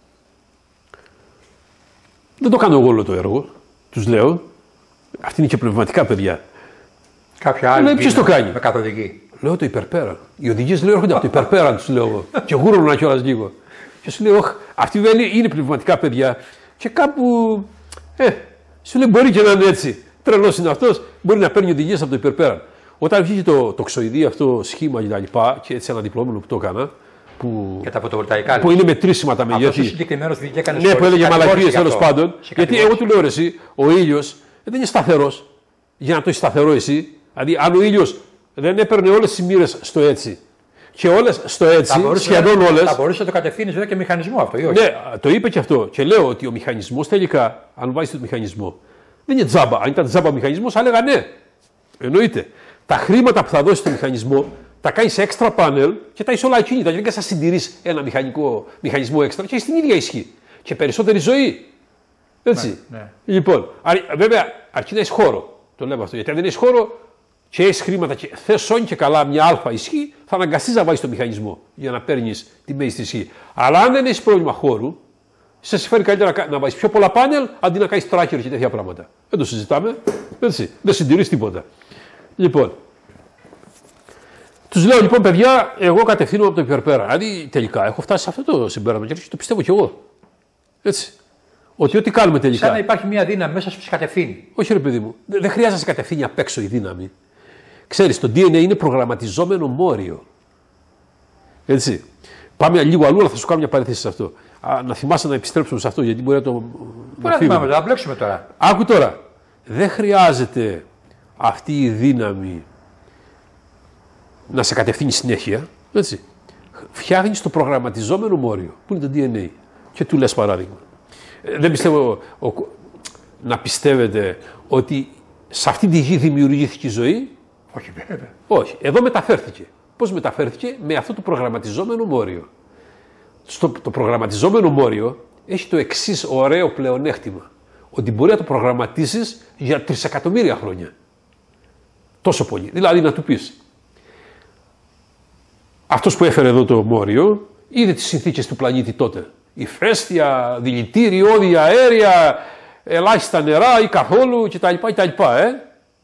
Δεν το κάνω εγώ όλο το έργο. Τους λέω, αυτοί είναι και πνευματικά παιδιά. Κάποια άλλη. Ποιος το κάνει. Με καθοδική. Λέω το υπερπέραν. Οι οδηγίες λέω έρχονται από το υπερπέραν, τους λέω εγώ. Και γούρονα κιόλας λίγο. Και σου λέω, αυτοί δεν είναι, είναι πνευματικά παιδιά. Και κάπου. Ε, σου λέει μπορεί και να είναι έτσι. Τρελός είναι αυτός, μπορεί να παίρνει οδηγίες από το υπερπέραν. Όταν βγήκε το τοξοειδή αυτό σχήμα και τα λοιπά, και έτσι ένα διπλώμενο που το έκανα. Που, και τα φωτοβολταϊκά. Που είναι μετρήσιμα τα μεγέθη. Αυτό ο συγκεκριμένος βγήκε έκανε ναι, που έλεγε μαλακίες τέλος πάντων. Γιατί εγώ του λέω εσύ, ο ήλιος δεν είναι σταθερός. Για να το έχει σταθερό εσύ. Δηλαδή, αν ο ήλιος δεν έπαιρνε όλες τις μοίρες στο έτσι και όλες στο έτσι, σχεδόν όλες. Θα μπορούσε να το κατευθύνει βέβαια και μηχανισμό αυτό, ή όχι. Ναι, το είπε και αυτό. Και λέω ότι ο μηχανισμός τελικά, αν βάζεις το μηχανισμό, δεν είναι τζάμπα. Αν ήταν τζάμπα ο μηχανισμός, θα έλεγα ναι. Εννοείται. Τα χρήματα που θα δώσει στο μηχανισμό τα κάνει σε έξτρα πάνελ και τα είσαι όλα ακίνητα. Και δεν θα συντηρεί ένα μηχανικό, μηχανισμό έξτρα και έχει την ίδια ισχύ. Και περισσότερη ζωή. Έτσι. Ναι, ναι. Λοιπόν, βέβαια, αρκεί να έχει χώρο. Το λέμε αυτό. Γιατί αν δεν έχει χώρο και έχει χρήματα και θε όν και καλά μια αλφα ισχύ, θα αναγκαστεί να βάζει το μηχανισμό για να παίρνει τη μέγιστη ισχύ. Αλλά αν δεν έχει πρόβλημα χώρου, σε συμφέρει καλύτερα να βάζει πιο πολλά πάνελ αντί να κάνει tracker και τέτοια πράγματα. Δεν το συζητάμε. Έτσι. Δεν συντηρεί τίποτα. Λοιπόν. Τους λέω λοιπόν, παιδιά, εγώ κατευθύνω από το υπερπέρα. Δηλαδή τελικά έχω φτάσει σε αυτό το συμπέρασμα και το πιστεύω κι εγώ. Έτσι. Ότι ό,τι κάνουμε τελικά. Σαν να υπάρχει μια δύναμη μέσα που σε κατευθύνει. Όχι, ρε παιδί μου. Δεν χρειάζεται να σε κατευθύνει απ' έξω η δύναμη. Ξέρεις, το ντι εν έι είναι προγραμματιζόμενο μόριο. Έτσι. Πάμε λίγο αλλού, αλλά θα σου κάνω μια παρένθεση σε αυτό. Α, να θυμάσαι να επιστρέψουμε σε αυτό, γιατί μπορεί να το. Μπορεί να θυμάμαι, να μπλέξουμε τώρα. Άκου τώρα. Δεν χρειάζεται αυτή η δύναμη να σε κατευθύνει συνέχεια. Έτσι. Φτιάχνεις το προγραμματιζόμενο μόριο, που είναι το ντι εν έι. Και του λες παράδειγμα. Ε, δεν πιστεύω ο, να πιστεύετε ότι σε αυτή τη γη δημιουργήθηκε η ζωή. Όχι, βέβαια. Όχι. Εδώ μεταφέρθηκε. Πώς μεταφέρθηκε? Με αυτό το προγραμματιζόμενο μόριο. Στο, το προγραμματιζόμενο μόριο έχει το εξής ωραίο πλεονέκτημα. Ότι μπορεί να το προγραμματίσεις για τρισεκατομμύρια χρόνια. Τόσο πολύ. Δηλαδή να του πεις. Αυτός που έφερε εδώ το μόριο είδε τις συνθήκες του πλανήτη τότε. Ηφαίστεια, δηλητήρι, όδια, αέρια, ελάχιστα νερά ή καθόλου κτλ. κτλ ε.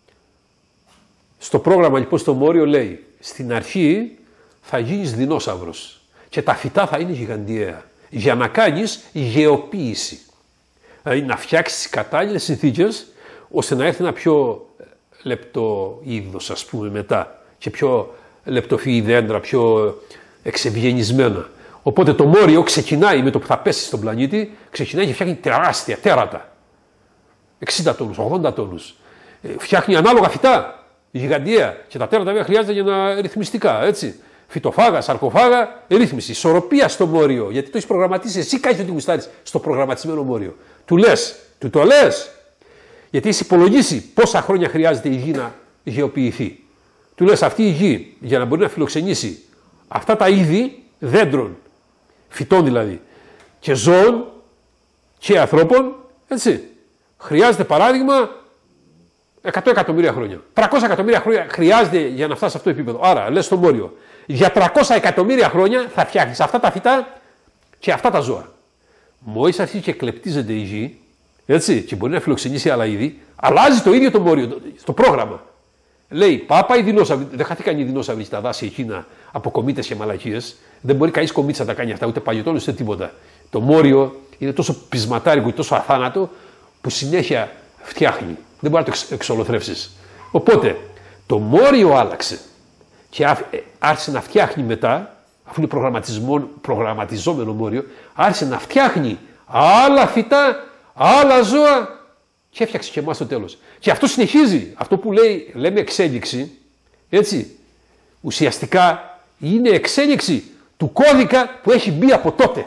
Στο πρόγραμμα λοιπόν στο μόριο λέει, στην αρχή θα γίνεις δεινόσαυρος και τα φυτά θα είναι γιγαντιαία για να κάνεις γεωποίηση. Δηλαδή να φτιάξεις τις κατάλληλες συνθήκες ώστε να έρθει ένα πιο λεπτό είδος, ας πούμε, μετά και πιο λεπτοφυή δέντρα, πιο εξευγενισμένα. Οπότε το μόριο ξεκινάει με το που θα πέσει στον πλανήτη, ξεκινάει και φτιάχνει τεράστια τέρατα. εξήντα τόνους, ογδόντα τόνους. Φτιάχνει ανάλογα φυτά, γιγαντιαία. Και τα τέρατα βέβαια χρειάζεται για να ρυθμιστικά, έτσι. Φυτοφάγα, σαρκοφάγα, ρύθμιση, ισορροπία στο μόριο. Γιατί το έχει προγραμματίσει, εσύ κάνεις ό,τι γουστάρεις στο προγραμματισμένο μόριο. Του λες, του το λες. Γιατί έχει υπολογίσει πόσα χρόνια χρειάζεται η γη να γεωποιηθεί. Του λες αυτή η γη για να μπορεί να φιλοξενήσει αυτά τα είδη δέντρων, φυτών δηλαδή, και ζώων και ανθρώπων, έτσι. Χρειάζεται παράδειγμα εκατό εκατομμύρια χρόνια. τριακόσια εκατομμύρια χρόνια χρειάζεται για να φτάσει σε αυτό το επίπεδο. Άρα, λες στο μόριο, για τριακόσια εκατομμύρια χρόνια θα φτιάχνεις αυτά τα φυτά και αυτά τα ζώα. Μόλις αρχίσει και κλεπτίζεται η γη, έτσι, και μπορεί να φιλοξενήσει άλλα είδη, αλλάζει το ίδιο το μόριο, το πρόγραμμα. Λέει, πάπα οι δεινόσαυροι, δεν χαθήκαν οι δεινόσαυροι στα δάση εκείνα από κομίτες και μαλακίες. Δεν μπορεί κανείς κομίτης να τα κάνει αυτά, ούτε παλιωτόνος ούτε τίποτα. Το μόριο είναι τόσο πεισματάρικο και τόσο αθάνατο που συνέχεια φτιάχνει. Δεν μπορεί να το εξολοθρεύσεις. Οπότε το μόριο άλλαξε και άρχισε να φτιάχνει μετά, αφού είναι προγραμματιζόμενο μόριο, άρχισε να φτιάχνει άλλα φυτά, άλλα ζώα και έφτιαξε και εμάς στο τέλος. Και αυτό συνεχίζει. Αυτό που λέει, λέμε εξέλιξη, έτσι, ουσιαστικά είναι εξέλιξη του κώδικα που έχει μπει από τότε.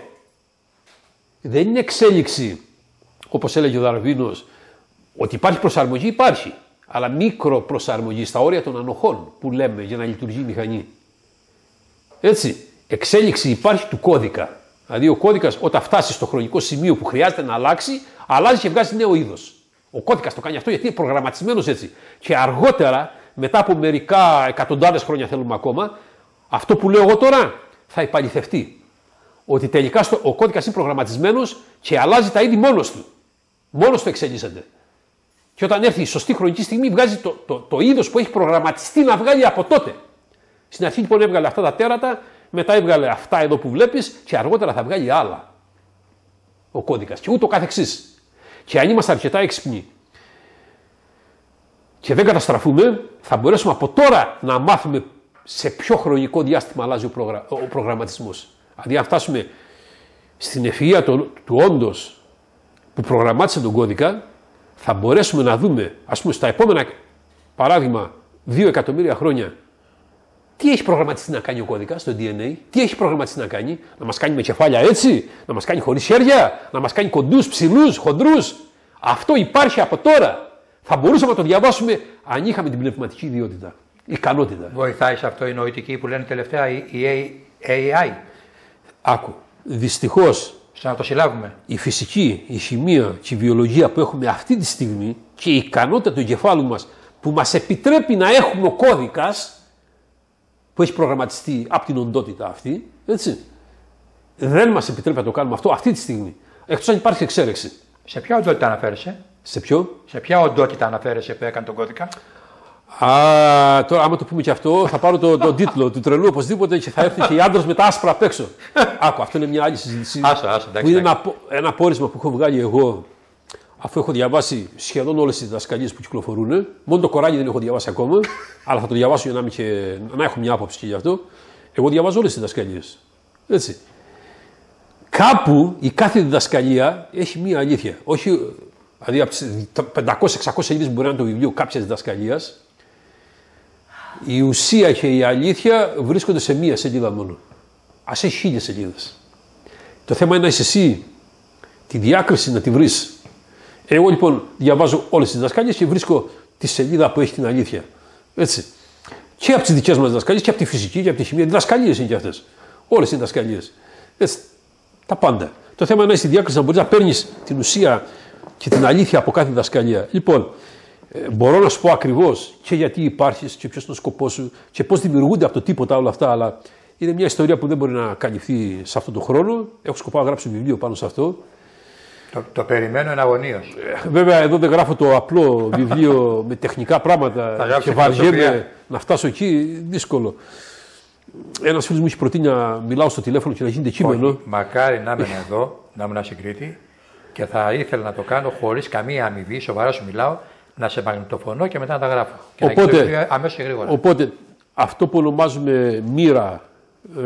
Δεν είναι εξέλιξη, όπως έλεγε ο Δαρβίνος, ότι υπάρχει προσαρμογή, υπάρχει. αλλά μικροπροσαρμογή στα όρια των ανοχών που λέμε για να λειτουργεί η μηχανή. Έτσι, εξέλιξη υπάρχει του κώδικα. Δηλαδή ο κώδικας όταν φτάσει στο χρονικό σημείο που χρειάζεται να αλλάξει, αλλάζει και βγάζει νέο είδος. Ο κώδικας το κάνει αυτό γιατί είναι προγραμματισμένος έτσι. Και αργότερα, μετά από μερικά εκατοντάδες χρόνια θέλουμε ακόμα, αυτό που λέω εγώ τώρα θα επαληθευτεί. Ότι τελικά στο, ο κώδικας είναι προγραμματισμένος και αλλάζει τα είδη μόνος του. Μόνος του εξελίσσεται. Και όταν έρθει η σωστή χρονική στιγμή, βγάζει το, το, το είδος που έχει προγραμματιστεί να βγάλει από τότε. Στην αρχή λοιπόν έβγαλε αυτά τα τέρατα, μετά έβγαλε αυτά εδώ που βλέπεις και αργότερα θα βγάλει άλλα. Ο κώδικας και ούτω καθεξής. Και αν είμαστε αρκετά έξυπνοι και δεν καταστραφούμε, θα μπορέσουμε από τώρα να μάθουμε σε ποιο χρονικό διάστημα αλλάζει ο, προγρα... ο προγραμματισμός. Δηλαδή αν φτάσουμε στην ευφυΐα του, του όντως που προγραμμάτισε τον κώδικα, θα μπορέσουμε να δούμε, ας πούμε, στα επόμενα, παράδειγμα, δύο εκατομμύρια χρόνια, τι έχει προγραμματιστεί να κάνει ο κώδικας στο ντι εν έι, τι έχει προγραμματιστεί να κάνει, να μας κάνει με κεφάλια έτσι, να μας κάνει χωρίς χέρια, να μας κάνει κοντούς, ψηλούς, χοντρούς. Αυτό υπάρχει από τώρα. Θα μπορούσαμε να το διαβάσουμε αν είχαμε την πνευματική ιδιότητα, ικανότητα. Βοηθάει σε αυτό η νοητική που λένε τελευταία η έι άι. Άκου, δυστυχώς, στο να το συλλάβουμε. Η φυσική, η χημεία και η βιολογία που έχουμε αυτή τη στιγμή και η ικανότητα του εγκεφάλου μας που μας επιτρέπει να έχουμε ο κώδικας που έχει προγραμματιστεί από την οντότητα αυτή, έτσι, δεν μας επιτρέπει να το κάνουμε αυτό αυτή τη στιγμή. Εκτός αν υπάρχει εξέρεξη. Σε ποια οντότητα αναφέρεσαι? Σε ποιο? Σε ποια οντότητα αναφέρεσαι που έκανε τον κώδικα? Α, τώρα άμα το πούμε και αυτό, θα πάρω τον το τίτλο του τρελού οπωσδήποτε και θα έρθει και η άντρος με τα άσπρα απ' έξω. Άκου, αυτό είναι μια άλλη συζήτηση. Άσο, άσο, εντάξει, που είναι ένα, ένα πόρισμα που έχω βγάλει εγώ, αφού έχω διαβάσει σχεδόν όλες τις διδασκαλίες που κυκλοφορούν. Μόνο το Κοράνι δεν έχω διαβάσει ακόμα, αλλά θα το διαβάσω για να, και, να έχω μια άποψη και γι' αυτό. Εγώ διαβάζω όλες τις διδασκαλίες. Έτσι. Κάπου η κάθε διδασκαλία έχει μια αλήθεια. Όχι, δηλαδή από τις πεντακόσιες εξακόσιες σελίδες που μπορεί να είναι το βιβλίο κάποιας διδασκαλίας. Η ουσία και η αλήθεια βρίσκονται σε μία σελίδα μόνο. Ας έχει χίλιες σελίδες. Το θέμα είναι να είσαι εσύ τη διάκριση να τη βρεις. Εγώ λοιπόν διαβάζω όλες τις διδασκαλίες και βρίσκω τη σελίδα που έχει την αλήθεια. Έτσι. Και από τις δικές μας διδασκαλίες και από τη φυσική και από τη χημεία. Διδασκαλίες είναι και αυτές. Όλες οι διδασκαλίες. Έτσι. Τα πάντα. Το θέμα είναι να είσαι τη διάκριση να μπορείς να παίρνεις την ουσία και την αλήθεια από κάθε διδασκαλία. Λοιπόν, μπορώ να σου πω ακριβώς και γιατί υπάρχεις και ποιος είναι ο σκοπός σου και πώς δημιουργούνται από το τίποτα όλα αυτά, αλλά είναι μια ιστορία που δεν μπορεί να καλυφθεί σε αυτόν τον χρόνο. Έχω σκοπό να γράψω βιβλίο πάνω σε αυτό. Το, το περιμένω εναγωνίως. Ε, βέβαια, εδώ δεν γράφω το απλό βιβλίο με τεχνικά πράγματα και βαριέμαι να φτάσω εκεί. Δύσκολο. Ένας φίλος μου έχει προτείνει να μιλάω στο τηλέφωνο και να γίνεται κείμενο. Όχι, μακάρι να ήμουν εδώ, να ήμουν στην Κρήτη και θα ήθελα να το κάνω χωρίς καμία αμοιβή. Σοβαρά σου μιλάω. Να σε μαγνητοφωνώ και μετά να τα γράφω. Και οπότε, να αμέσως και γρήγορα. Οπότε, αυτό που ονομάζουμε μοίρα, ε,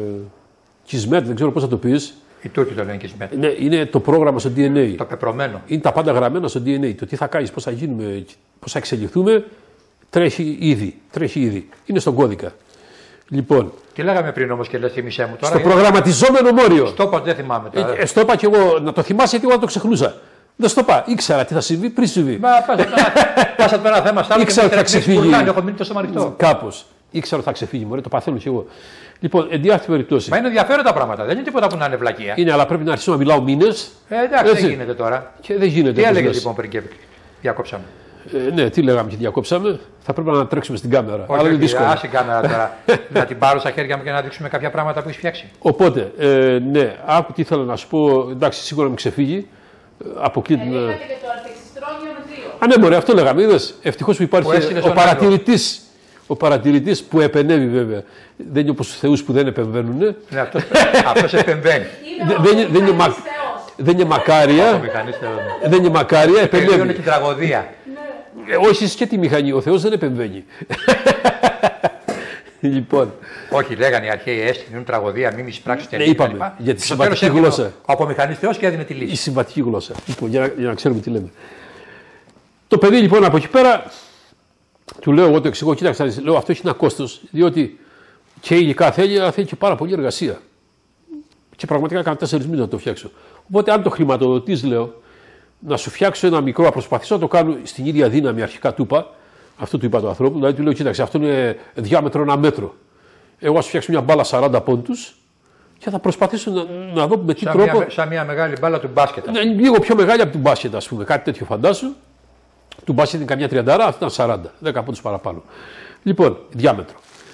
κισμέτ, δεν ξέρω πώς θα το πεις. Οι Τούρκοι το λένε κισμέτ. Ναι, είναι το πρόγραμμα στο ντι εν έι. Το πεπρωμένο. Είναι τα πάντα γραμμένα στο ντι εν έι. Το τι θα κάνεις, πώς θα γίνουμε, πώς θα εξελιχθούμε, τρέχει ήδη. Τρέχει ήδη. Είναι στον κώδικα. Λοιπόν. Τι λέγαμε πριν όμως και λες θυμίσέ μου τώρα. Στο για... προγραμματιζόμενο μόριο. Στο είπα, δεν θυμάμαι τώρα. Ε, στο είπα και εγώ να το θυμάσαι γιατί εγώ να το ξεχνούσα. Δεν στο είπα. Ήξερα τι θα συμβεί πριν συμβεί. Μα πάσα τώρα θέμα στα άλλα και θα ξεφύγει. Έχω μείνει το στόμα ανοιχτό. Κάπως. Ήξερα ότι θα ξεφύγει. Μωρέ, το παθαίνω κι εγώ. Λοιπόν, εν διάφορη περιπτώσει. Μα είναι ενδιαφέροντα πράγματα. Δεν είναι τίποτα που να είναι βλακεία. Είναι, αλλά πρέπει να αρχίσω να μιλάω μήνες. Ε, εντάξει, δεν γίνεται τώρα. Και δεν γίνεται. Τι έλεγε λοιπόν πριν και διακόψαμε. Ε, ναι, τι λέγαμε και διακόψαμε. Θα πρέπει να τρέξουμε στην κάμερα. Όχι, αλλά είναι δύσκολο. Άσε την κάμερα τώρα. Να την πάρω στα χέρια μου και να δείξουμε κάποια πράγματα που έχει φτιάξει. Οπότε, ε, ναι, άκου τι ήθελα να σου πω. Εντάξει, σίγουρα μην ξεφύγει. Αποκλείται. Ε, είπατε και το αρθεξιστρόνιο με δύο. Α, ναι, μωρέ, αυτό λέγαμε. Είδες. Ευτυχώς που υπάρχει που ο παρατηρητής. Ο παρατηρητής που επενεύει βέβαια. Δεν είναι όπως τους θεούς που δεν επεμβαίνουν. Ναι, αυτός, αυτός επεμβαίνει. δεν, είναι, δεν, είναι μα... δεν είναι μακάρια. Δεν είναι μακάρια, επενεύει. Είναι την τραγωδία. Ε, όχι, και τη μηχανή. Ο Θεός δεν επεμβαίνει. Λοιπόν. Όχι, λέγανε οι αρχαίοι έστειλουν τραγωδία, μίμηση πράξη τελείω. Ναι, είπαμε. Για τη συμβατική γλώσσα. Ο απομηχανής Θεός και έδινε τη λύση. Η συμβατική γλώσσα. Λοιπόν, για, να, για να ξέρουμε τι λέμε. Το παιδί λοιπόν από εκεί πέρα. Του λέω, εγώ το εξηγώ, κοίταξε, λέω αυτό έχει ένα κόστος, διότι και υλικά θέλει, αλλά θέλει και πάρα πολλή εργασία. Και πραγματικά έκανα τέσσερις μήνες να το φτιάξω. Οπότε, αν το χρηματοδοτείς, λέω, να σου φτιάξω ένα μικρό, να προσπαθήσω να το κάνω στην ίδια δύναμη αρχικά του είπα. Αυτό του είπα του ανθρώπου. Δηλαδή του λέω: κοίταξε, αυτό είναι διάμετρο ένα μέτρο. Εγώ θα σου φτιάξω μια μπάλα σαράντα πόντους και θα προσπαθήσω να, να δω με τι σαν τρόπο. Μια, σαν μια μεγάλη μπάλα του μπάσκετ. Ναι, λίγο πιο μεγάλη από την μπάσκετ, ας πούμε. Κάτι τέτοιο φαντάσου. Του μπάσκετ είναι καμιά τριαντάρα, αυτή ήταν σαράντα. δέκα πόντους παραπάνω. Λοιπόν, διάμετρο.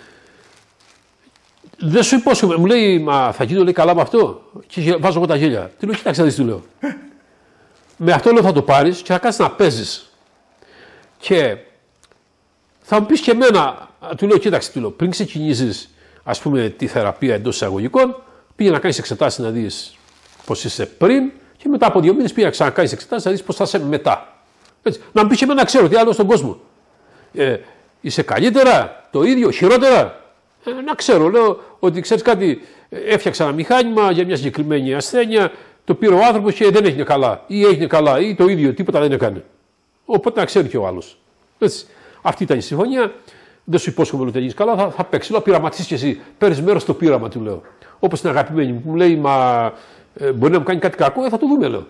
Δεν σου υπόσχομαι, μου λέει, μα θα γίνω λέει, καλά με αυτό. Και βάζω εγώ τα γέλια. Τι λέω, κοίταξε να δεις, του λέω. Με αυτό λέω θα το πάρεις και θα κάτσεις να παίζεις. Και θα μου πεις και εμένα, του λέω, κοίταξε, του λέω, πριν ξεκινήσεις ας πούμε τη θεραπεία εντός εισαγωγικών, πήγε να κάνεις εξετάσεις να δεις πώς είσαι πριν και μετά από δύο μήνες πήγε να ξανακάνεις εξετάσεις να δεις πώς θα είσαι μετά. Έτσι. Να μου πεις και εμένα, ξέρω τι άλλο στον κόσμο. Ε, είσαι καλύτερα, το ίδιο, χειρότερα. Ε, να ξέρω, λέω ότι ξέρεις κάτι, έφτιαξα ένα μηχάνημα για μια συγκεκριμένη ασθένεια, το πήρε ο άνθρωπος και δεν έγινε καλά. Ή έγινε καλά, ή το ίδιο, τίποτα δεν έκανε. Οπότε να ξέρει και ο άλλος. Έτσι. Αυτή ήταν η συμφωνία. Δεν σου υπόσχομαι ότι θα γίνει καλά, θα, θα παίξει. Λέω, πειραματίσεις και εσύ. Παίρνει μέρος στο πείραμα, του λέω. Όπως την αγαπημένη μου που μου λέει, μα ε, μπορεί να μου κάνει κάτι κακό, ε, θα το δούμε, λέω.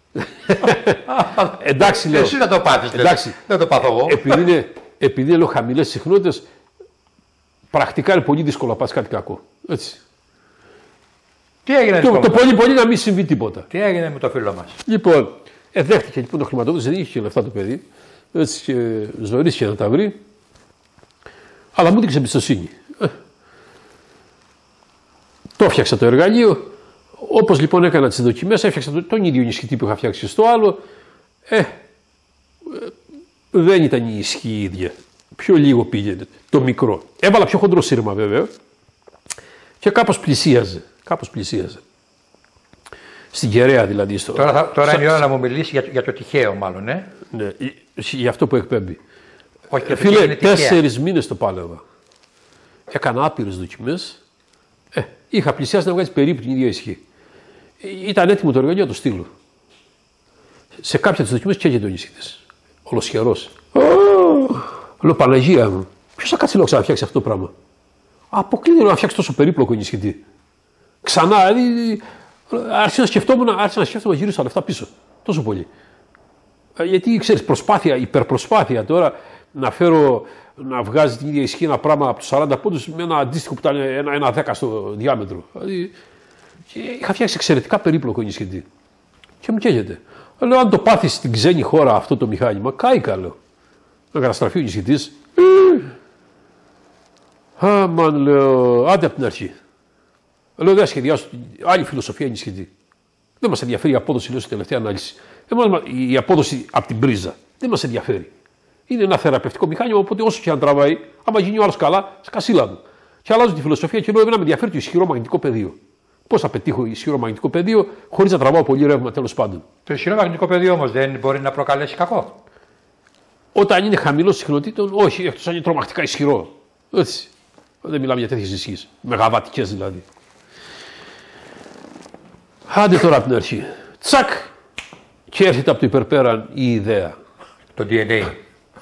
Εντάξει, λέω. Εσύ να το πάθεις, εντάξει. Δεν το πάθω εγώ. Επειδή είναι, επειδή λέω χαμηλές συχνότητες, πρακτικά είναι πολύ δύσκολο να πας κάτι κακό. Έτσι. Τι έγινε, το, το πολύ πολύ να μην συμβεί τίποτα. Τι έγινε με το φίλο μας. Λοιπόν, ε, δέχτηκε λοιπόν το χρηματοδότηση, δεν είχε λεφτά το παιδί. Έτσι και ζωρίστηκε να τα βρει. Αλλά μου έδειξε εμπιστοσύνη. Ε, το έφτιαξα το εργαλείο. Όπως λοιπόν έκανα τις δοκιμές, έφτιαξα το, τον ίδιο ενισχυτή που είχα φτιάξει στο άλλο. Ε, ε, δεν ήταν η ισχύ η ίδια. Πιο λίγο πήγαινε. Το μικρό. Έβαλα πιο χοντρό σύρμα βέβαια. Και κάπως πλησίαζε. Κάπως πλησίαζε. Στην κεραία δηλαδή. Στο... Τώρα, θα, τώρα Σα... είναι η ώρα να μου μιλήσει για, για το τυχαίο μάλλον, ε. Ναι, για αυτό που εκπέμπει. Όχι, και φίλε, τέσσερις μήνες το πάλευα. Έκανα άπειρες δοκιμές. Ε, είχα πλησιάσει να βγάλει περίπου την ίδια ισχύ. Ήταν έτοιμο το εργαλείο να το στείλω. Σε κάποια τις δοκιμές καίγεται ο νησίτης. Ολοσχερός. Oh! Λέω, Παναγία μου, ποιος θα κάτσει να φτιάξει αυτό το πράγμα. Αποκλείται να φτιάξει τόσο περίπλοκο νησιτή. Ξανά, δηλαδή, άρχισα να σκεφτόμουν, άρχισα να σκέφτομαι γύρω στα λεφτά πίσω. Τόσο πολύ. Γιατί ξέρεις, προσπάθεια, υπερπροσπάθεια τώρα να φέρω να βγάζει την ίδια ισχύ ένα πράγμα από τους σαράντα πόντους με ένα αντίστοιχο που ήταν ένα, ένα δέκα στο διάμετρο. Δηλαδή, είχα φτιάξει εξαιρετικά περίπλοκο ενισχυτή. Και μου καίγεται. Λέω, αν το πάθεις στην ξένη χώρα αυτό το μηχάνημα, κάηκα, λέω. Να καταστραφεί ο ενισχυτής. Αμαν, λέω, άντε από την αρχή. Λέω, δεν σχεδιάσω άλλη φιλοσοφία ενισχυτή. Δεν μας ενδιαφέρει η απόδοση, λέω, στη τελευταία ανάλυση. Η απόδοση από την πρίζα δεν μας ενδιαφέρει. Είναι ένα θεραπευτικό μηχάνημα, οπότε όσο και αν τραβάει, άμα γίνει ο άλλος καλά, σκασίλα μου. Και αλλάζω τη φιλοσοφία και λέω: εμένα με ενδιαφέρει το ισχυρό μαγνητικό πεδίο. Πώς θα πετύχω ισχυρό μαγνητικό πεδίο χωρίς να τραβάω πολύ ρεύμα, τέλος πάντων. Το ισχυρό μαγνητικό πεδίο όμως δεν μπορεί να προκαλέσει κακό. Όταν είναι χαμηλό συχνοτήτων, όχι, εκτός αν είναι τρομακτικά ισχυρό. Έτσι. Δεν μιλάμε για τέτοιες ισχύσεις. Μεγαβατικές δηλαδή. Άντε τώρα από την αρχή. Τσακ! Και έρχεται από το υπερπέραν η ιδέα. Το ντι εν έι.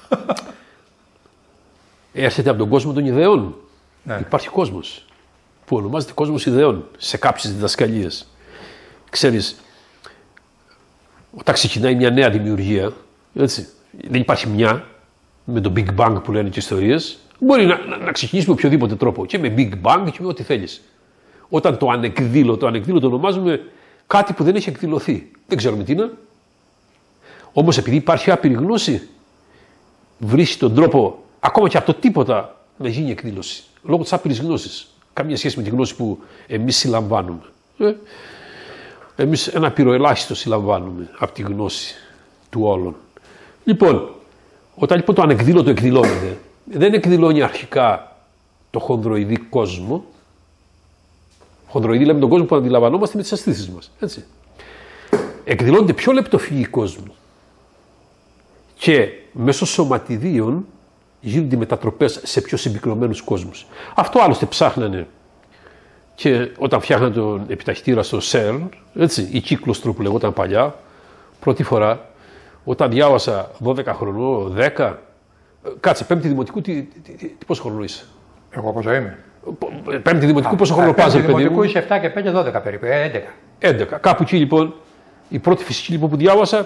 Έρχεται από τον κόσμο των ιδεών. Ναι. Υπάρχει κόσμος που ονομάζεται κόσμος ιδεών σε κάποιες διδασκαλίες. Ξέρεις, όταν ξεκινάει μια νέα δημιουργία, έτσι, δεν υπάρχει μια με το Big Bang που λένε και ιστορίες. Μπορεί να, να, να ξεκινήσει με οποιοδήποτε τρόπο και με Big Bang και με ό,τι θέλεις. Όταν το ανεκδήλωτο, το ανεκδήλωτο ονομάζουμε κάτι που δεν έχει εκδηλωθεί. Δεν ξέρουμε τι είναι. Όμως επειδή υπάρχει άπειρη γνώση, βρίσκει τον τρόπο ακόμα και από το τίποτα να γίνει εκδήλωση. Λόγω της άπειρης γνώσης. Καμία σχέση με τη γνώση που εμείς συλλαμβάνουμε. Ε? Εμείς ένα πυροελάχιστο συλλαμβάνουμε από τη γνώση του όλων. Λοιπόν, όταν λοιπόν το ανεκδήλωτο εκδηλώνεται, δεν εκδηλώνει αρχικά το χονδροειδή κόσμο. Χονδροειδή λέμε τον κόσμο που αντιλαμβανόμαστε με τις αισθήσεις μας. Έτσι. Εκδηλώνεται πιο λεπτοφυή κόσμο. Και μέσω σωματιδίων γίνονται μετατροπές σε πιο συμπυκνωμένους κόσμους. Αυτό άλλωστε ψάχνανε και όταν φτιάχνανε τον επιταχυτήρα στο σερν, έτσι, η κύκλωστρο που λεγόταν παλιά, πρώτη φορά, όταν διάβασα δώδεκα χρονών, δέκα, κάτσε, πέμπτη δημοτικού, τι, τι, τι, τι πόσο χρονό είσαι? Εγώ πόσο είμαι? Πέμπτη δημοτικού, πόσο χρόνο πας, παιδί μου? Πέμπτη δημοτικού είσαι επτά και πέντε, δώδεκα περίπου, έντεκα. έντεκα. Κάπου εκεί λοιπόν, η πρώτη φυσική λοιπόν που διάβασα,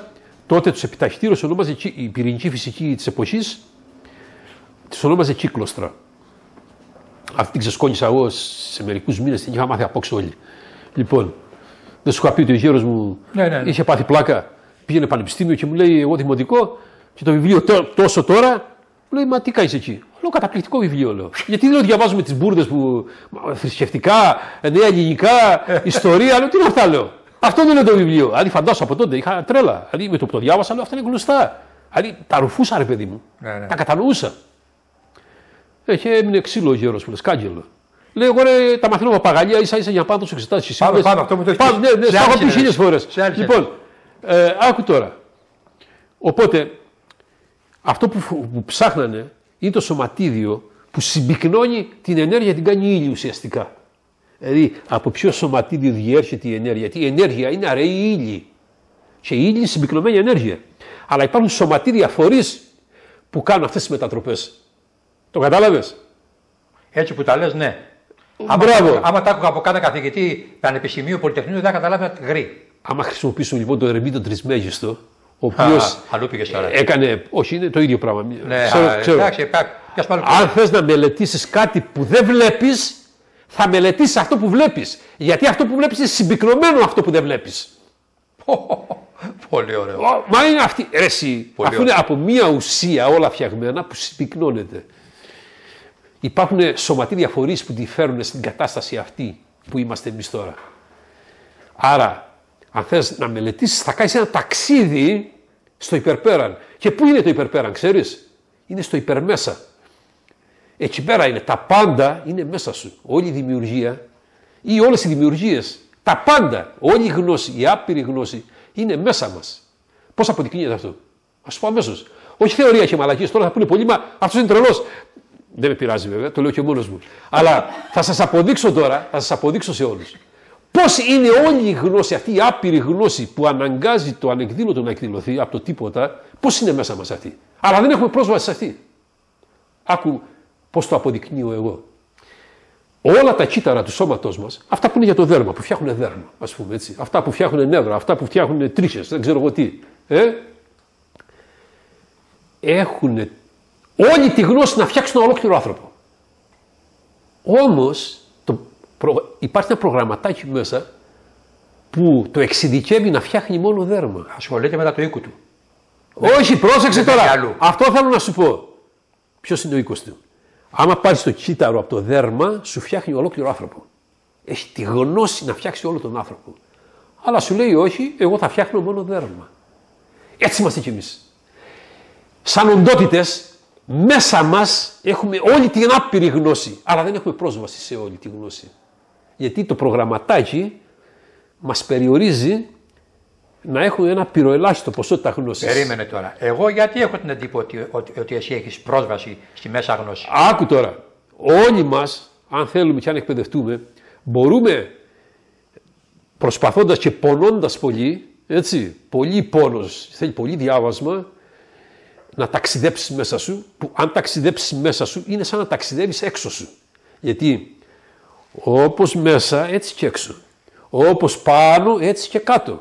τότε τους επιταχυτήρους ονόμαζε η πυρηνική φυσική της εποχής, τις ονόμαζε κύκλωστρα. Αυτή την ξεσκόνησα εγώ σε μερικούς μήνες, την είχα μάθει απόξω όλοι. Λοιπόν, δεν σου είχα πει ότι ο γέρος μου ναι, ναι, ναι. είχε πάθει πλάκα, πήγαινε πανεπιστήμιο και μου λέει: εγώ δημοτικό και το βιβλίο τόσο τώρα. Μου λέει: μα τι κάνεις εκεί? Λέω: καταπληκτικό βιβλίο, λέω. Γιατί δεν διαβάζουμε τις μπουρδες που θρησκευτικά, νέα ελληνικά, ιστορία. Λέω: τι είναι αυτά, λέω. Αυτό δεν είναι το βιβλίο. Δηλαδή, φαντάσου από τότε είχα τρέλα. Δηλαδή, με το που το διάβασα, λέω: αυτά είναι γνωστά. Δηλαδή, τα ρουφούσα, ρε παιδί μου. Ναι, ναι. Τα κατανοούσα. Έχει έμεινε ξύλο ο γέρος μου, σκάγγελο. Λέει: εγώ ρε, τα μαθαίνω παπαγαλία ίσα ίσα για να πάω να του εξετάσει. Πάμε, πάμε, αυτό μου το έχει πει. Ναι, ναι, στα έχω πει χίλιες φορές. Λοιπόν, ε, άκου τώρα. Οπότε, αυτό που, που ψάχνανε είναι το σωματίδιο που συμπυκνώνει την ενέργεια, την κάνει ήλιο ουσιαστικά. Δηλαδή, από ποιο σωματίδιο διέρχεται η ενέργεια? Γιατί η ενέργεια είναι αραιοί ήλιοι. Και η ήλιοι είναι συμπυκνωμένη ενέργεια. Αλλά υπάρχουν σωματίδια φορείς που κάνουν αυτές τις μετατροπές. Το κατάλαβες? Έτσι που τα λες, ναι. Μπράβο. Άμα, άμα τα άκουγα από κάθε καθηγητή Πανεπιστημίου Πολυτεχνείου, δεν θα καταλάβει γρή. Άμα χρησιμοποιήσουμε λοιπόν το Ερεμίτο Τρισμέγιστο, ο οποίος έκανε. Όχι, είναι το ίδιο πράγμα. Ναι, ξέρω, α, ξέρω. Εντάξει, αν θες να μελετήσεις κάτι που δεν βλέπεις, θα μελετήσεις αυτό που βλέπεις. Γιατί αυτό που βλέπεις είναι συμπυκνωμένο αυτό που δεν βλέπεις. Πολύ ωραίο. Μα είναι αυτή. Ρε, εσύ, αφού είναι από μία ουσία όλα φτιαγμένα που συμπυκνώνεται. Υπάρχουν σωματίδια φορείς που τη φέρουν στην κατάσταση αυτή που είμαστε εμείς τώρα. Άρα, αν θες να μελετήσεις, θα κάνεις ένα ταξίδι στο υπερπέραν. Και πού είναι το υπερπέραν, ξέρεις? Είναι στο υπερμέσα. Εκεί πέρα είναι. Τα πάντα είναι μέσα σου. Όλη η δημιουργία ή όλες οι δημιουργίες, τα πάντα, όλη η γνώση, η άπειρη γνώση είναι μέσα μας. Πώς αποδεικνύεται αυτό? Ας σου πω αμέσως. Όχι θεωρία και μαλακίες. Τώρα θα πούνε πολλοί, μα αυτός είναι τρελός. Δεν με πειράζει βέβαια, το λέω και μόνος μου. Αλλά θα σας αποδείξω τώρα, θα σας αποδείξω σε όλους. Πώς είναι όλη η γνώση, αυτή η άπειρη γνώση που αναγκάζει το ανεκδήλωτο να εκδηλωθεί από το τίποτα, πώς είναι μέσα μας αυτή. Αλλά δεν έχουμε πρόσβαση σε αυτή. Άκου πώς το αποδεικνύω εγώ. Όλα τα κύτταρα του σώματός μας, αυτά που είναι για το δέρμα, που φτιάχνουν δέρμα, ας πούμε έτσι, αυτά που φτιάχνουν νεύρα, αυτά που φτιάχνουν τρίχες, δεν ξέρω εγώ τι, ε, έχουν όλη τη γνώση να φτιάξουν ένα ολόκληρο άνθρωπο. Όμως το προ... υπάρχει ένα προγραμματάκι μέσα που το εξειδικεύει να φτιάχνει μόνο δέρμα. Ασχολείται μετά το οίκο του. Όχι, πρόσεξε τώρα. Αυτό θέλω να σου πω. Ποιος είναι ο οίκος του? Άμα πάρεις το κύτταρο από το δέρμα, σου φτιάχνει ολόκληρο άνθρωπο. Έχει τη γνώση να φτιάξει όλο τον άνθρωπο. Αλλά σου λέει όχι, εγώ θα φτιάχνω μόνο δέρμα. Έτσι είμαστε κι εμείς. Σαν οντότητες, μέσα μας έχουμε όλη την άπειρη γνώση, αλλά δεν έχουμε πρόσβαση σε όλη τη γνώση. Γιατί το προγραμματάκι μας περιορίζει να έχουμε ένα πυροελάχιστο ποσότητα γνώσης. Περίμενε τώρα. Εγώ γιατί έχω την εντύπωση ότι, ότι, ότι εσύ έχεις πρόσβαση στη μέσα γνώση? Άκου τώρα. Όλοι μας, αν θέλουμε και αν εκπαιδευτούμε, μπορούμε προσπαθώντας και πονώντας πολύ, έτσι, πολύ πόνος, θέλει πολύ διάβασμα, να ταξιδέψεις μέσα σου, που αν ταξιδέψεις μέσα σου είναι σαν να ταξιδεύεις έξω σου. Γιατί όπως μέσα έτσι και έξω, όπως πάνω έτσι και κάτω.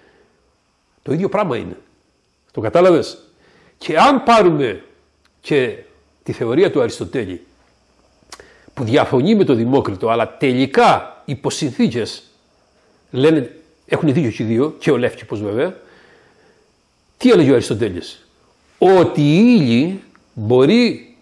Το ίδιο πράγμα είναι. Το κατάλαβες? Και αν πάρουμε και τη θεωρία του Αριστοτέλη, που διαφωνεί με τον Δημόκριτο, αλλά τελικά υποσυνθήκες λένε, έχουν δίκιο και οι δύο, και ο Λεύκηπος βέβαια, τι έλεγε ο Αριστοτέλης? Ότι οι ήλιοι μπορεί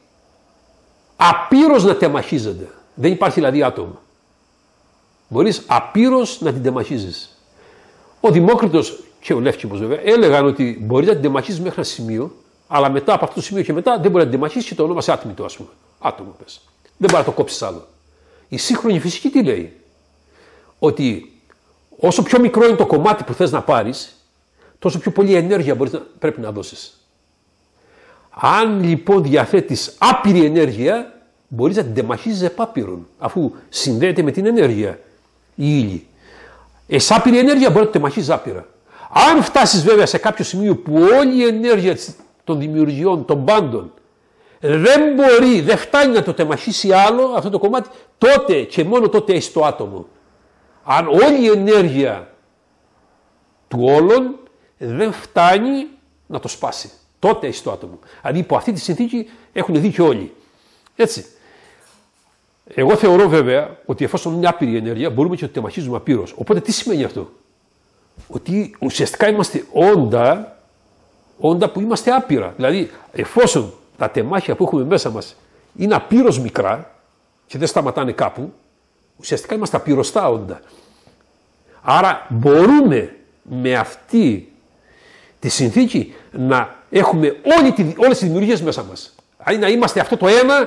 απείρως να τεμαχίζονται. Δεν υπάρχει δηλαδή άτομο. Μπορείς απείρως να την τεμαχίζεις. Ο Δημόκριτος και ο Λεύκηπος βέβαια έλεγαν ότι μπορεί να την τεμαχίζεις μέχρι ένα σημείο, αλλά μετά από αυτό το σημείο και μετά δεν μπορεί να την τεμαχίζεις και το ονόμασε άτμητο, ας πούμε. Άτομο πες. Δεν μπορεί να το κόψεις άλλο. Η σύγχρονη φυσική τι λέει? Ότι όσο πιο μικρό είναι το κομμάτι που θες να πάρεις, τόσο πιο πολλή ενέργεια μπορείς να, πρέπει να δώσεις. Αν λοιπόν διαθέτεις άπειρη ενέργεια, μπορείς να την τεμαχίζεις επάπειρον, αφού συνδέεται με την ενέργεια η ύλη. Εσύ άπειρη ενέργεια μπορεί να την τεμαχίζεις άπειρα. Αν φτάσεις βέβαια σε κάποιο σημείο που όλη η ενέργεια των δημιουργιών, των πάντων, δεν μπορεί, δεν φτάνει να το τεμαχίσει άλλο αυτό το κομμάτι, τότε και μόνο τότε έχει το άτομο. Αν όλη η ενέργεια του όλων δεν φτάνει να το σπάσει. Τότε έχει το άτομο. Δηλαδή υπό αυτή τη συνθήκη έχουν δίκιο όλοι. Έτσι. Εγώ θεωρώ βέβαια ότι εφόσον είναι άπειρη η ενέργεια, μπορούμε και να το τεμαχίζουμε απείρως. Οπότε τι σημαίνει αυτό? Ότι ουσιαστικά είμαστε όντα, όντα που είμαστε άπειρα. Δηλαδή, εφόσον τα τεμάχια που έχουμε μέσα μας είναι απείρως μικρά και δεν σταματάνε κάπου, ουσιαστικά είμαστε απειροστά όντα. Άρα μπορούμε με αυτή τη συνθήκη να έχουμε όλη τη, όλες τις δημιουργίες μέσα μας. Δηλαδή να είμαστε αυτό το ένα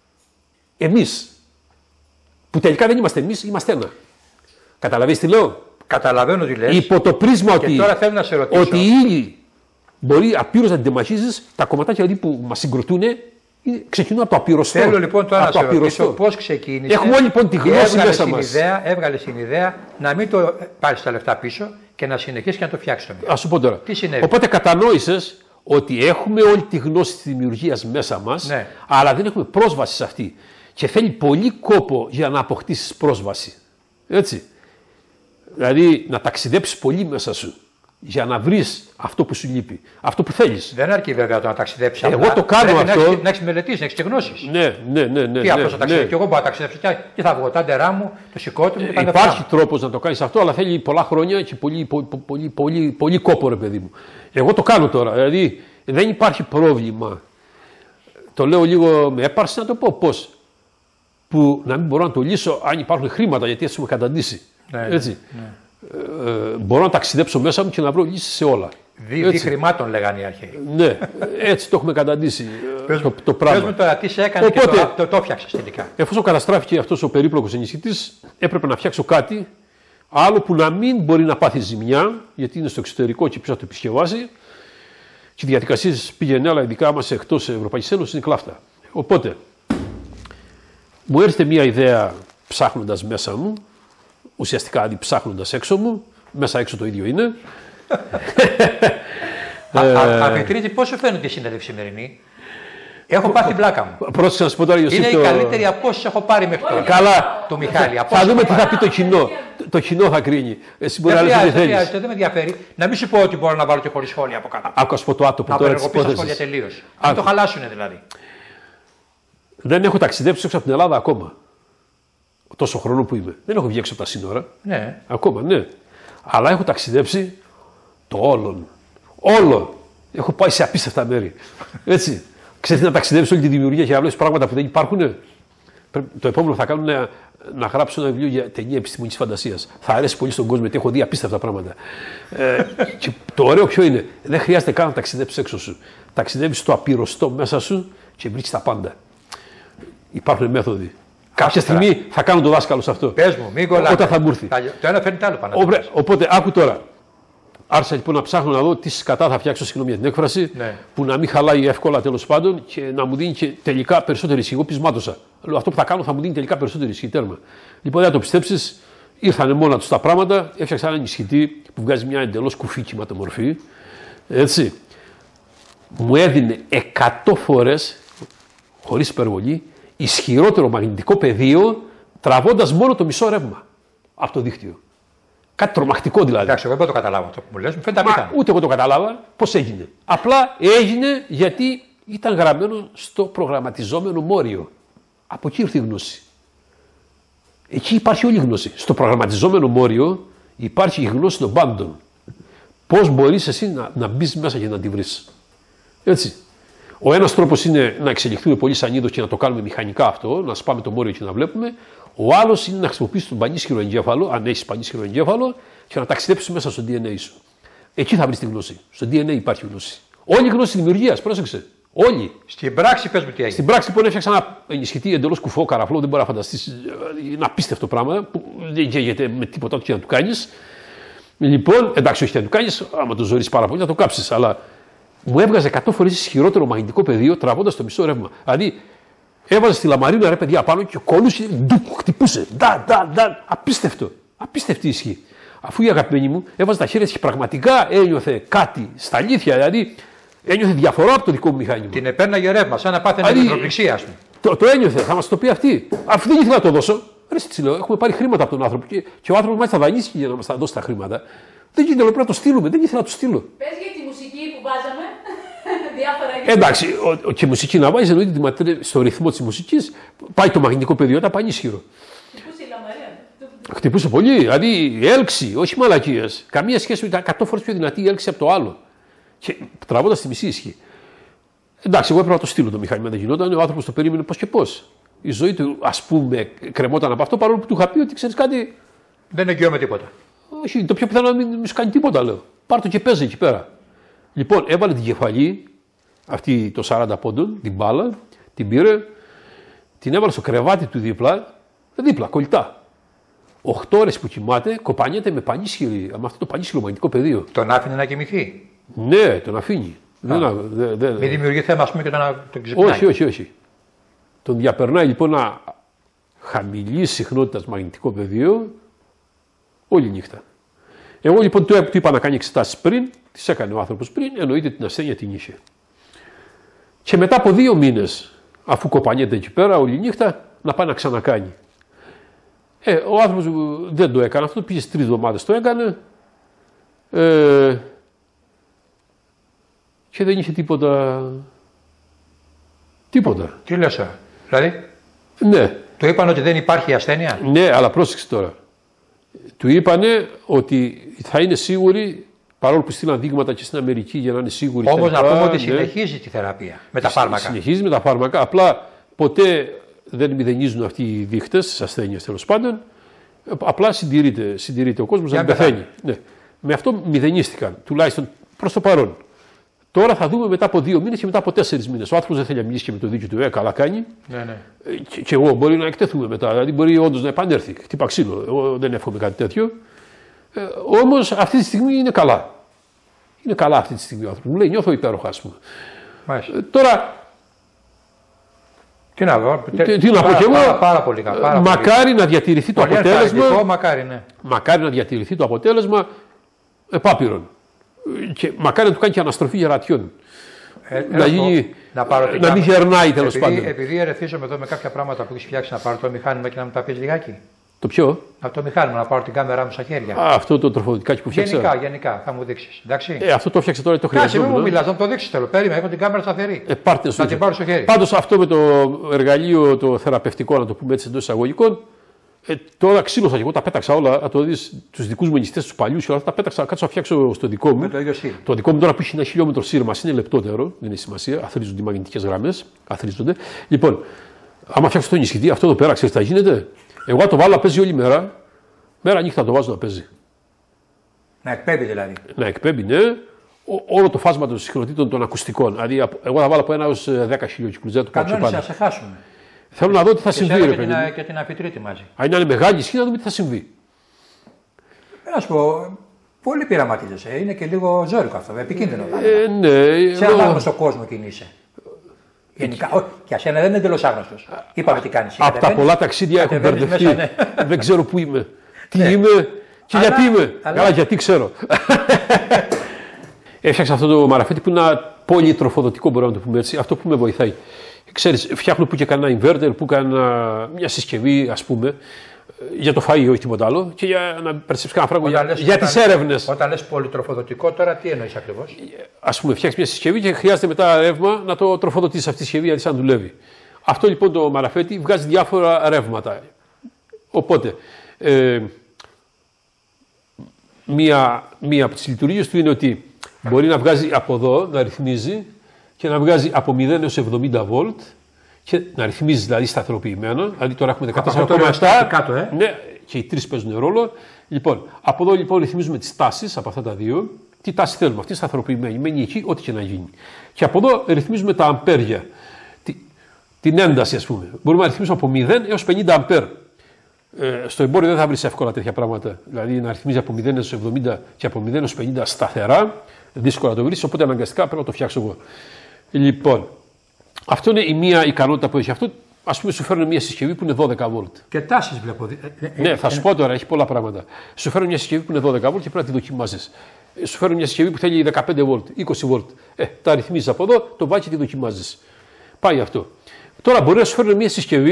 εμείς. Που τελικά δεν είμαστε εμείς, είμαστε ένα. Καταλαβαίνεις τι λέω? Καταλαβαίνω τι λες. Υπό το πρίσμα ότι, τώρα θέλω να σε ρωτήσω. ότι η ύλη μπορεί απείρως να την τεμαχίζεις, τα κομματάκια δηλαδή που μας συγκροτούν ξεκινούν από το απειροστό. Θέλω λοιπόν τώρα να σε ρωτήσω πώς ξεκίνησε. Έχουμε όλοι λοιπόν τη γνώση μέσα μας. Έβγαλε την ιδέα να μην το πάρεις τα λεφτά πίσω και να συνεχίσεις και να το φτιάξεις. Ας σου πω τώρα. Τι συνέβη? Οπότε κατανόησες ότι έχουμε όλη τη γνώση της δημιουργίας μέσα μας, ναι. αλλά δεν έχουμε πρόσβαση σε αυτή. Και θέλει πολύ κόπο για να αποκτήσεις πρόσβαση. Έτσι. Δηλαδή να ταξιδέψεις πολύ μέσα σου για να βρεις αυτό που σου λείπει, αυτό που θέλεις. Δεν αρκεί βέβαια το να ταξιδέψεις. Εγώ απλά. το κάνω Πρέπει αυτό. Να έχεις, να έχεις μελετήσει, να έχεις και γνώσεις. Ναι, ναι, ναι. ναι Τι ναι, αυτό θα ταξιδέψει. ναι. Και εγώ μπορώ να ταξιδέψω. Τι θα βγω, τα ντερά μου, το σηκώτη μου. Ε, υπάρχει τρόπος να το κάνεις αυτό, αλλά θέλει πολλά χρόνια και πολύ, πολύ, πολύ, πολύ, πολύ κόπο, ρε παιδί μου. Εγώ το κάνω τώρα. Δηλαδή δεν υπάρχει πρόβλημα. Το λέω λίγο με έπαρση να το πω πώς. Που να μην μπορώ να το λύσω αν υπάρχουν χρήματα, γιατί έτσι με καταντήσει. Ναι, έτσι. Ναι. Ε, μπορώ να ταξιδέψω μέσα μου και να βρω λύσεις σε όλα. Δι, δι χρημάτων λέγανε οι αρχαίοι. Ναι, έτσι το έχουμε καταντήσει πες, το, το πράγμα. Πες μου τώρα τι σε έκανε. Οπότε, και το, το, το φτιάξες τελικά. Εφόσον καταστράφηκε αυτός ο περίπλοκος ενισχυτής, έπρεπε να φτιάξω κάτι άλλο που να μην μπορεί να πάθει ζημιά, γιατί είναι στο εξωτερικό και πίσω να το επισκευάσει. Και οι διαδικασίες πήγαινε, αλλά ειδικά μας εκτός Ευρωπαϊκής Ένωσης είναι κλάφτα. Οπότε, μου έρχεται μια ιδέα ψάχνοντας μέσα μου, ουσιαστικά αντί ψάχνοντας έξω μου, μέσα έξω το ίδιο είναι. Αφιτρίτη, πώς σου φαίνεται η συνέντευξη σημερινή? Έχω πάρει την πλάκα μου. Πρόσεξε να σου πω τώρα, Ιωσήφ, είναι το... η καλύτερη από όσες έχω πάρει μέχρι τώρα. Καλά. Το Μιχάλη. Θα δούμε τι θα πει το κοινό. Το κοινό θα κρίνει. Εσύ μπορεί να λες τι θέλεις. Δεν με ενδιαφέρει. Να μην σου πω ότι μπορώ να βάλω και χωρίς σχόλια από κάτω. Άκου, ας πω το άτομο να τώρα της υπόθεσης. Να υπόθεσης. σχόλια τελείως. Να το χαλάσουνε δηλαδή. Δεν έχω ταξιδέψει έξω από την Ελλάδα ακόμα. Τόσο χρόνο που είμαι. Δεν έχω βγει έξω από τα σύνορα. Ναι. Ακόμα, ναι. Αλλά έχω ταξιδέψει το όλον. Όλο. Έχω πάει σε απίστευτα μέρη. Έτσι. Ξέρετε να ταξιδέψει όλη τη δημιουργία και να βλέπει πράγματα που δεν υπάρχουν. Το επόμενο θα κάνω να, να γράψω ένα βιβλίο για ταινία επιστημονικής φαντασίας. Θα αρέσει πολύ στον κόσμο γιατί έχω δει απίστευτα πράγματα. ε, και το ωραίο ποιο είναι, δεν χρειάζεται καν να ταξιδέψει έξω σου. Ταξιδεύει στο απειροστό μέσα σου και βρίσκει τα πάντα. Υπάρχουν μέθοδοι. Κάποια στιγμή θα κάνω το δάσκαλο σε αυτό. Πες μου, μην κολλάτε. Όταν θα μου έρθει. Το ένα φέρνει το άλλο πάνω. Οπότε, άκου τώρα. Άρχισα λοιπόν να ψάχνω να δω τι σκατά θα φτιάξω, συγγνώμη για την έκφραση, ναι. που να μην χαλάει εύκολα τέλος πάντων και να μου δίνει και τελικά περισσότερη ισχύ. Εγώ πεισμάτωσα. Λέω αυτό που θα κάνω θα μου δίνει τελικά περισσότερη ισχύ. Τέρμα. Λοιπόν, δεν θα το πιστέψεις, ήρθανε μόνα του τα πράγματα, έφτιαξα έναν ενισχυτή που βγάζει μια εντελώς κουφή κυματομορφή. Έτσι. Μου έδινε εκατό φορές, χωρίς υπερβολή, ισχυρότερο μαγνητικό πεδίο, τραβώντας μόνο το μισό ρεύμα από το δίκτυο. Κάτι τρομακτικό δηλαδή. Εντάξει, εγώ δεν το καταλάβω αυτό που μου λες, μου φαίνεται απίθανο. Ούτε εγώ το κατάλαβα πώς έγινε. Απλά έγινε γιατί ήταν γραμμένο στο προγραμματιζόμενο μόριο. Από εκεί ήρθε η γνώση. Εκεί υπάρχει όλη η γνώση. Στο προγραμματιζόμενο μόριο υπάρχει η γνώση των πάντων. Πώς μπορείς εσύ να, να μπεις μέσα και να τη βρεις. Έτσι. Ο ένας τρόπος είναι να εξελιχθούμε πολύ σαν είδος και να το κάνουμε μηχανικά αυτό, να σπάμε το μόριο και να βλέπουμε. Ο άλλος είναι να χρησιμοποιήσει τον πανίσχυρο εγκέφαλο, αν έχει πανίσχυρο εγκέφαλο, και να ταξιδέψει μέσα στο ντι εν έι σου. Εκεί θα βρει τη γνώση. Στο ντι εν έι υπάρχει γνώση. Όλη η γνώση δημιουργίας, πρόσεξε. Όλη. Στην πράξη, πες μου τι έγινε. Στην πράξη, λοιπόν, έφτιαξα ένα ενισχυτή εντελώς κουφό καραφλό, δεν μπορεί να φανταστεί. Είναι απίστευτο πράγμα που δεν γίνεται με τίποτα και να του κάνει. Λοιπόν, εντάξει, όχι να του κάνει, άμα το ζωρίσει πάρα πολύ, να το κάψει. Αλλά μου έβγαζε εκατό φορές ισχυρότερο μαγνητικό πεδίο τραβώντας το μισό ρεύμα. Δηλαδή, έβαζε τη λαμαρίνα ρε παιδιά πάνω και κολούσε, ντουκ, χτυπούσε. Ντα, ντα, ντα. Απίστευτο. Απίστευτη ισχύ. Αφού η αγαπημένη μου έβαζε τα χέρια της και πραγματικά ένιωθε κάτι στα αλήθεια, δηλαδή ένιωθε διαφορά από το δικό μου μηχάνημα. Την επέρναγε ρεύμα, σαν να πάθαινε δηλαδή, ηλεκτροπληξία, α πούμε. Το, το ένιωθε, θα μας το πει αυτή. Αφού δεν ήθελα να το δώσω, ρε, τι λέω, έχουμε πάρει χρήματα από τον άνθρωπο και, και ο άνθρωπος μάλιστα δανείστηκε για να μας τα δώσει τα χρήματα. Δεν γίνεται, πρέπει να το στείλουμε. Δεν ήθελα να το στείλω. Πες για τη μουσική που βάζαμε. Διάφορα. Εντάξει, ο, ο, και η μουσική να βάζει εννοείται ματρέ, στο ρυθμό τη μουσική. Πάει το μαγνητικό πεδίο, ήταν πανίσχυρο. Χτυπούσε η λαμαρία. Χτυπούσε πολύ. Δηλαδή η έλξη, όχι μαλακίες. Καμία σχέση, ήταν εκατό φορές πιο δυνατή η έλξη από το άλλο. Και τραβώντα τη μισή ισχύ. Εντάξει, εγώ έπρεπε να το στείλω το μηχάνημα, δεν γινόταν. Ο άνθρωπο το περίμενε πώ και πώ. Η ζωή του, α πούμε, κρεμόταν από αυτό, παρόλο που του είχα πει ότι ξέρει κάτι. Δεν εγγυώμαι τίποτα. Όχι, το πιο πιθανό να μην, μην σου κάνει τίποτα, λέω. Πάρ' το και παίζει εκεί πέρα. Λοιπόν, έβαλε την κεφαλή, αυτή το σαράντα πόντων, την μπάλα, την πήρε, την έβαλε στο κρεβάτι του δίπλα, δίπλα, κολλητά. Οχτώ ώρες που κοιμάται, κοπανιέται με πανίσχυρη, με αυτό το πανίσχυρο μαγνητικό πεδίο. Τον άφηνε να κοιμηθεί. Ναι, τον αφήνει. Δεν, δε, δε, Μην δημιουργεί θέμα, α πούμε, και τον, τον ξυπνάει. Όχι, όχι, όχι. Τον διαπερνάει λοιπόν ένα χαμηλή συχνότητα μαγνητικό πεδίο όλη νύχτα. Εγώ λοιπόν του, του είπα να κάνει εξετάσεις πριν, τις έκανε ο άνθρωπος πριν, εννοείται την ασθένεια την είχε. Και μετά από δύο μήνες, αφού κοπανιέται εκεί πέρα όλη νύχτα, να πάει να ξανακάνει. Ε, ο άνθρωπος δεν το έκανε αυτό, πήγε τρεις εβδομάδες το έκανε ε, και δεν είχε τίποτα. Τίποτα. Τι λες, ε? Δηλαδή, ναι. του είπαν ότι δεν υπάρχει ασθένεια. Ναι, αλλά πρόσεξε τώρα. Του είπανε ότι θα είναι σίγουροι, παρόλο που στείλαν δείγματα και στην Αμερική για να είναι σίγουροι. Όμως να πούμε ότι ναι, συνεχίζει τη θεραπεία με τα φάρμακα. Συνεχίζει με τα φάρμακα. Απλά ποτέ δεν μηδενίζουν αυτοί οι δείχτες τη ασθένεια τέλος πάντων. Απλά συντηρείται, συντηρείται ο κόσμος να πεθαίνει. Ναι. Με αυτό μηδενίστηκαν, τουλάχιστον προς το παρόν. Τώρα θα δούμε μετά από δύο μήνες και μετά από τέσσερις μήνες. Ο άνθρωπος δεν θέλει να μιλήσει και με το δίκιο του, ε, καλά κάνει. Ναι, ναι. Και, και εγώ μπορεί να εκτεθούμε μετά. Δηλαδή μπορεί όντως να επανέλθει. Χτύπα ξύλο. Εγώ δεν εύχομαι κάτι τέτοιο. Ε, όμως αυτή τη στιγμή είναι καλά. Είναι καλά αυτή τη στιγμή ο άνθρωπος. Μου λέει νιώθω υπέροχα, ας πούμε. Ε, τώρα. Τι να πω, τι, τι να πω κι εγώ. Πάρα, πάρα πολύ καλά. Πάρα μακάρι πολύ. να διατηρηθεί το πολύ αποτέλεσμα. Μακάρι, ναι. Μακάρι να διατηρηθεί το αποτέλεσμα επάπειρον. Και μακάρι να του κάνει και αναστροφή γερατιών. Ε, να, γίνει, να, πάρω να μην γερνάει τέλος επειδή, πάντων. Επειδή ερεθίζομαι εδώ με κάποια πράγματα που έχει φτιάξει, να πάρω το μηχάνημα και να μου τα πει λιγάκι. Το ποιο? Από το μηχάνημα, να πάρω την κάμερά μου στα χέρια. Α, αυτό το τροφοδοτικάκι που φτιάξα. Γενικά, γενικά, θα μου δείξει. Ε, αυτό το φτιάξε τώρα, το χρειαζόμουν. Κάτσε, μην μου μιλά, να το δείξει θέλω. Περίμενα, έχω την κάμερα σταθερή. Ε, πάρτε να την πάρω στο χέρι. Πάντως αυτό με το εργαλείο το θεραπευτικό, να το πούμε έτσι εντός εισαγωγικών, ε, τώρα ξύλωσα και εγώ, τα πέταξα όλα. Να το δεις τους δικούς μου ενιστές, τους παλιούς και όλα αυτά. Τα πέταξα, κάτσω να φτιάξω στο δικό μου. Με το ίδιο σύρμα. Το δικό μου τώρα που έχει ένα χιλιόμετρο σύρμα είναι λεπτότερο, δεν έχει σημασία. Αθρίζονται οι μαγνητικές γραμμές. Αθρίζονται. Λοιπόν, άμα φτιάξω το ενισχυτή, αυτό εδώ πέρα ξέρεις τι θα γίνεται. Εγώ το βάλω να παίζει όλη μέρα. Μέρα νύχτα το βάζω να παίζει. Να εκπέμπει δηλαδή. Να εκπέμπει, ναι. Όλο το φάσμα των συχνοτήτων των ακουστικών. Δηλαδή, εγώ θα βάλω από ένα έως δέκα χιλιοκυκλούς. Δεν το πάω Κανόνισε να σε χάσουμε. Θέλω να δω τι θα συμβεί. Και, ρε, την, και την αφιτρίτη μαζί. Αν είναι μεγάλη ισχύ, να δούμε τι θα συμβεί. Να σου πω, πολύ πειραματίζεσαι. Είναι και λίγο ζώρικο αυτό, επικίνδυνο. Ε, ναι. Σε έναν άγνωστο κόσμο κινείσαι. Γενικά, όχι, για σένα δεν είναι εντελώς άγνωστος. Είπαμε τι κάνεις. Από τα πολλά ταξίδια έχω μπερδευτεί. Ναι. Δεν ξέρω πού είμαι. Τι ναι. είμαι και αλλά, γιατί είμαι. Αλλά... Καλά, γιατί ξέρω. Έφτιαξα αυτό το μαραφέτη που είναι ένα πολυτροφοδοτικό, μπορούμε να το πούμε έτσι. Αυτό που με βοηθάει. Ξέρεις, φτιάχνω που και κανένα inverter, που κανένα μια συσκευή, ας πούμε, για το φαΐ, όχι τίποτα άλλο, και για να περιστρέψει κανένα φράγκο για, λες, για τις έρευνες. Όταν λες πολυτροφοδοτικό, τώρα τι εννοείς ακριβώς? Ας πούμε, φτιάχνεις μια συσκευή και χρειάζεται μετά ρεύμα να το τροφοδοτήσεις αυτή τη συσκευή, γιατί σαν δουλεύει. Αυτό λοιπόν το μαραφέτη βγάζει διάφορα ρεύματα. Οπότε, ε, μία, μία από τις λειτουργίες του είναι ότι μπορεί να βγάζει από εδώ, να ρυθμίζει, και να βγάζει από μηδέν έως εβδομήντα βολτ και να ρυθμίζει δηλαδή σταθεροποιημένα. Δηλαδή τώρα έχουμε δεκατέσσερα κόμμα επτά. Ε? Ναι, και οι τρεις παίζουν ρόλο. Λοιπόν, από εδώ λοιπόν ρυθμίζουμε τις τάσεις από αυτά τα δύο. Τι τάση θέλουμε, αυτή είναι σταθεροποιημένη. Μένει εκεί, ό,τι και να γίνει. Και από εδώ ρυθμίζουμε τα αμπέρια. Τη, την ένταση, ας πούμε. Μπορούμε να ρυθμίσουμε από μηδέν έως πενήντα αμπέρ. Ε, στο εμπόριο δεν θα βρει εύκολα τέτοια πράγματα. Δηλαδή να ρυθμίζει από μηδέν έως εβδομήντα και από μηδέν έως πενήντα σταθερά. Δύσκολα να το βρει, οπότε αναγκαστικά πρέπει να το φτιάξω εγώ. Λοιπόν, αυτό είναι η μία ικανότητα που έχει. Αυτό, ας πούμε, σου φέρνουν μια συσκευή που είναι δώδεκα βολτ. Και τάσεις βλέπω. Ναι, θα σου πω τώρα, έχει πολλά πράγματα. Σου φέρνουν μια συσκευή που είναι δώδεκα βολτ και πρέπει να τη δοκιμάζεις. Σου φέρνουν μια συσκευή που θέλει δεκαπέντε βολτ, είκοσι βολτ. Ε, τα ρυθμίζεις από εδώ, το βάζει και τη δοκιμάζεις. Πάει αυτό. Τώρα μπορεί να σου φέρνουν μια συσκευή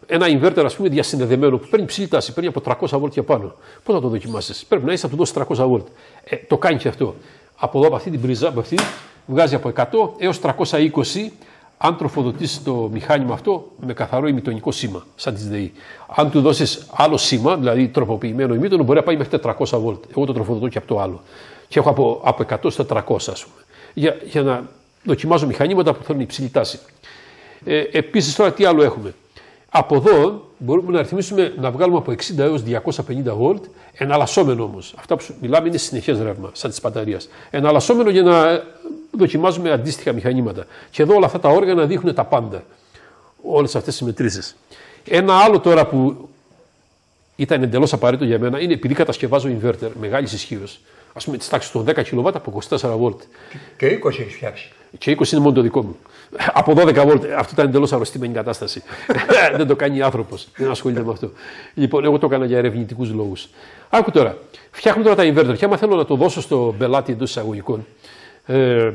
ένα inverter, ας πούμε, διασυνδεδεμένο που παίρνει ψηλή τάση, παίρνει από τριακόσια βολτ και πάνω. Πώς θα το δοκιμάσεις? Πρέπει να είσαι να του δώσει τριακόσια βολτ. Ε, το κάνει και αυτό. Από εδώ, από αυτή την πρίζα, από αυτή, βγάζει από εκατό έως τριακόσια είκοσι. Αν τροφοδοτήσεις το μηχάνημα αυτό με καθαρό ημιτονικό σήμα, σαν τη ΔΕΗ. Αν του δώσεις άλλο σήμα, δηλαδή τροποποιημένο ημίτονο, μπορεί να πάει μέχρι τετρακόσια βολτ. Εγώ το τροφοδοτώ και από το άλλο. Και έχω από, από εκατό στα τριακόσια, ας πούμε. Για, για να δοκιμάζω μηχανήματα που θέλουν υψηλή τάση. Ε, επίσης, τώρα τι άλλο έχουμε? Από εδώ μπορούμε να ρυθμίσουμε να βγάλουμε από εξήντα έως διακόσια πενήντα βολτ, εναλλασσόμενο όμως. Αυτά που μιλάμε είναι συνεχές ρεύμα, σαν της μπαταρίας. Εναλλασσόμενο για να δοκιμάζουμε αντίστοιχα μηχανήματα. Και εδώ όλα αυτά τα όργανα δείχνουν τα πάντα. Όλες αυτές τις μετρήσεις. Ένα άλλο τώρα που ήταν εντελώς απαραίτητο για μένα είναι επειδή κατασκευάζω inverter μεγάλης ισχύως. Ας πούμε της τάξης των δέκα κιλοβάτ από είκοσι τέσσερα βολτ. Και είκοσι έχει φτιάξει. Και είκοσι είναι μόνο το δικό μου. Από δώδεκα βολτ. Αυτό ήταν εντελώς αρρωστημένη κατάσταση. Δεν το κάνει άνθρωπος. Δεν ασχολείται με αυτό. Λοιπόν, εγώ το έκανα για ερευνητικούς λόγους. Άκου τώρα. Φτιάχνω τώρα τα inverter. Και άμα θέλω να το δώσω στο πελάτη εντός εισαγωγικών. Ε,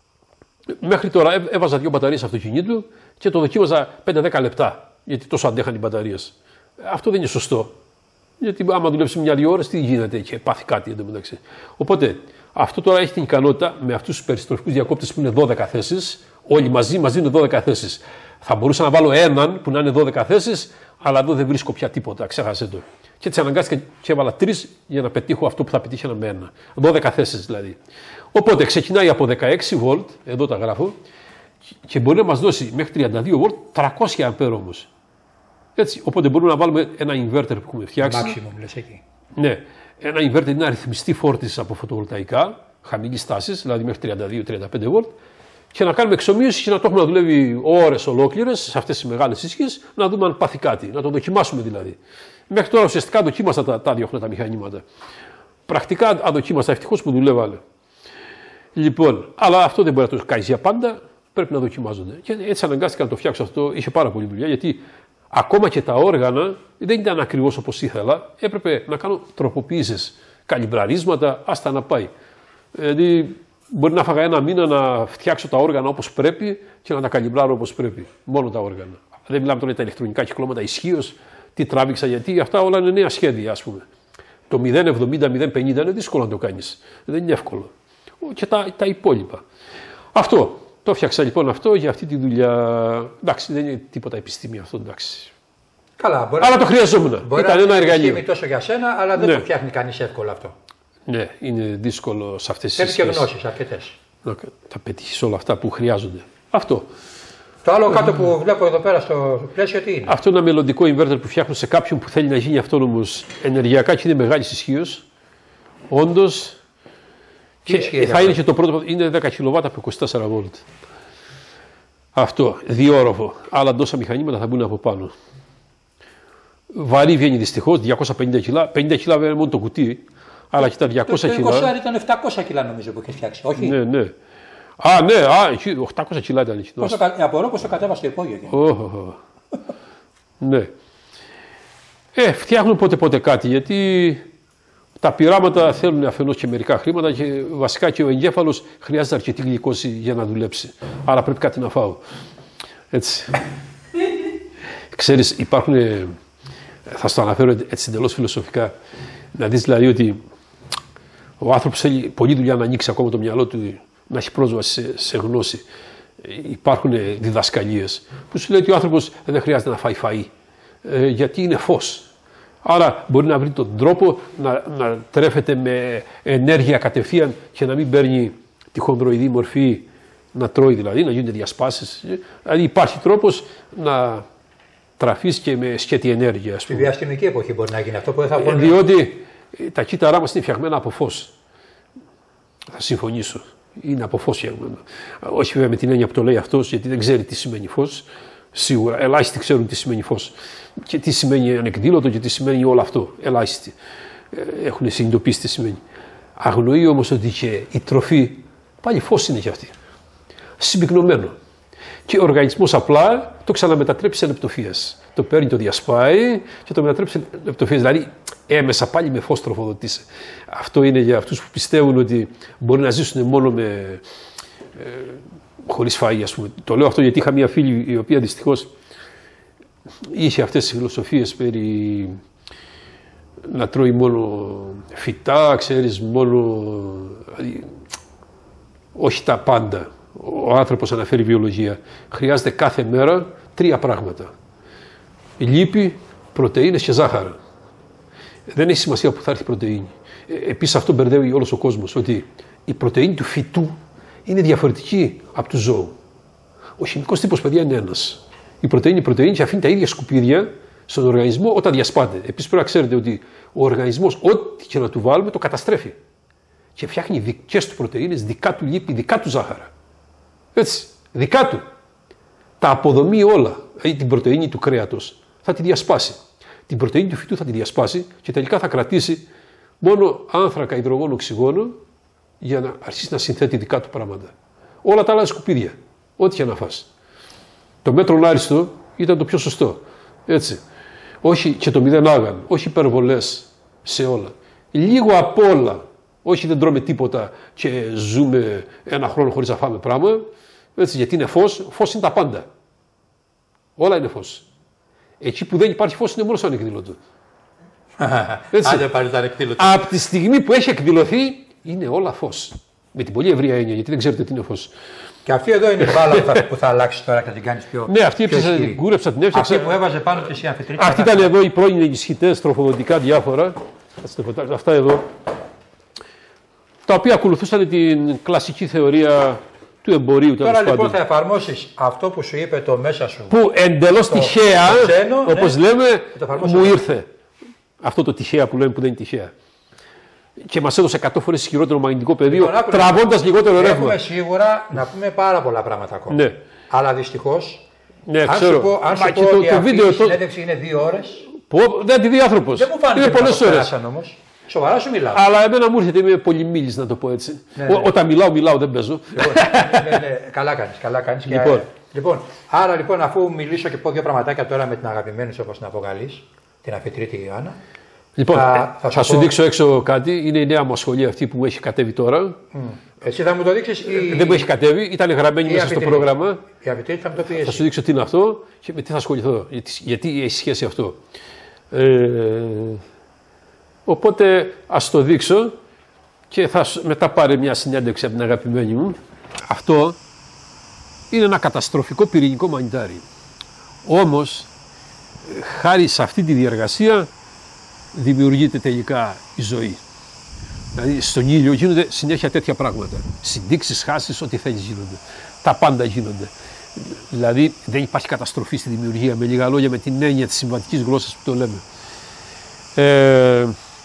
μέχρι τώρα έβαζα δύο μπαταρίες αυτοκινήτου και το δοκίμαζα πέντε με δέκα λεπτά. Γιατί τόσο αντέχαν οι μπαταρίες. Αυτό δεν είναι σωστό. Γιατί άμα δουλέψει μια-δύο ώρες, τι γίνεται και πάθει κάτι εντωμεταξύ. Οπότε αυτό τώρα έχει την ικανότητα με αυτούς τους περιστροφικούς διακόπτες που είναι δώδεκα θέσεις, όλοι μαζί, μαζί είναι δώδεκα θέσεις. Θα μπορούσα να βάλω έναν που να είναι δώδεκα θέσεις, αλλά εδώ δεν βρίσκω πια τίποτα, ξέχασε το. Και έτσι αναγκάστηκα και έβαλα τρεις για να πετύχω αυτό που θα πετύχαινα με ένα. δώδεκα θέσεις δηλαδή. Οπότε ξεκινάει από δεκαέξι βολτ, εδώ τα γράφω, και μπορεί να μας δώσει μέχρι τριάντα δύο βολτ, τριακόσια αμπέρ όμως. Έτσι, οπότε μπορούμε να βάλουμε ένα inverter που έχουμε φτιάξει. Maximum, λες εκεί. Ναι, ένα inverter είναι αριθμιστή φόρτιση από φωτοβολταϊκά, χαμηλής τάσης, δηλαδή μέχρι τριάντα δύο με τριάντα πέντε βολτ, και να κάνουμε εξομοίωση και να το έχουμε να δουλεύει ώρες ολόκληρες σε αυτές τις μεγάλες ίσχυες, να δούμε αν πάθει κάτι, να το δοκιμάσουμε δηλαδή. Μέχρι τώρα ουσιαστικά δοκίμασα τα, τα διώχνα τα μηχανήματα. Πρακτικά αδοκίμασα, ευτυχώς που δουλεύανε. Λοιπόν, αλλά αυτό δεν μπορεί να το κάνει για πάντα, πρέπει να δοκιμάζονται. Και έτσι αναγκάστηκα να το φτιάξω αυτό, είχε πάρα πολλή δουλειά, γιατί ακόμα και τα όργανα δεν ήταν ακριβώς όπως ήθελα. Έπρεπε να κάνω τροποποιήσεις, καλυμπραρίσματα, άστα να πάει. Δηλαδή, μπορεί να φάγα ένα μήνα να φτιάξω τα όργανα όπως πρέπει και να τα καλυμπράρω όπως πρέπει. Μόνο τα όργανα. Δεν μιλάμε τώρα για τα ηλεκτρονικά κυκλώματα ισχύως, τι τράβηξα, γιατί αυτά όλα είναι νέα σχέδια, ας πούμε. Το μηδέν εβδομήντα μηδέν πενήντα είναι δύσκολο να το κάνεις. Δεν είναι εύκολο. Και τα, τα υπόλοιπα. Αυτό. Το φτιάξα λοιπόν αυτό για αυτή τη δουλειά. Εντάξει, δεν είναι τίποτα επιστήμη αυτό, εντάξει. Καλά, μπορεί αλλά το χρειαζόμουν. Μπορεί Ήταν να ένα εργαλείο. Είναι τόσο για σένα, αλλά δεν ναι. το φτιάχνει κανείς εύκολα αυτό. Ναι, είναι δύσκολο σε αυτές τις Θέλει σχέσεις. και γνώσεις αρκετές. Να τα πετύχεις όλα αυτά που χρειάζονται. Αυτό. Το άλλο κάτω που βλέπω εδώ πέρα στο πλαίσιο τι είναι? Αυτό είναι ένα μελλοντικό inverter που φτιάχνω σε κάποιον που θέλει να γίνει αυτόνομος ενεργειακά και είναι μεγάλης ισχύως. Όντως. Και θα είναι και το πρώτο, είναι δέκα κιλοβάτ από είκοσι τέσσερα βολτ. Αυτό, διόροφο. Άλλα τόσα μηχανήματα θα μπουν από πάνω. Βαρύ βγαίνει δυστυχώς, διακόσια πενήντα κιλά. πενήντα κιλά βέβαια είναι μόνο το κουτί, αλλά και τα διακόσια κιλά. Το είκοσι ήταν επτακόσια κιλά νομίζω που είχε φτιάξει, όχι? Ναι, ναι. Α, ναι, α, οκτακόσια κιλά ήταν εκεί. Πώς το, απορώ πως το κατέβασε στο υπόγειο. Oh, ναι. Ε, φτιάχνουν πότε πότε κάτι, γιατί τα πειράματα θέλουν αφενός και μερικά χρήματα και βασικά και ο εγκέφαλος χρειάζεται αρκετή γλυκόση για να δουλέψει. Άρα πρέπει κάτι να φάω. Έτσι. Ξέρεις, υπάρχουν, θα στο αναφέρω έτσι εντελώς φιλοσοφικά, να δεις δηλαδή ότι ο άνθρωπος θέλει πολλή δουλειά να ανοίξει ακόμα το μυαλό του, να έχει πρόσβαση σε, σε γνώση. Υπάρχουν διδασκαλίες που σου λέει ότι ο άνθρωπος δεν χρειάζεται να φάει φαΐ, ε, γιατί είναι φως. Άρα μπορεί να βρει τον τρόπο να, να τρέφεται με ενέργεια κατευθείαν και να μην παίρνει τη χονδροειδή μορφή, να τρώει δηλαδή, να γίνονται διασπάσεις. Δηλαδή υπάρχει τρόπος να τραφείς και με σκέτη ενέργεια. Στη διαστημική εποχή μπορεί να γίνει αυτό που δεν θα μπορεί. Διότι τα κύτταρά μας είναι φτιαγμένα από φως. Θα συμφωνήσω. Είναι από φως φτιαγμένα. Όχι βέβαια με την έννοια που το λέει αυτός, γιατί δεν ξέρει τι σημαίνει φως. Σίγουρα, ελάχιστοι ξέρουν τι σημαίνει φως και τι σημαίνει ανεκδήλωτο και τι σημαίνει όλο αυτό. Ελάχιστοι έχουν συνειδητοποιήσει τι σημαίνει. Αγνοεί όμως ότι και η τροφή πάλι φως είναι και αυτή. Συμπυκνωμένο. Και ο οργανισμός απλά το ξαναμετατρέπει σε λεπτοφύες. Το παίρνει, το διασπάει και το μετατρέπει σε λεπτοφύες. Δηλαδή έμεσα πάλι με φως τροφοδοτήσει. Αυτό είναι για αυτούς που πιστεύουν ότι μπορεί να ζήσουν μόνο με. Ε, χωρίς φαΐ, ας πούμε. Το λέω αυτό γιατί είχα μια φίλη η οποία δυστυχώς είχε αυτές τις φιλοσοφίες περί να τρώει μόνο φυτά, ξέρεις, μόνο, όχι τα πάντα. Ο άνθρωπος αναφέρει βιολογία. Χρειάζεται κάθε μέρα τρία πράγματα. Λίπη, πρωτεΐνες και ζάχαρα. Δεν έχει σημασία που θα έρθει η πρωτεΐνη. Επίσης αυτό μπερδεύει όλος ο κόσμος, ότι η πρωτεΐνη του φυτού είναι διαφορετική από του ζώου. Ο χημικός τύπος, παιδιά, είναι ένας. Η πρωτεΐνη, η πρωτεΐνη και αφήνει τα ίδια σκουπίδια στον οργανισμό όταν διασπάται. Επίσης πρέπει να ξέρετε ότι ο οργανισμός, ό,τι και να του βάλουμε, το καταστρέφει. Και φτιάχνει δικές του πρωτεΐνες, δικά του λίπη, δικά του ζάχαρα. Έτσι, δικά του. Τα αποδομεί όλα. Δηλαδή την πρωτεΐνη του κρέατος θα τη διασπάσει. Την πρωτεΐνη του φυτού θα τη διασπάσει και τελικά θα κρατήσει μόνο άνθρακα, υδρογόνο, οξυγόνο για να αρχίσει να συνθέτει δικά του πράγματα. Όλα τα άλλα σκουπίδια. Ό,τι και να φας. Το μέτρο άριστο ήταν το πιο σωστό. Έτσι. Όχι και το μηδέν άγαν. Όχι υπερβολές σε όλα. Λίγο απ' όλα. Όχι δεν τρώμε τίποτα και ζούμε ένα χρόνο χωρίς να φάμε πράγμα. Έτσι, γιατί είναι φως. Φως είναι τα πάντα. Όλα είναι φως. Εκεί που δεν υπάρχει φως είναι μόνο σαν εκδηλωτό. Άντε πάλι τα ανεκδήλωτο. Από τη στιγμή που έχει εκδηλωθεί είναι όλα φως. Με την πολύ ευρία έννοια, γιατί δεν ξέρετε τι είναι φως. Και αυτή εδώ είναι η μπάλα που θα, που θα αλλάξει τώρα και θα την κάνει πιο. Ναι, αυτή έψασα, την κούρεψα, την έφτιαξα. Αυτή που έβαζε πάνω και εσύ αμφιτρίτσα. Αυτή ήταν εδώ οι πρώην ενισχυτές, τροφοδοτικά διάφορα. Αυτά εδώ. Τα οποία ακολουθούσαν την κλασική θεωρία του εμπορίου. Τώρα λοιπόν θα εφαρμόσεις αυτό που σου είπε το μέσα σου. Που εντελώς τυχαία, όπως ναι, λέμε, μου ήρθε. Αυτό το τυχαία που λέμε που δεν είναι τυχαία. Και μας έδωσε εκατό φορές ισχυρότερο μαγνητικό πεδίο, λοιπόν, τραβώντας λιγότερο ρεύμα. Έχουμε σίγουρα να πούμε πάρα πολλά πράγματα ακόμα. Ναι. Αλλά δυστυχώς, ναι, αν ξέρω. σου πω, αν σου πω το, ότι το αυτή βίντεο, η συνέντευξη είναι δύο ώρες. Πω, δεν τη δει άνθρωπος. Δεν μου φάνηκε είναι πολλές ώρες. Όμως. Σοβαρά σου μιλάω. Αλλά εμένα μου έρχεται, είμαι πολυμίλης να το πω έτσι. Ναι, ναι. Ό, όταν μιλάω, μιλάω, δεν παίζω. Λοιπόν, ναι, ναι, καλά κάνεις, καλά κάνεις. Λοιπόν. Και, λοιπόν, άρα λοιπόν, αφού μιλήσω και πω δύο πραγματάκια τώρα με την αγαπημένη σου, όπως την αποκαλείς, την αφιτρίτη Ιωάννα. Λοιπόν, θα, θα, θα σου πω... δείξω έξω κάτι. Είναι η νέα μου ασχολία αυτή που μου έχει κατέβει τώρα. Mm. Εσύ θα μου το δείξεις ή... Δεν μου έχει κατέβει, ήταν γραμμένη μέσα στο πρόγραμμα. Η αφιτρίτη θα μου το πει εσύ. Θα σου δείξω τι είναι αυτό και με τι θα ασχοληθώ. Γιατί, γιατί έχει σχέση αυτό. Ε, οπότε ας το δείξω και θα μετά πάρει μια συνέντευξη από την αγαπημένη μου. Αυτό είναι ένα καταστροφικό πυρηνικό μανιτάρι. Όμως, χάρη σε αυτή τη διεργασία δημιουργείται τελικά η ζωή. Δηλαδή στον ήλιο γίνονται συνέχεια τέτοια πράγματα. Συντήξεις, χάσεις, ό,τι θέλεις γίνονται. Τα πάντα γίνονται. Δηλαδή δεν υπάρχει καταστροφή στη δημιουργία, με λίγα λόγια, με την έννοια της συμβατικής γλώσσας που το λέμε. Ε,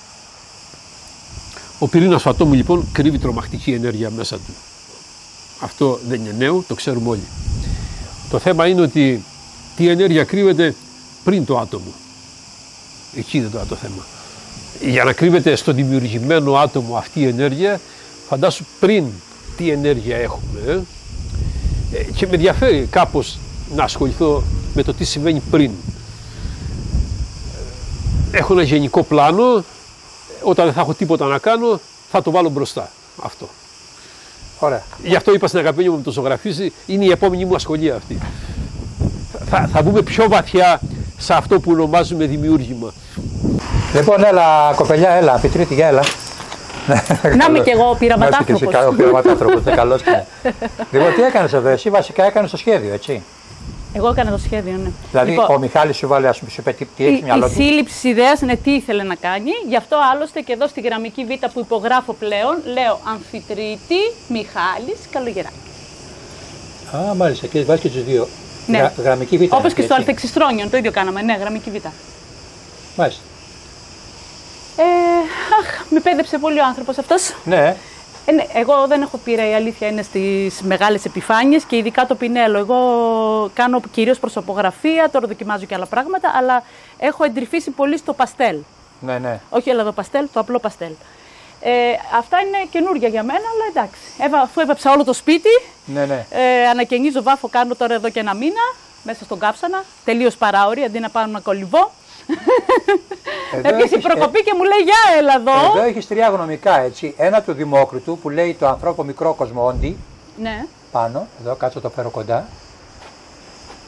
ο πυρήνας του ατόμου λοιπόν κρύβει τρομακτική ενέργεια μέσα του. Αυτό δεν είναι νέο, το ξέρουμε όλοι. Το θέμα είναι ότι τι ενέργεια κρύβεται πριν το άτομο. Εκεί είναι τώρα το θέμα. Για να κρύβεται στο δημιουργημένο άτομο αυτή η ενέργεια, φαντάσου πριν τι ενέργεια έχουμε. Ε? Ε, και με ενδιαφέρει κάπως να ασχοληθώ με το τι συμβαίνει πριν. Έχω ένα γενικό πλάνο, όταν δεν θα έχω τίποτα να κάνω, θα το βάλω μπροστά. Αυτό. Ωραία. Γι' αυτό είπα στην αγαπημένη μου με το ζωγραφίζει, είναι η επόμενη μου ασχολία αυτή. Θα, θα μπούμε πιο βαθιά σε αυτό που ονομάζουμε δημιούργημα. Λοιπόν, έλα κοπελιά, έλα, αφιτρίτη, για έλα. Να είμαι κι εγώ πειραματάνθρωπος. Να είσαι και πειραματάνθρωπος, είναι καλός και είναι. Λοιπόν, τι έκανες εδώ, εσύ βασικά έκανες το σχέδιο, έτσι. Εγώ έκανα το σχέδιο, ναι. Δηλαδή, λοιπόν, ο Μιχάλης σου βάλε, ας πούμε, σου είπε τι, τι έχει μυαλό του. Η σύλληψη ιδέας είναι τι ήθελε να κάνει. Γι' αυτό άλλωστε και εδώ στη γραμμική Β που υπογράφω πλέον, λέω Αμφιτρίτη Μιχάλης Καλογεράκη. Α, μάλιστα, και βάζεις και τους δύο. Ναι. Γρα, γραμμική Β. Όπως και στο Αλθεξιστρόνιον, το ίδιο κάναμε. Ναι, γραμμική Β. Μάλιστα. Ε, αχ, με πέδεψε πολύ ο άνθρωπος αυτός. Ναι. Ε, ναι. Εγώ δεν έχω πείρα, η αλήθεια είναι στις μεγάλες επιφάνειες και ειδικά το πινέλο. Εγώ κάνω κυρίως προσωπογραφία, τώρα δοκιμάζω και άλλα πράγματα, αλλά έχω εντρυφήσει πολύ στο παστέλ. Ναι, ναι. Όχι ελαδοπαστέλ, το απλό παστέλ. Ε, αυτά είναι καινούργια για μένα, αλλά εντάξει. Έβα, αφού έβαψα όλο το σπίτι, ναι, ναι. Ε, ανακαινίζω βάφο, κάνω τώρα εδώ και ένα μήνα, μέσα στον κάψανα, τελείως παράωρη, αντί να πάω να κολυβώ. Έπιασε η προκοπή ε... και μου λέει για έλα εδώ. Εδώ έχεις τρία γνωμικά, έτσι. Ένα του Δημόκριτου που λέει το ανθρώπο μικρό κοσμόντι. Ναι. Πάνω, εδώ κάτω το φέρω κοντά.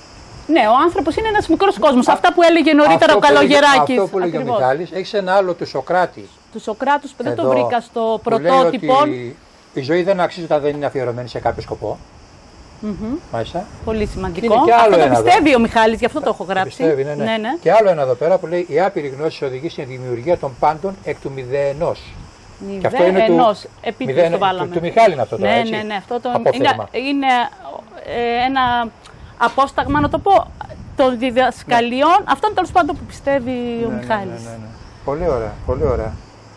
Ναι, ο άνθρωπος είναι ένας μικρός κόσμος. Αυτά που έλεγε νωρίτερα ο Καλογεράκης. Αυτό που έλεγε ο Μιχάλης, έχει ένα άλλο του Σοκράτη. Του Σοκράτους που δεν Εδώ, το βρήκα στο που λέει πρωτότυπο. ότι η ζωή δεν αξίζει όταν δεν είναι αφιερωμένη σε κάποιο σκοπό. Mm-hmm. Μάλιστα. Πολύ σημαντικό. Είναι και άλλο Αυτό το ένα πιστεύει εδώ. ο Μιχάλης, γι' αυτό το έχω γράψει. Πιστεύει, ναι, ναι. Ναι, ναι. Και άλλο ένα εδώ πέρα που λέει: η άπειρη γνώση οδηγεί στην δημιουργία των πάντων εκ του μηδενός. Και αυτό είναι ενός, του, επίτηδες μηδέν, το βάλαμε. του, του Μιχάλη είναι αυτό τώρα, ναι, έτσι. ναι, ναι, αυτό το Απόθεμα. είναι, είναι ε, ένα απόσταγμα, να το πω, των διδασκαλιών, ναι. αυτόν τέλος πάντων που πιστεύει ναι, ο ναι, Μιχάλης. Ναι, ναι, ναι. Πολύ ωραία, πολύ ωραία.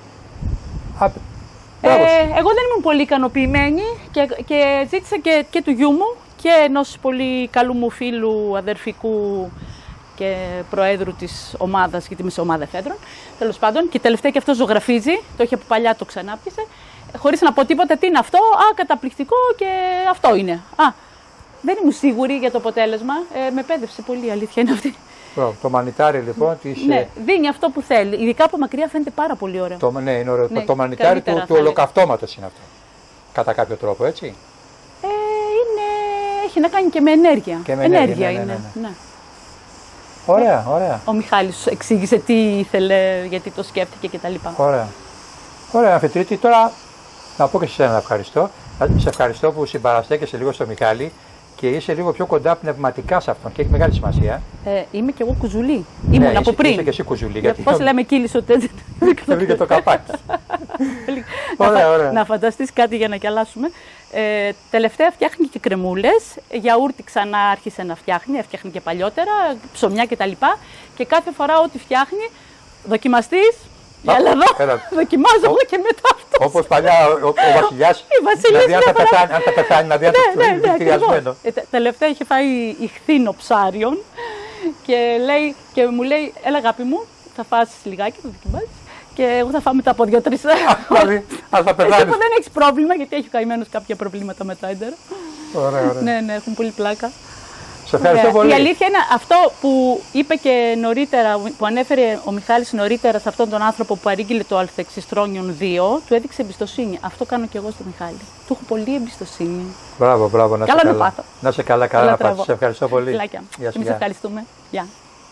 Α, ε, εγώ δεν ήμουν πολύ ικανοποιημένη και, και ζήτησα και, και του γιού μου και ενός πολύ καλού μου φίλου αδερφικού και προέδρου της ομάδας, γιατί είμαι σε ομάδα εφέδρων, τέλος πάντων, και τελευταία και αυτό ζωγραφίζει, το είχε από παλιά, το ξανάπιασε, χωρίς να πω τίποτα, τι είναι αυτό, α, καταπληκτικό και αυτό είναι. Α, δεν ήμουν σίγουρη για το αποτέλεσμα, ε, με πέδευσε πολύ, η αλήθεια είναι αυτή. Το μανιτάρι λοιπόν της... Ναι, δίνει αυτό που θέλει, ειδικά από μακριά φαίνεται πάρα πολύ ωραίο. Το, ναι, είναι ωραίο. Ναι, το μανιτάρι του, του ολοκαυτώματος είναι αυτό, κατά κάποιο τρόπο, έτσι. Ε, είναι, έχει να κάνει και με ενέργεια. Και με ενέργεια, ενέργεια, ναι, είναι. ναι, ναι. Ναι. Ωραία, ωραία. Ο Μιχάλης εξήγησε τι ήθελε, γιατί το σκέφτηκε κτλ. Ωραία. Ωραία, Αφετρίτη, τώρα να πω και σε εσένα ευχαριστώ. Σε ευχαριστώ που συμπαραστέκεσαι λίγο στο Μιχάλη και είσαι λίγο πιο κοντά πνευματικά σε αυτόν και έχει μεγάλη σημασία. Ε, είμαι και εγώ κουζουλή. Ήμουν ναι, από είσαι, πριν. Είσαι και εσύ κουζουλή. Γιατί πώς λέμε κύλης ότι έτσι. Δεν βρήκε το καπάκι. Ωραία, ωραία. Να φανταστείς κάτι για να κιαλάσουμε. Ε, τελευταία φτιάχνει και κρεμούλες. Γιαούρτι ξανά άρχισε να φτιάχνει. Έφτιαχνε και παλιότερα, ψωμιά κτλ. Και, και κάθε φορά ό,τι φτιάχνει, δοκιμαστής. Έλα εδώ, δοκιμάζω εγώ και μετά αυτό. Όπως παλιά ο, ο, ο βασιλιάς, δηλαδή αν θα, πεθάνει, αν θα πεθάνει, δηλαδή αν ναι, ναι, ναι, δηλητηριασμένο. Ε, τελευταία είχε φάει ηχθίνο ψάριον και, λέει, και μου λέει, έλα αγάπη μου, θα φας λιγάκι, θα δοκιμάσεις και εγώ θα φάω μετά από δύο-τρεις. Δηλαδή, αν θα πεθάνεις. Εσύ που δεν έχεις πρόβλημα, γιατί έχει καημένος κάποια προβλήματα με το έντερο. Ωραία, ωραία. Ναι, ναι, έχουν πολύ πλάκα. Σε ευχαριστώ πολύ. Η αλήθεια είναι αυτό που είπε και νωρίτερα, που ανέφερε ο Μιχάλης νωρίτερα σε αυτόν τον άνθρωπο που παρήγγειλε το Αλθεξιστρόνιον δύο, του έδειξε εμπιστοσύνη. Αυτό κάνω και εγώ στο Μιχάλη. Του έχω πολύ εμπιστοσύνη. Μπράβο, μπράβο. Να καλά σε να καλά. πάθω. Να σε καλά, καλά, καλά να πάθεις. Σε ευχαριστώ πολύ. Φιλάκια. Εμείς ευχαριστούμε. Γεια.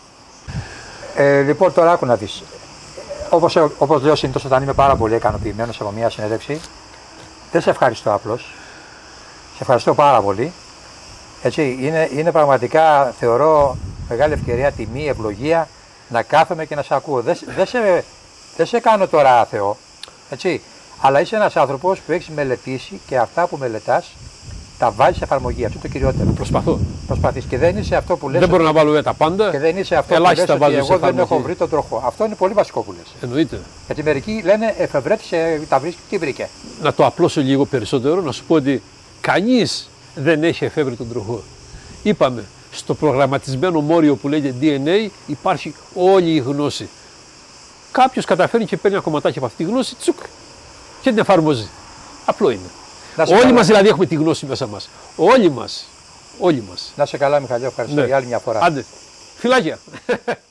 Ε, λοιπόν, τώρα άκου να δεις. Όπως, όπως λέω συνήθως όταν είμαι πάρα πολύ ικανοποιημένος από μια συνέντευξη, δεν σε ευχαριστώ απλώς. Σε ευχαριστώ πάρα πολύ. Έτσι, είναι, είναι πραγματικά, θεωρώ, μεγάλη ευκαιρία, τιμή, ευλογία να κάθομαι και να σε ακούω. Δεν, δεν, σε, δεν σε κάνω τώρα άθεο, έτσι, αλλά είσαι ένας άνθρωπος που έχεις μελετήσει και αυτά που μελετάς τα βάζεις σε εφαρμογή. Αυτό είναι το κυριότερο. Προσπαθώ. Προσπαθείς και δεν είσαι αυτό που λες. Δεν μπορώ να βάλω τα πάντα. Και δεν είσαι αυτό Ελάχιστα που λες ότι εγώ εφαρμογή. δεν έχω βρει τον τροχό. Αυτό είναι πολύ βασικό που λες. Εννοείται. Γιατί μερικοί λένε εφευρέτησε, τα βρίσκει, τι βρήκε. Να το απλώσω λίγο περισσότερο, να σου πω ότι κανείς δεν έχει εφεύρει τον τροχό. Είπαμε, στο προγραμματισμένο μόριο που λέγεται ντι εν έι υπάρχει όλη η γνώση. Κάποιος καταφέρνει και παίρνει ένα κομματάκι από αυτή τη γνώση, τσουκ, και την εφαρμόζει. Απλό είναι. Όλοι καλά. Μας δηλαδή έχουμε τη γνώση μέσα μας. Όλοι μας. Όλοι μας. Να σε καλά, Μιχαλή, ευχαριστώ, ναι. Για άλλη μια φορά. Άντε. Φιλάκια.